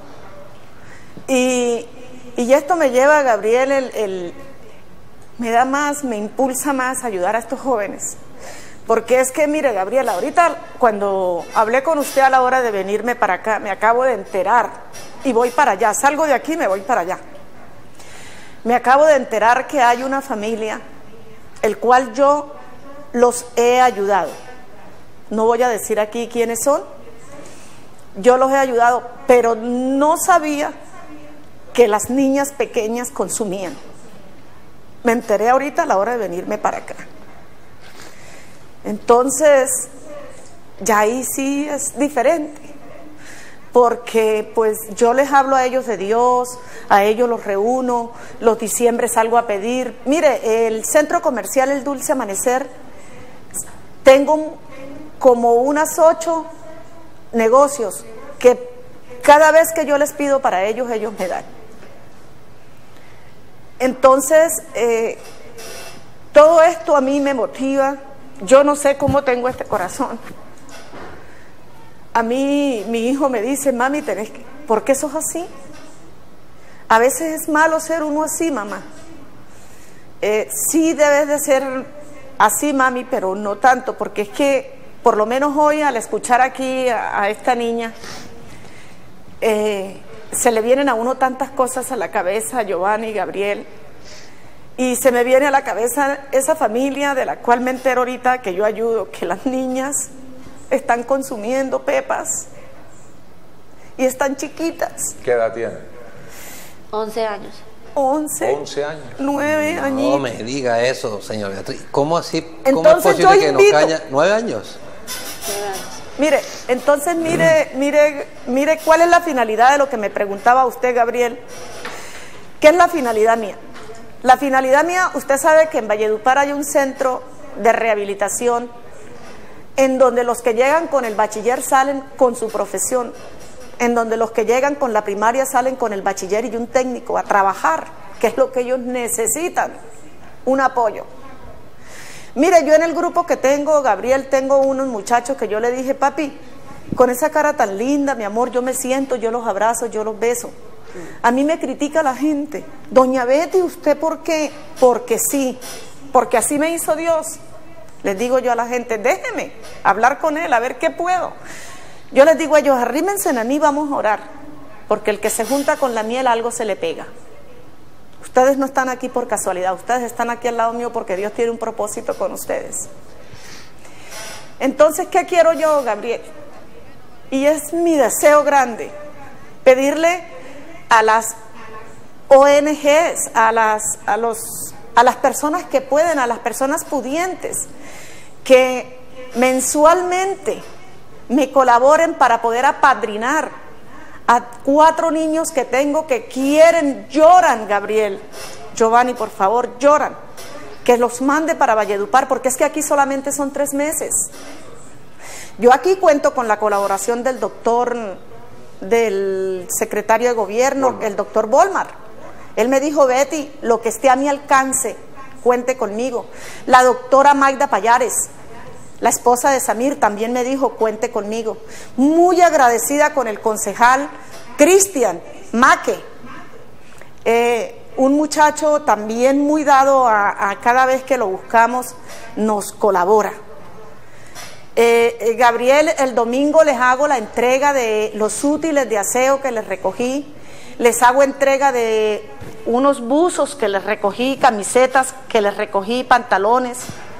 Y esto me lleva, Gabriel, me impulsa más a ayudar a estos jóvenes. Porque es que, mire, Gabriela, ahorita cuando hablé con usted a la hora de venirme para acá, me acabo de enterar, y voy para allá, salgo de aquí, me voy para allá. Me acabo de enterar que hay una familia, el cual yo los he ayudado. No voy a decir aquí quiénes son, yo los he ayudado, pero no sabía que las niñas pequeñas consumían. Me enteré ahorita a la hora de venirme para acá. Entonces, ya ahí sí es diferente, porque pues yo les hablo a ellos de Dios, a ellos los reúno, los diciembre salgo a pedir. Mire, el centro comercial El Dulce Amanecer, tengo como unas 8 negocios que cada vez que yo les pido para ellos, ellos me dan. Entonces, todo esto a mí me motiva. Yo no sé cómo tengo este corazón. A mí mi hijo me dice, mami, ¿por qué sos así? A veces es malo ser uno así, mamá. Sí debes de ser así, mami, pero no tanto, porque es que por lo menos hoy al escuchar aquí a esta niña, se le vienen a uno tantas cosas a la cabeza, Giovanni, Gabriel. Y se me viene a la cabeza esa familia de la cual me entero ahorita que yo ayudo, que las niñas están consumiendo pepas y están chiquitas. ¿Qué edad tienen? 11 años. 11 años. 9 años. No me diga eso, señor Beatriz. ¿Cómo así? ¿Cómo entonces, es posible que no caña? 9 años. 9 años. Mire, entonces mire cuál es la finalidad de lo que me preguntaba usted, Gabriel. ¿Qué es la finalidad mía? La finalidad mía, usted sabe que en Valledupar hay un centro de rehabilitación en donde los que llegan con el bachiller salen con su profesión, en donde los que llegan con la primaria salen con el bachiller y un técnico a trabajar, que es lo que ellos necesitan, un apoyo. Mire, yo en el grupo que tengo, Gabriel, tengo unos muchachos que yo le dije, papi, con esa cara tan linda, mi amor, yo me siento, yo los abrazo, yo los beso. A mí me critica la gente, doña Betty, ¿usted por qué? Porque sí, porque así me hizo Dios. Les digo yo a la gente, déjeme hablar con él, a ver qué puedo. Yo les digo a ellos, arrímense a mí, vamos a orar, porque el que se junta con la miel algo se le pega. Ustedes no están aquí por casualidad, ustedes están aquí al lado mío porque Dios tiene un propósito con ustedes. Entonces, ¿qué quiero yo, Gabriel? Y es mi deseo grande, pedirle a las ONGs, a las personas que pueden, a las personas pudientes, que mensualmente me colaboren para poder apadrinar a 4 niños que tengo que quieren, lloran, Gabriel, Giovanni, por favor, lloran, que los mande para Valledupar, porque es que aquí solamente son 3 meses. Yo aquí cuento con la colaboración del secretario de gobierno, el doctor Volmar. Él me dijo, Betty, lo que esté a mi alcance, cuente conmigo. La doctora Magda Payares, la esposa de Samir, también me dijo, cuente conmigo. Muy agradecida con el concejal Cristian Maque, un muchacho también muy dado a cada vez que lo buscamos, nos colabora. Gabriel, el domingo les hago la entrega de los útiles de aseo que les recogí, les hago entrega de unos buzos que les recogí, camisetas que les recogí, pantalones,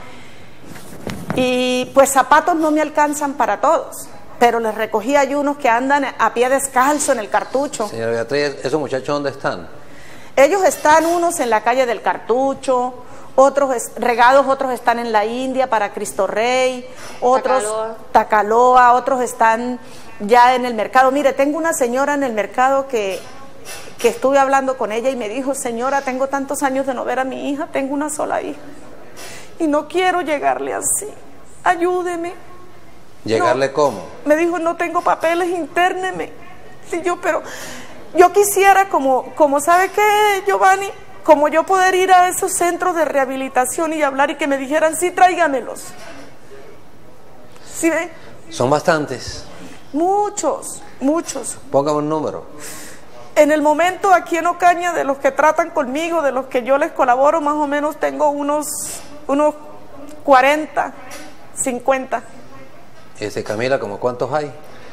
y pues zapatos no me alcanzan para todos, pero les recogí hay unos que andan a pie descalzo en el Cartucho. Señora Beatriz, ¿esos muchachos dónde están? Ellos están unos en la calle del Cartucho, otros regados, otros están en la India para Cristo Rey, otros Tacaloa, otros están ya en el mercado. Mire, tengo una señora en el mercado que estuve hablando con ella y me dijo, señora, tengo tantos años de no ver a mi hija, tengo una sola hija y no quiero llegarle así, ayúdeme. ¿Llegarle no, cómo? Me dijo, no tengo papeles, intérneme. Y yo, pero yo quisiera, como ¿sabe qué, Giovanni? Como yo poder ir a esos centros de rehabilitación y hablar y que me dijeran, sí, tráigamelos. ¿Sí ve? Son bastantes. Muchos, muchos. Póngame un número. En el momento aquí en Ocaña, de los que tratan conmigo, de los que yo les colaboro, más o menos tengo unos 40, 50. Camila, ¿como cuántos hay?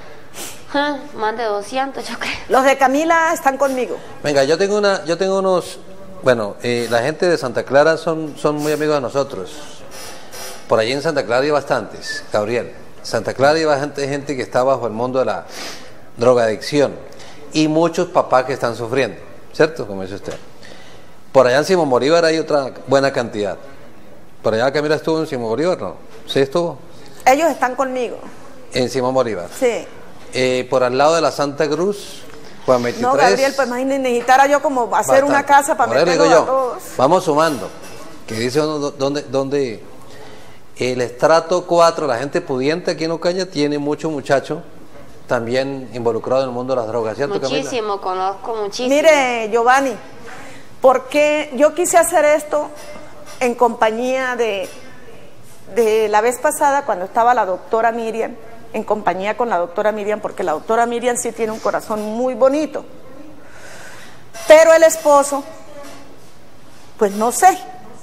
Más de 200, yo creo. Los de Camila están conmigo. Venga, yo tengo unos... Bueno, la gente de Santa Clara son muy amigos de nosotros. Por allí en Santa Clara hay bastantes, Gabriel. Santa Clara hay bastante gente que está bajo el mundo de la drogadicción y muchos papás que están sufriendo, ¿cierto? Como dice usted. Por allá en Simón Bolívar hay otra buena cantidad. Por allá Camila estuvo en Simón Bolívar, ¿no? ¿Sí estuvo? Ellos están conmigo. En Simón Bolívar. Sí. Por al lado de la Santa Cruz, Juan 23. No, Gabriel, pues imagínate, necesitara yo como hacer una casa para meterlos a todos. Vamos sumando, que dice donde el estrato 4, la gente pudiente aquí en Ocaña, tiene muchos muchachos también involucrados en el mundo de las drogas, ¿cierto, muchísimo, Camila? Conozco muchísimo. Mire, Giovanni, porque yo quise hacer esto en compañía de la vez pasada cuando estaba la doctora Miriam, en compañía con la doctora Miriam, porque la doctora Miriam sí tiene un corazón muy bonito, pero el esposo, pues no sé.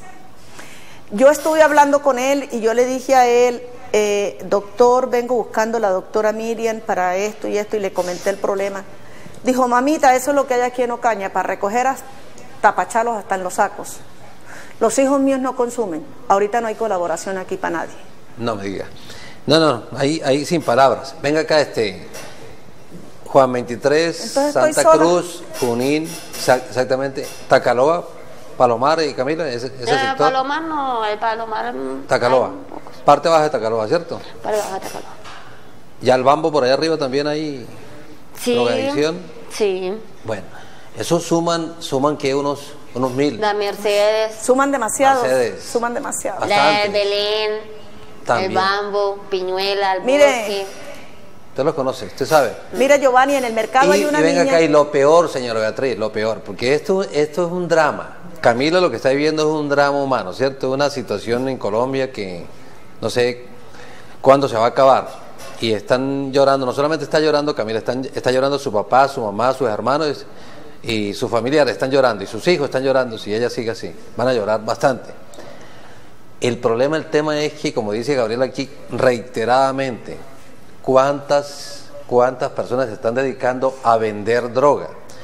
Yo estuve hablando con él y yo le dije a él, doctor, vengo buscando a la doctora Miriam para esto y esto, y le comenté el problema. Dijo, mamita, eso es lo que hay aquí en Ocaña, para recoger tapachalos hasta en los sacos. Los hijos míos no consumen, ahorita no hay colaboración aquí para nadie. No me diga. No, ahí sin palabras. Venga acá Juan 23, entonces Santa Cruz, Junín, exactamente, Tacaloa, Palomar y Camila, ese sector. Palomar no, el Palomar... Tacaloa, parte baja de Tacaloa, ¿cierto? Parte baja de Tacaloa. ¿Y al Bambo por allá arriba también hay drogadicción? Sí. Bueno, esos suman que unos 1000. La Mercedes. Suman demasiado. Mercedes. Suman demasiado. La de Belén, también. el Bambo, Piñuela, el Mire, Bosque. Usted los conoce, usted sabe. Mira, Giovanni, en el mercado hay una y venga niña... acá, y lo peor, señora Beatriz, lo peor, porque esto es un drama. Camila lo que está viviendo es un drama humano, ¿cierto? Una situación en Colombia que no sé cuándo se va a acabar. Y están llorando, no solamente está llorando Camila, está llorando su papá, su mamá, sus hermanos y sus familiares están llorando, y sus hijos están llorando. Si ella sigue así, van a llorar bastante. El problema, el tema es que, como dice Gabriel aquí, reiteradamente, ¿cuántas personas se están dedicando a vender droga,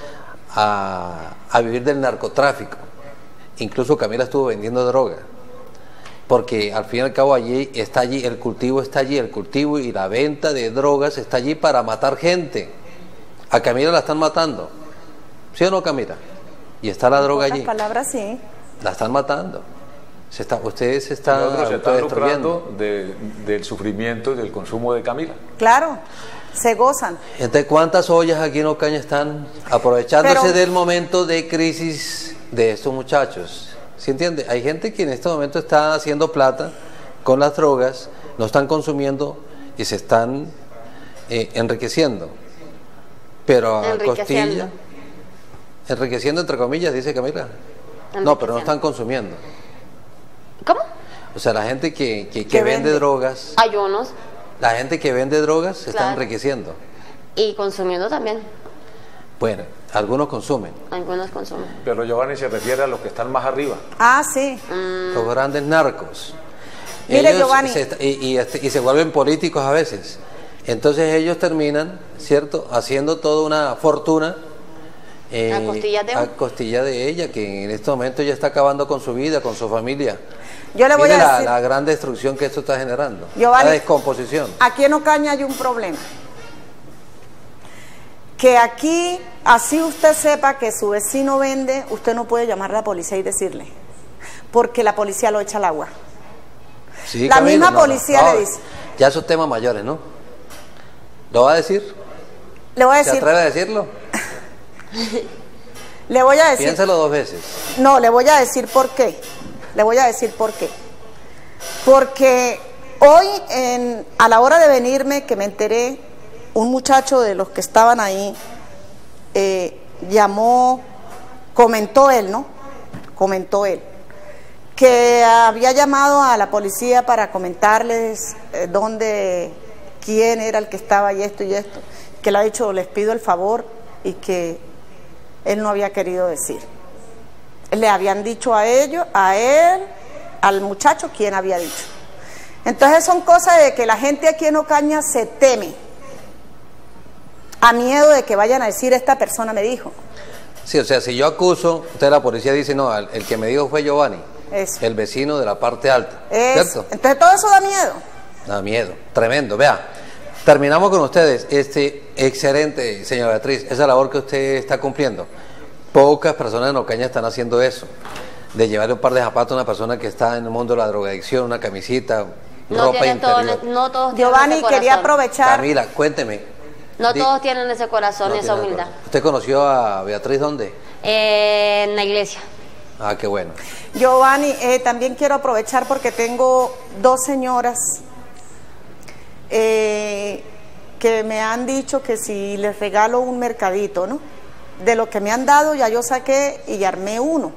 a vivir del narcotráfico? Incluso Camila estuvo vendiendo droga, porque al fin y al cabo allí está allí, el cultivo está allí, el cultivo y la venta de drogas está allí para matar gente. A Camila la están matando, ¿sí o no, Camila? Y está la droga allí. En otras palabras, sí. La están matando. Ustedes se están lucrando del sufrimiento y del consumo de Camila. Claro, se gozan. Entonces, ¿cuántas ollas aquí en Ocaña están aprovechándose del momento de crisis de estos muchachos? ¿Sí entiende? Hay gente que en este momento está haciendo plata con las drogas, no están consumiendo y se están enriqueciendo. Pero a costilla, enriqueciendo entre comillas, dice Camila. No, pero no están consumiendo. ¿Cómo? O sea, la gente que vende drogas. Hay unos. La gente que vende drogas se está enriqueciendo. Y consumiendo también. Bueno, algunos consumen. Algunos consumen. Pero Giovanni se refiere a los que están más arriba. Ah, sí. Los grandes narcos. Mire, ellos Giovanni. Y se vuelven políticos a veces. Entonces ellos terminan, ¿cierto?, haciendo toda una fortuna a costilla de ella, que en este momento ya está acabando con su vida, con su familia. Yo le voy a decir la gran destrucción que esto está generando, Giovanni, la descomposición. Aquí en Ocaña hay un problema. Que aquí, así usted sepa que su vecino vende, usted no puede llamar a la policía y decirle, porque la policía lo echa al agua. Sí, la misma policía le dice. Ya esos temas mayores, ¿no? ¿Lo va a decir? Le voy a decir. ¿Se atreve a decirlo? Le voy a decir. Piénsalo 2 veces. No, le voy a decir por qué. Le voy a decir por qué. Porque hoy, a la hora de venirme, que me enteré, un muchacho de los que estaban ahí llamó, comentó él, ¿no? Comentó él, que había llamado a la policía para comentarles quién era el que estaba y esto, que le ha dicho, les pido el favor, y que él no había querido decir. Le habían dicho a él, al muchacho, quién había dicho. Entonces son cosas de que la gente aquí en Ocaña se teme, a miedo de que vayan a decir, esta persona me dijo. Sí, o sea, si yo acuso, usted la policía dice, no, el que me dijo fue Giovanni, el vecino de la parte alta, ¿cierto? Entonces todo eso da miedo. Da miedo, tremendo. Vea, terminamos con ustedes. Excelente, señora Beatriz, esa labor que usted está cumpliendo. Pocas personas en Ocaña están haciendo eso, de llevarle un par de zapatos a una persona que está en el mundo de la drogadicción, una camisita, ropa interior. No todos Giovanni, quería aprovechar. Camila, cuénteme. No todos tienen ese corazón y esa humildad. ¿Usted conoció a Beatriz dónde? En la iglesia. Ah, qué bueno. Giovanni, también quiero aprovechar porque tengo 2 señoras que me han dicho que si les regalo un mercadito, ¿no? De lo que me han dado ya yo saqué y armé uno.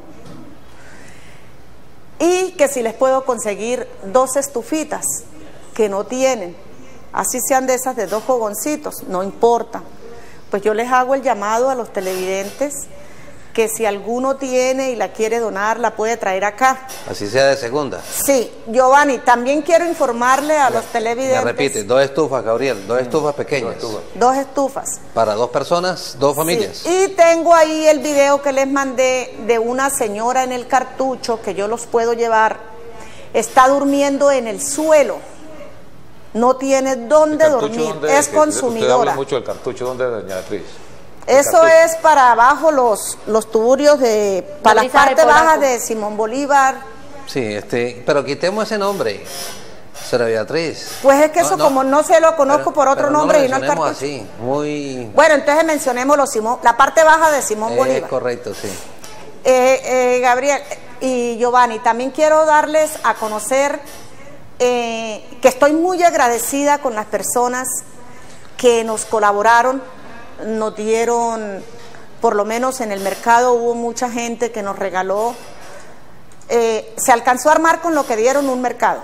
Y que si les puedo conseguir 2 estufitas que no tienen, así sean de esas de 2 fogoncitos, no importa. Pues yo les hago el llamado a los televidentes que si alguno tiene y la quiere donar, la puede traer acá. Así sea de segunda. Sí, Giovanni, también quiero informarle a los televidentes. Me repite, 2 estufas, Gabriel, 2 estufas pequeñas. 2 estufas. Para 2 personas, 2 familias. Sí. Y tengo ahí el video que les mandé de una señora en el cartucho, que yo los puedo llevar. Está durmiendo en el suelo. No tiene dónde dormir, es consumidora. Usted habla mucho del cartucho, ¿dónde, doña Beatriz? Eso es para abajo los tuburios para las partes bajas de Simón Bolívar. Sí, pero quitemos ese nombre, señora Beatriz. Pues es que eso como no se lo conozco por otro nombre y no el cartucho. Así, muy... Bueno, entonces mencionemos la parte baja de Simón Bolívar. Correcto, sí. Gabriel y Giovanni, también quiero darles a conocer que estoy muy agradecida con las personas que nos colaboraron, nos dieron, por lo menos en el mercado hubo mucha gente que nos regaló, se alcanzó a armar con lo que dieron un mercado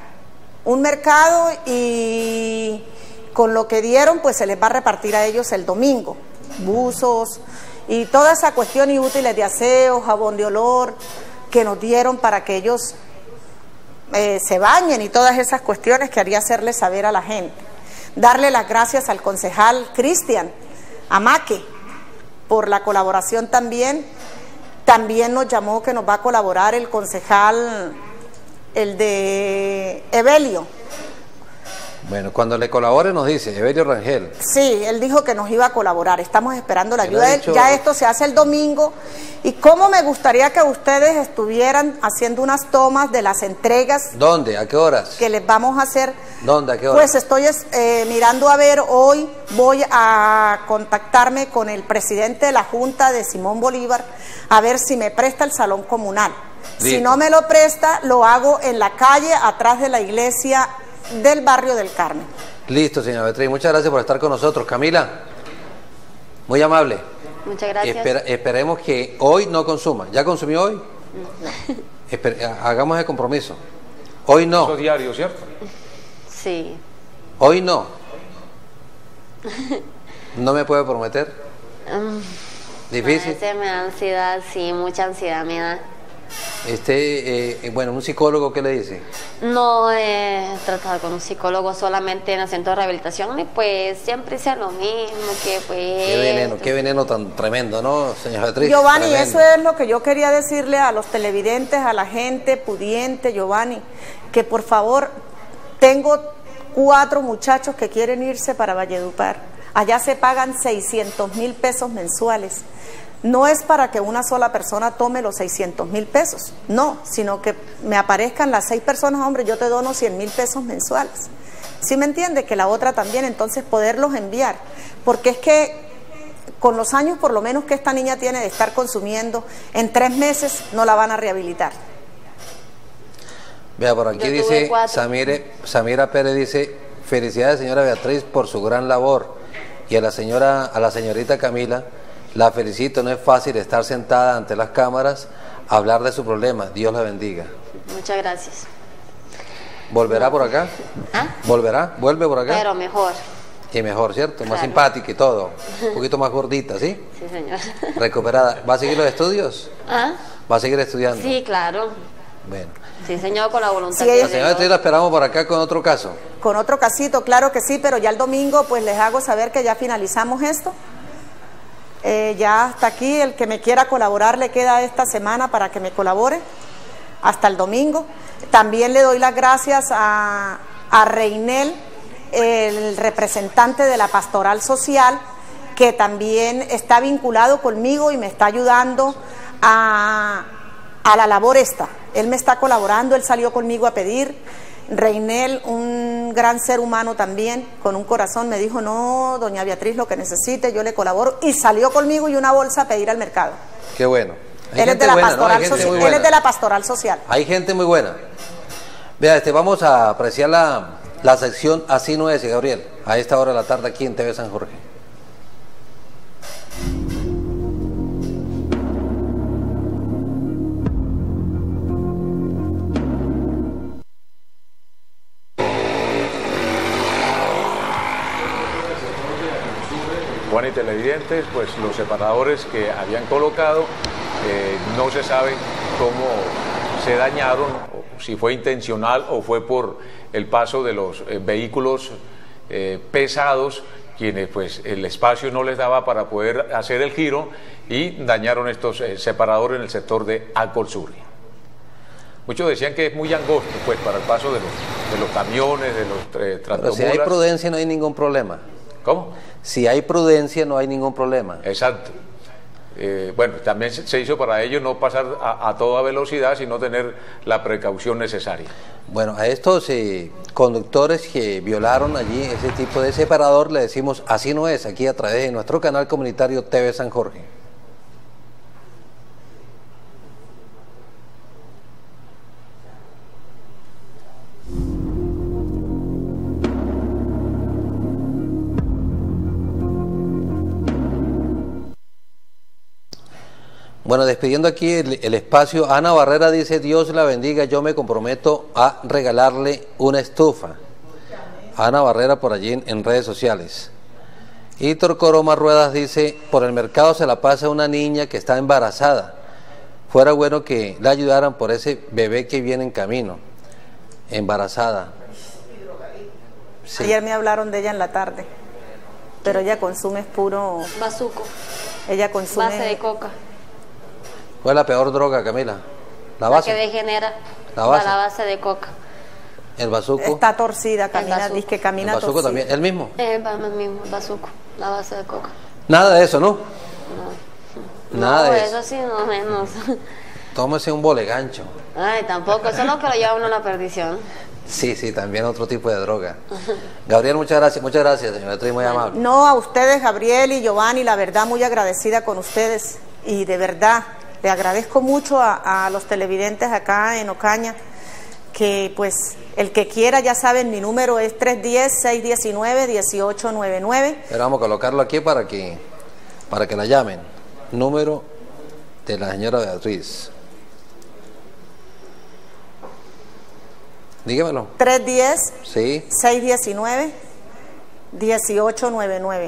y con lo que dieron pues se les va a repartir a ellos el domingo, buzos y toda esa cuestión y útiles de aseo, jabón de olor que nos dieron para que ellos se bañen y todas esas cuestiones, quería hacerle saber a la gente. Darle las gracias al concejal Cristian Amaque por la colaboración también. También nos llamó que nos va a colaborar el concejal, el de Evelio. Bueno, cuando le colabore nos dice, Evelio Rangel. Sí, él dijo que nos iba a colaborar, estamos esperando la ayuda de él. Ya esto se hace el domingo. Y cómo me gustaría que ustedes estuvieran haciendo unas tomas de las entregas. ¿Dónde? ¿A qué horas? Que les vamos a hacer. ¿Dónde? ¿A qué horas? Pues estoy mirando a ver, hoy voy a contactarme con el presidente de la Junta de Simón Bolívar, a ver si me presta el salón comunal. Listo. Si no me lo presta, lo hago en la calle, atrás de la iglesia del barrio del Carmen. Listo, señora Beatriz, muchas gracias por estar con nosotros. Camila, muy amable. Muchas gracias. Esperemos que hoy no consuma. ¿Ya consumió hoy? Hagamos el compromiso. Hoy no. Eso diario, ¿cierto? Sí. Hoy no. ¿No me puede prometer? ¿Difícil? Me da ansiedad, sí, mucha ansiedad me da. Bueno, ¿un psicólogo qué le dice? No he tratado con un psicólogo, solamente en el centro de rehabilitación, y pues siempre sea lo mismo, que pues... Qué veneno tan tremendo, ¿no, señora Beatriz? Giovanni, tremendo. Eso es lo que yo quería decirle a los televidentes, a la gente pudiente, Giovanni, que por favor, tengo 4 muchachos que quieren irse para Valledupar. Allá se pagan 600.000 pesos mensuales. No es para que una sola persona tome los 600.000 pesos, no, sino que me aparezcan las 6 personas, hombre, yo te dono 100.000 pesos mensuales. ¿Sí me entiende? Que la otra también, entonces poderlos enviar, porque es que con los años por lo menos que esta niña tiene de estar consumiendo, en 3 meses no la van a rehabilitar. Vea, por aquí dice, Samira Pérez dice, felicidades señora Beatriz por su gran labor, y a la señorita Camila, la felicito, no es fácil estar sentada ante las cámaras, hablar de su problema. Dios la bendiga. Muchas gracias. ¿Volverá por acá? ¿Ah? ¿Volverá? ¿Vuelve por acá? Pero mejor. Y mejor, ¿cierto? Claro. Más simpática y todo. Un poquito más gordita, ¿sí? Sí, señor. Recuperada. ¿Va a seguir los estudios? ¿Ah? ¿Va a seguir estudiando? Sí, claro. Bueno. Sí, señor, con la voluntad. Sí, la señora Beatriz la esperamos por acá con otro caso. Con otro casito, claro que sí, pero ya el domingo pues les hago saber que ya finalizamos esto. Ya hasta aquí, el que me quiera colaborar le queda esta semana para que me colabore hasta el domingo. También le doy las gracias a Reinel, el representante de la Pastoral Social, que también está vinculado conmigo y me está ayudando a la labor esta. Él me está colaborando, él salió conmigo a pedir. Reinel, un gran ser humano también, con un corazón, me dijo, no, doña Beatriz, lo que necesite, yo le colaboro, y salió conmigo y una bolsa a pedir al mercado. Qué bueno. Él es de la Pastoral Social. Él es de la Pastoral Social. Hay gente muy buena. Vea, vamos a apreciar la sección Así no es, Gabriel, a esta hora de la tarde aquí en TV San Jorge. Juan y televidentes, pues los separadores que habían colocado no se sabe cómo se dañaron, o si fue intencional o fue por el paso de los vehículos pesados, quienes pues el espacio no les daba para poder hacer el giro y dañaron estos separadores en el sector de Acolsuri. Muchos decían que es muy angosto pues para el paso de los camiones, de los tractomulas. Pero si hay prudencia no hay ningún problema. ¿Cómo? Si hay prudencia no hay ningún problema. Exacto. Bueno, también se hizo para ello no pasar a toda velocidad, sino tener la precaución necesaria. Bueno, a estos conductores que violaron allí ese tipo de separador le decimos así no es, aquí a través de nuestro canal comunitario TV San Jorge. Bueno, despidiendo aquí el espacio, Ana Barrera dice, Dios la bendiga, yo me comprometo a regalarle una estufa. Ana Barrera por allí en redes sociales. Hitor Coroma Ruedas dice, por el mercado se la pasa una niña que está embarazada. Fuera bueno que la ayudaran por ese bebé que viene en camino. Embarazada. Sí. Ayer me hablaron de ella en la tarde, pero ella consume puro... Bazuco. Ella consume... Base de coca. ¿Cuál es la peor droga, Camila? ¿La base? La que degenera. ¿La base? La base de coca. ¿El bazuco? Está torcida, camina, dice que camina torcida. ¿El bazuco también? ¿El mismo? El mismo, el bazuco, la base de coca. Nada de eso, ¿no? No. Nada de eso sí, no menos. Tómese un bolegancho. Ay, tampoco, eso es lo que lo lleva uno a la perdición. Sí, también otro tipo de droga. Gabriel, muchas gracias, señora, estoy muy amable. No, a ustedes, Gabriel y Giovanni, la verdad, muy agradecida con ustedes. Y de verdad, le agradezco mucho a los televidentes acá en Ocaña, que pues el que quiera, ya saben, mi número es 310-619-1899. Pero vamos a colocarlo aquí para que la llamen. Número de la señora Beatriz. Dígamelo. 310-619-1899.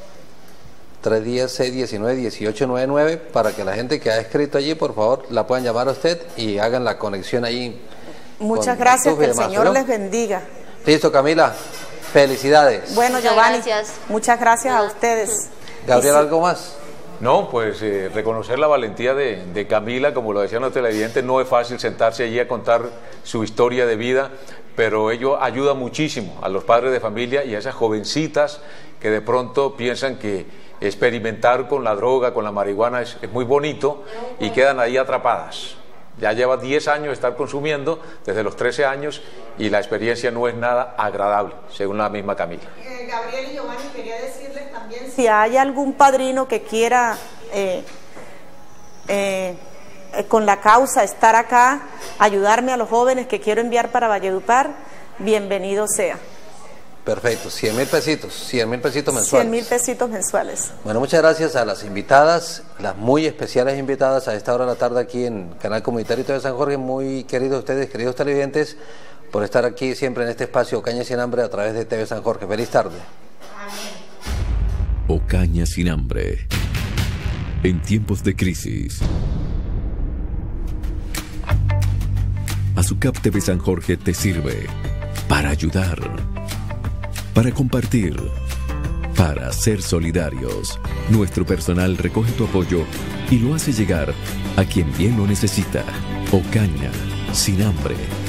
310-619-1899 para que la gente que ha escrito allí, por favor, la puedan llamar a usted y hagan la conexión ahí. Muchas gracias, que el Señor les bendiga. Listo, Camila. Felicidades. Bueno, Giovanni, muchas gracias a ustedes. Gabriel, ¿algo más? No, pues reconocer la valentía de Camila, como lo decían los televidentes, no es fácil sentarse allí a contar su historia de vida, pero ello ayuda muchísimo a los padres de familia y a esas jovencitas que de pronto piensan que experimentar con la droga, con la marihuana es muy bonito y quedan ahí atrapadas. Ya lleva 10 años de estar consumiendo, desde los 13 años, y la experiencia no es nada agradable, según la misma Camila. Gabriel y Giovanni, quería decirles también, si hay algún padrino que quiera con la causa estar acá, ayudarme a los jóvenes que quiero enviar para Valledupar, bienvenido sea. Perfecto, 100.000 pesitos, 100.000 pesitos mensuales. 100.000 pesitos mensuales. Bueno, muchas gracias a las invitadas, las muy especiales invitadas a esta hora de la tarde aquí en Canal Comunitario de San Jorge, muy queridos ustedes, queridos televidentes, por estar aquí siempre en este espacio Ocaña Sin Hambre a través de TV San Jorge. Feliz tarde. Ocaña Sin Hambre. En tiempos de crisis. Azucap TV San Jorge te sirve para ayudar, para compartir, para ser solidarios. Nuestro personal recoge tu apoyo y lo hace llegar a quien bien lo necesita. Ocaña Sin Hambre.